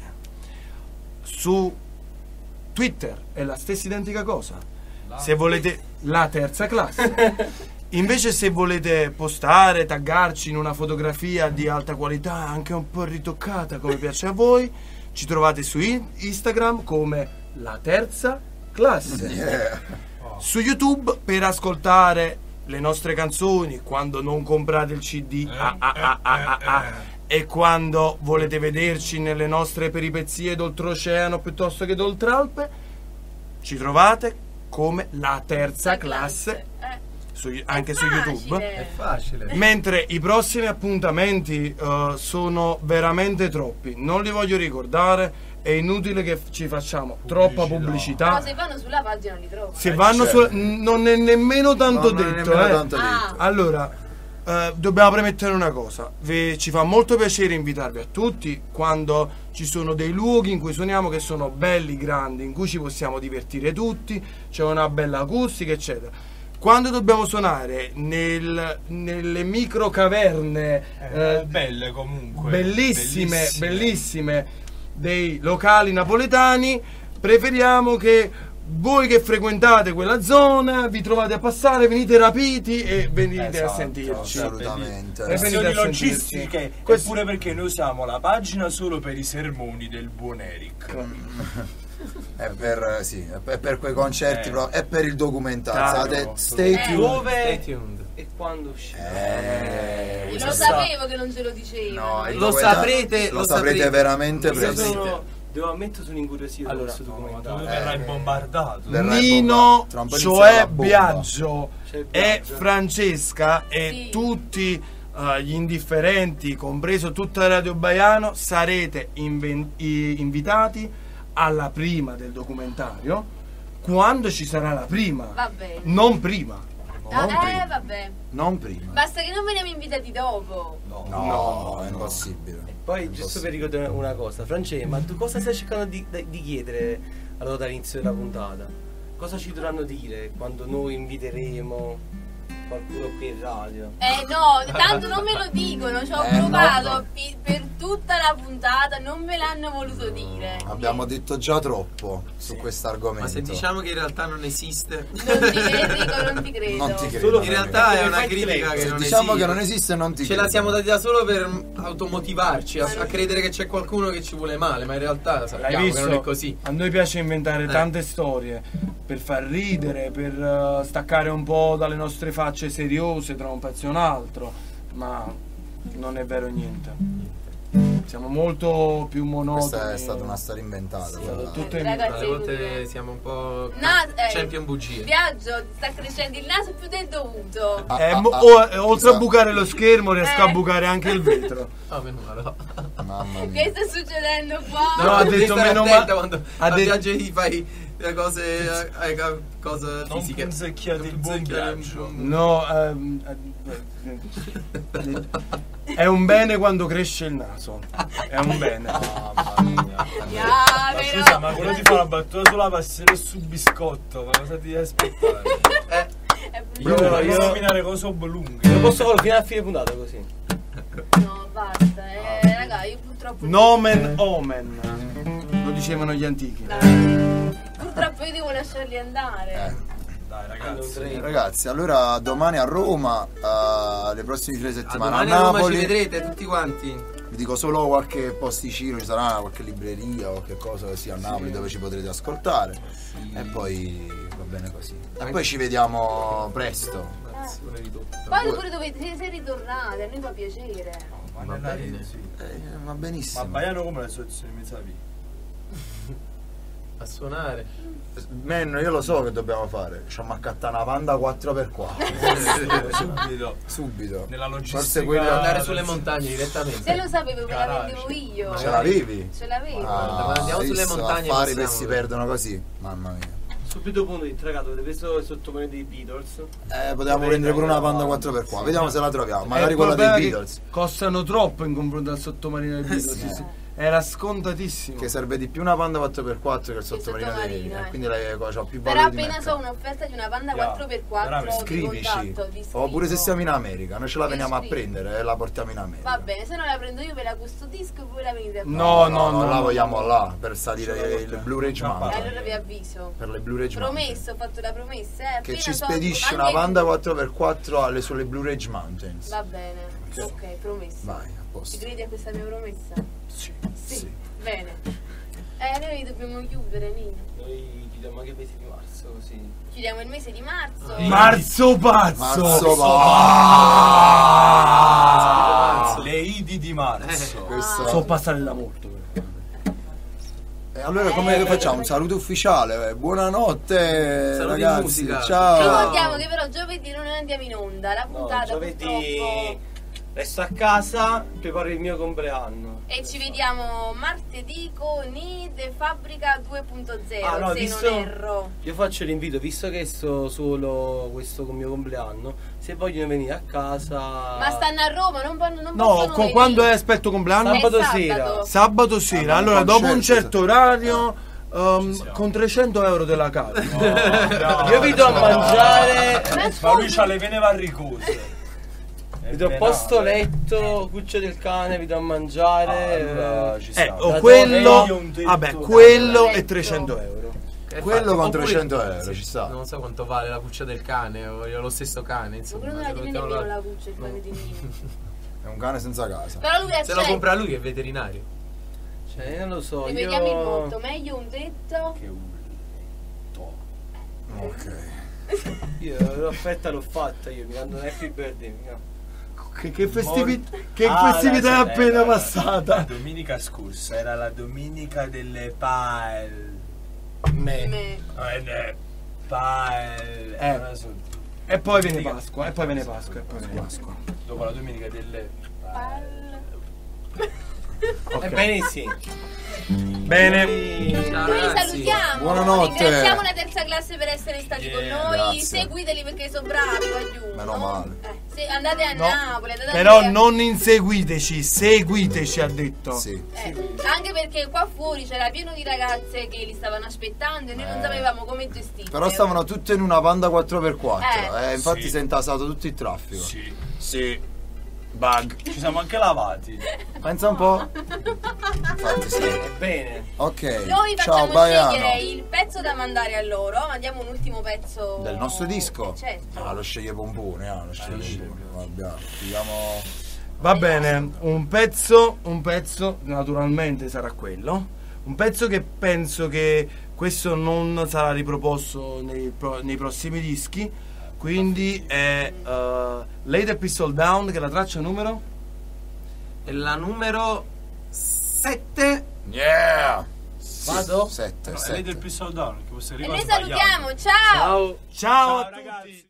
Su Twitter è la stessa identica cosa. Se volete la terza classe. Invece se volete postare, taggarci in una fotografia di alta qualità, anche un po' ritoccata come piace a voi, ci trovate su in- Instagram come la terza classe. Yeah. Su YouTube per ascoltare le nostre canzoni quando non comprate il C D ah, ah, ah, ah, ah, ah. e quando volete vederci nelle nostre peripezie d'oltreoceano piuttosto che d'oltralpe, ci trovate come la terza classe Eh, su- anche su facile. YouTube. È facile. Mentre i prossimi appuntamenti eh, sono veramente troppi, non li voglio ricordare, è inutile che ci facciamo troppa Però pubblicità. se vanno sulla pagina li trovano. Se vanno su, n- non è nemmeno tanto No, non è detto, nemmeno eh. tanto Ah. detto. Allora, eh, dobbiamo premettere una cosa. Vi- ci fa molto piacere invitarvi a tutti quando ci sono dei luoghi in cui suoniamo che sono belli, grandi, in cui ci possiamo divertire tutti, c'è una bella acustica, eccetera. Quando dobbiamo suonare nel- nelle micro caverne Eh, eh, belle comunque. bellissime, bellissime dei locali napoletani, preferiamo che voi che frequentate quella zona vi trovate a passare, venite rapiti e venite a Esatto, sentirci. assolutamente. Eh, venite Questioni a logistiche, sentirci. Questo- eppure perché noi usiamo la pagina solo per i sermoni del buon Eric. È per, sì, è per, per quei concerti, Eh. però, è per il documentario. Chiaro, State- stay Eh. tuned. Dove Stay tuned. e quando uscirà? Eh, Lo questo sta- sapevo che non ce lo dicevano. No, il Lo documenta- saprete, lo lo saprete saprete. veramente Io presto. sono, devo ammettere, sono incuriosito Allora, da questo No, documentario. dove verrai bombardato? Verrai Nino, bomba- tra un po' inizia cioè la bomba. Biagio C'è il e Biagio. Francesca e Sì. tutti eh, gli indifferenti, compreso tutta Radio Baiano, sarete inven- i- invitati alla prima del documentario, quando ci sarà la prima, Va bene. non prima. Ah, non eh, prima. vabbè. Non prima. Basta che non veniamo invitati dopo. No, No, è impossibile. Poi, È giusto per impossibile. ricordare una cosa, Francesco, ma tu cosa stai cercando di, di chiedere allora dall'inizio della puntata? Cosa ci dovranno dire quando noi inviteremo qualcuno qui in radio? Eh no, tanto non me lo dicono, ci ho Eh, no, provato no. pi- per tutta la puntata, non me l'hanno voluto dire. Abbiamo detto già troppo su questo argomento. Ma se diciamo che in realtà non esiste, Non ti Enrico, non ti credo. Non ti credo. Solo in realtà è una Fai critica club. che Se non diciamo esiste. che non esiste, non ti Ce credo. la siamo dati da solo per automotivarci a, a credere che c'è qualcuno che ci vuole male, ma in realtà L'hai sappiamo visto? che non è così. A noi piace inventare Eh. tante storie per far ridere, per eh, staccare un po' dalle nostre facce seriose tra un pezzo e un altro, ma non è vero niente. Siamo molto più monotoni. Questa è stata una storia inventata. È stato guarda. tutto Eh, ragazzi, Alle volte inutile. siamo un po' Na- eh, champion bugie. Viaggio, sta crescendo il naso più del dovuto. Ah, Eh, ah, mo- ah, o- eh, oltre a scusa. bucare lo schermo riesco a Eh. bucare anche il vetro. Oh, meno male. No, Mamma Che mia. sta succedendo qua? No, ha devi detto stare meno attenta ma- quando ha a detto- viaggio gli fai le cose, eh, eh, cose Non fisiche. punzecchiate il buon Punzecchiare viaggio. un- No, ehm, eh, è un bene quando cresce il naso. È un bene. Mamma mia. Ya, Ma però- scusa, ma quello ti fa la battuta sulla passione e sul biscotto, ma cosa ti devi aspettare? Eh, È Io- Io brutto. devo io- nominare cose oblunghe. Lo posso fare fino alla fine puntata così. No, basta. Eh, raga, io purtroppo. Nomen omen. Lo dicevano gli antichi. Dai. Purtroppo io devo lasciarli andare. Eh. Dai ragazzi. Allora, Ragazzi, allora domani a Roma, eh, le prossime tre a settimane a, domani a Roma ci Napoli. vedrete tutti quanti. Vi dico solo qualche posticino, ci sarà qualche libreria o qualche cosa così a Napoli dove ci potrete ascoltare. E poi va bene così. E poi ci vediamo presto. Poi pure dovete, se, se ritornate, a noi fa piacere. Ma Va nella bene. rete, sì. Eh, va Ma benissimo. Baiano come le soluzioni mezzavi? A suonare. Men, io lo so che dobbiamo fare. Facciamo accattare una Panda quattro per quattro. Subito. Subito. Nella Forse logistica. quella Andare sulle montagne direttamente. Se lo sapevo, ve la Garage. vendevo io. Ce l'avevi? Ce l'avevo. Guarda, ma andiamo hai sulle visto? montagne, Affari che possiamo- si perdono così. Mamma mia. subito punto di ragazzi, avete preso il sottomarino dei Beatles? Eh, potevamo prendere pure una Panda quattro per quattro. Vediamo se la troviamo. Eh, Magari il quella dei problema è che Beatles. costano troppo in confronto al sottomarino dei Beatles. sì. Sì. Era scontatissimo. Che serve di più una Panda quattro per quattro che il sottomarino dei sottomarino, Beatles. eh. Quindi lei c'ha più Però valore di appena mercato. so un'offerta di una Panda Yeah, quattro per quattro veramente. di Scrivici. contatto, vi scrivo. Oppure se siamo in America, noi ce la Vi veniamo a scrivo. prendere e la portiamo in America. Va bene, se non la prendo io ve la custodisco e voi la venite a prendere. No, no, no. la no, vogliamo no. là per salire Ce la il portiamo. Blu-ray Già Mountain. E allora vi avviso. Per le Blu-ray Mountain. Promesso, ho fatto la promessa, eh. Che appena ci so- spedisce anche- una Panda quattro per quattro alle sulle Blu-ray Mountains. Va bene, ok, promesso. Vai, a Ci posto. credi a questa mia promessa? Sì. Sì. Sì. Bene. Eh, noi dobbiamo chiudere, Nino. Noi chiudiamo anche il mese di marzo così. Chiudiamo il mese di marzo. Marzo pazzo! Marzo, Ah! Le Idi di marzo. Questo- So passare da molto. però. E allora come Eh, facciamo? Un saluto ufficiale. Buonanotte Saluti in ragazzi. musica. Ciao. Ricordiamo che però giovedì non andiamo in onda, la No, puntata giovedì purtroppo. resto a casa, preparo il mio compleanno. E ci vediamo martedì con i The Fabbrica due punto zero, Ah, no, se visto- non erro. Io faccio l'invito, visto che sto solo questo con il mio compleanno, se vogliono venire a casa. Ma stanno a Roma, non, pon- non No, possono co- venire. quando è aspetto compleanno? È Sabato sabato. sera. Sabato sera. Ah, Allora, ma dopo un concerto. certo orario, um, con trecento euro della casa. Io vi do a mangiare, Ma Ma lui scusi, c'ha le vene varicose. vi do posto letto, cuccia del cane, vi do a mangiare. Allora, eh, ci Eh, sta. o Da quello, io un tetto. vabbè, quello Letto. è trecento euro. Eh, Quello infatti, con oppure- trecento euro, sì, ci sta. Non so quanto vale la cuccia del cane, o io ho lo stesso cane, insomma. quello non la se lo tiene mettiamo nemmeno là- la cuccia il cane di Nino. È un cane senza casa. Però lui Se lo accetta. compra lui che è veterinario. Cioè, non lo so, Rivediamo il io. motto, meglio un tetto. Che urto. Ok. Io l'offerta l'ho fatta, io mi mando un happy birthday. no. Che, che, festivi- che Ah, festività è la- appena la- passata? La domenica scorsa era la domenica delle palme. Me. Me. Eh, ne- Palme. Eh. Non so. E poi viene Pasqua, e poi viene Pasqua, e poi viene Pasqua. Dopo la domenica delle Pal- Ok. Ebbene sì. Bene. Ciao, Noi ragazzi. salutiamo. Buonanotte. Ringraziamo la terza classe per essere stati con Yeah, noi. grazie. Seguiteli perché sono bravi qua giù. Meno no? male. Eh, se andate a No. Napoli, andate a Però Napoli. non inseguiteci, seguiteci, ha detto. Sì. Eh, anche perché qua fuori c'era pieno di ragazze che li stavano aspettando e noi non Eh. sapevamo come gestirli. Però stavano tutte in una Panda quattro per quattro. Eh. Eh, infatti Sì. si è intasato tutto il traffico. Sì. Sì. Bug. Ci siamo anche lavati. Pensa un po'. Infatti sì. Bene. Ok. Noi Ciao facciamo Baiano. scegliere il pezzo da mandare a loro. Mandiamo un ultimo pezzo Del nostro disco? Eh, certo. Ah, lo sceglie Pompone, ah, lo sceglie Pompone. Vabbè, vediamo. Va bene, un pezzo, un pezzo naturalmente sarà quello. Un pezzo che penso che questo non sarà riproposto nei, pro- nei prossimi dischi. Quindi è uh, Lay the Pistol Down, che è la traccia numero. E la numero sette. Yeah! Vado? Sette, No, è lei sette. del Pistol Down che posso E arrivare noi salutiamo, ciao! Ciao, Ciao a tutti. ragazzi.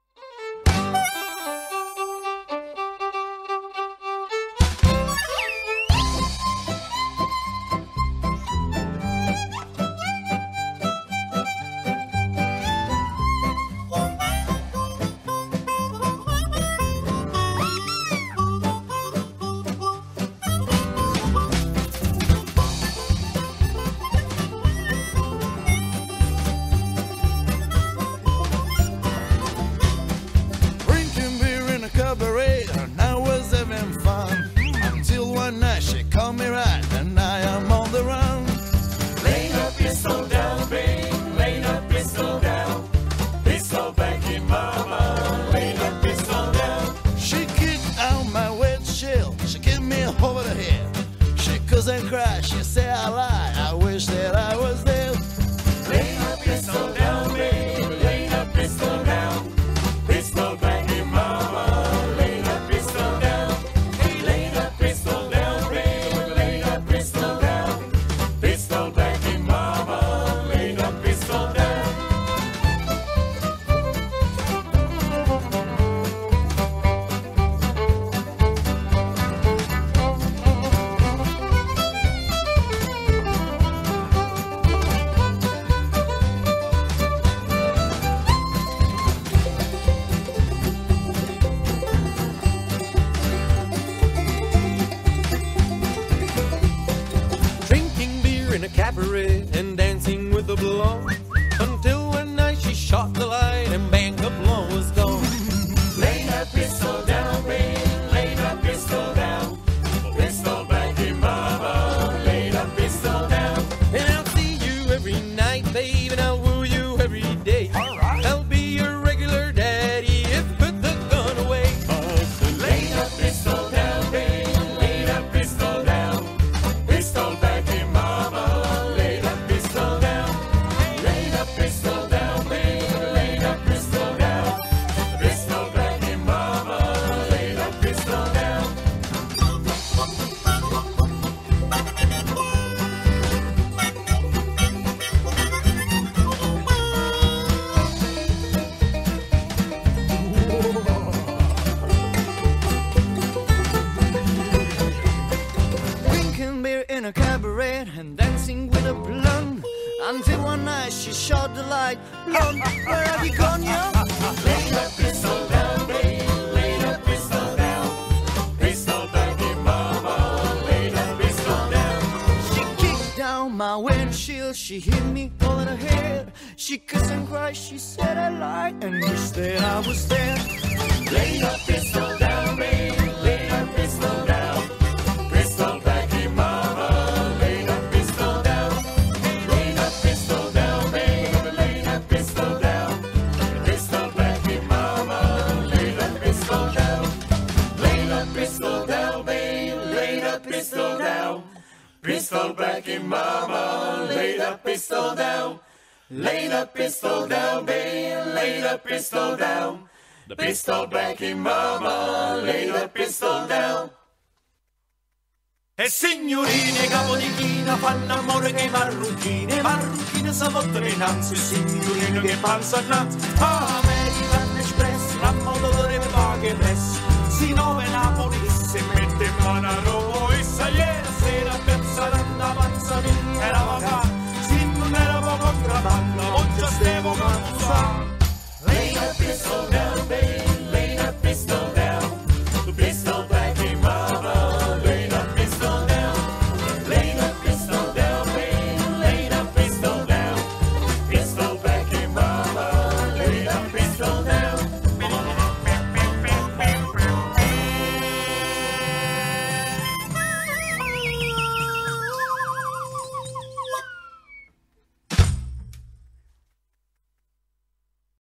Drinking beer in a cabaret, and I was having fun. Until one night she called me right, and I am on the run. Lay the pistol down, babe. Lay the pistol down. Pistol back in mama. Lay the pistol down. She kicked out my windshield. She kicked me over the head. She couldn't cry. She said I lied. I wish that I was there. Lay the pistol down, babe. Lay the pistol down. Pistol back in mama, lay the pistol down. Hey, lay the pistol down, babe, lay the pistol down. Pistol back in mama, lay the pistol down. Drinking beer in a cabaret and dancing with the blonde until one night she shot the light and bang, the blonde was gone. Lay that pistol down, babe, lay that pistol down. Pistol back in mama, lay that pistol down. And I'll see you every night, babe, and I'll woo you every day. I'll be your regular daddy if you put the gun away. Lay that pistol down, babe, lay that pistol down. Pistol back in mama, lay that pistol down. Lay that pistol down, babe, lay that pistol down. Pistol back in mama, lay that pistol down. Drinking beer in a cabaret and dancing with a blonde. Until one night she shot the light. Blonde, where have you gone, yo? Lay that pistol down, babe, lay that pistol down. Pistol back in mama, lay that pistol down. She kicked down my windshield. She hit me over the head. She kissed and cried. She said I lied and wished that I was there. Lay that pistol down, babe, lay that pistol down. Pistol back in mama, lay that pistol down. Lay that pistol down, babe, lay that pistol down. Pistol back in mama, lay that pistol down. Lay that pistol down, babe, lay that pistol down. Pistol back in mama, lay that pistol down. Lay that pistol down, babe, lay that pistol down. The pistol back in mama, lay the pistol down. E signorine capo di china fanno amore che i marruchini, marruchine si voltano innanzi, signorine che panza innanzi. Ah,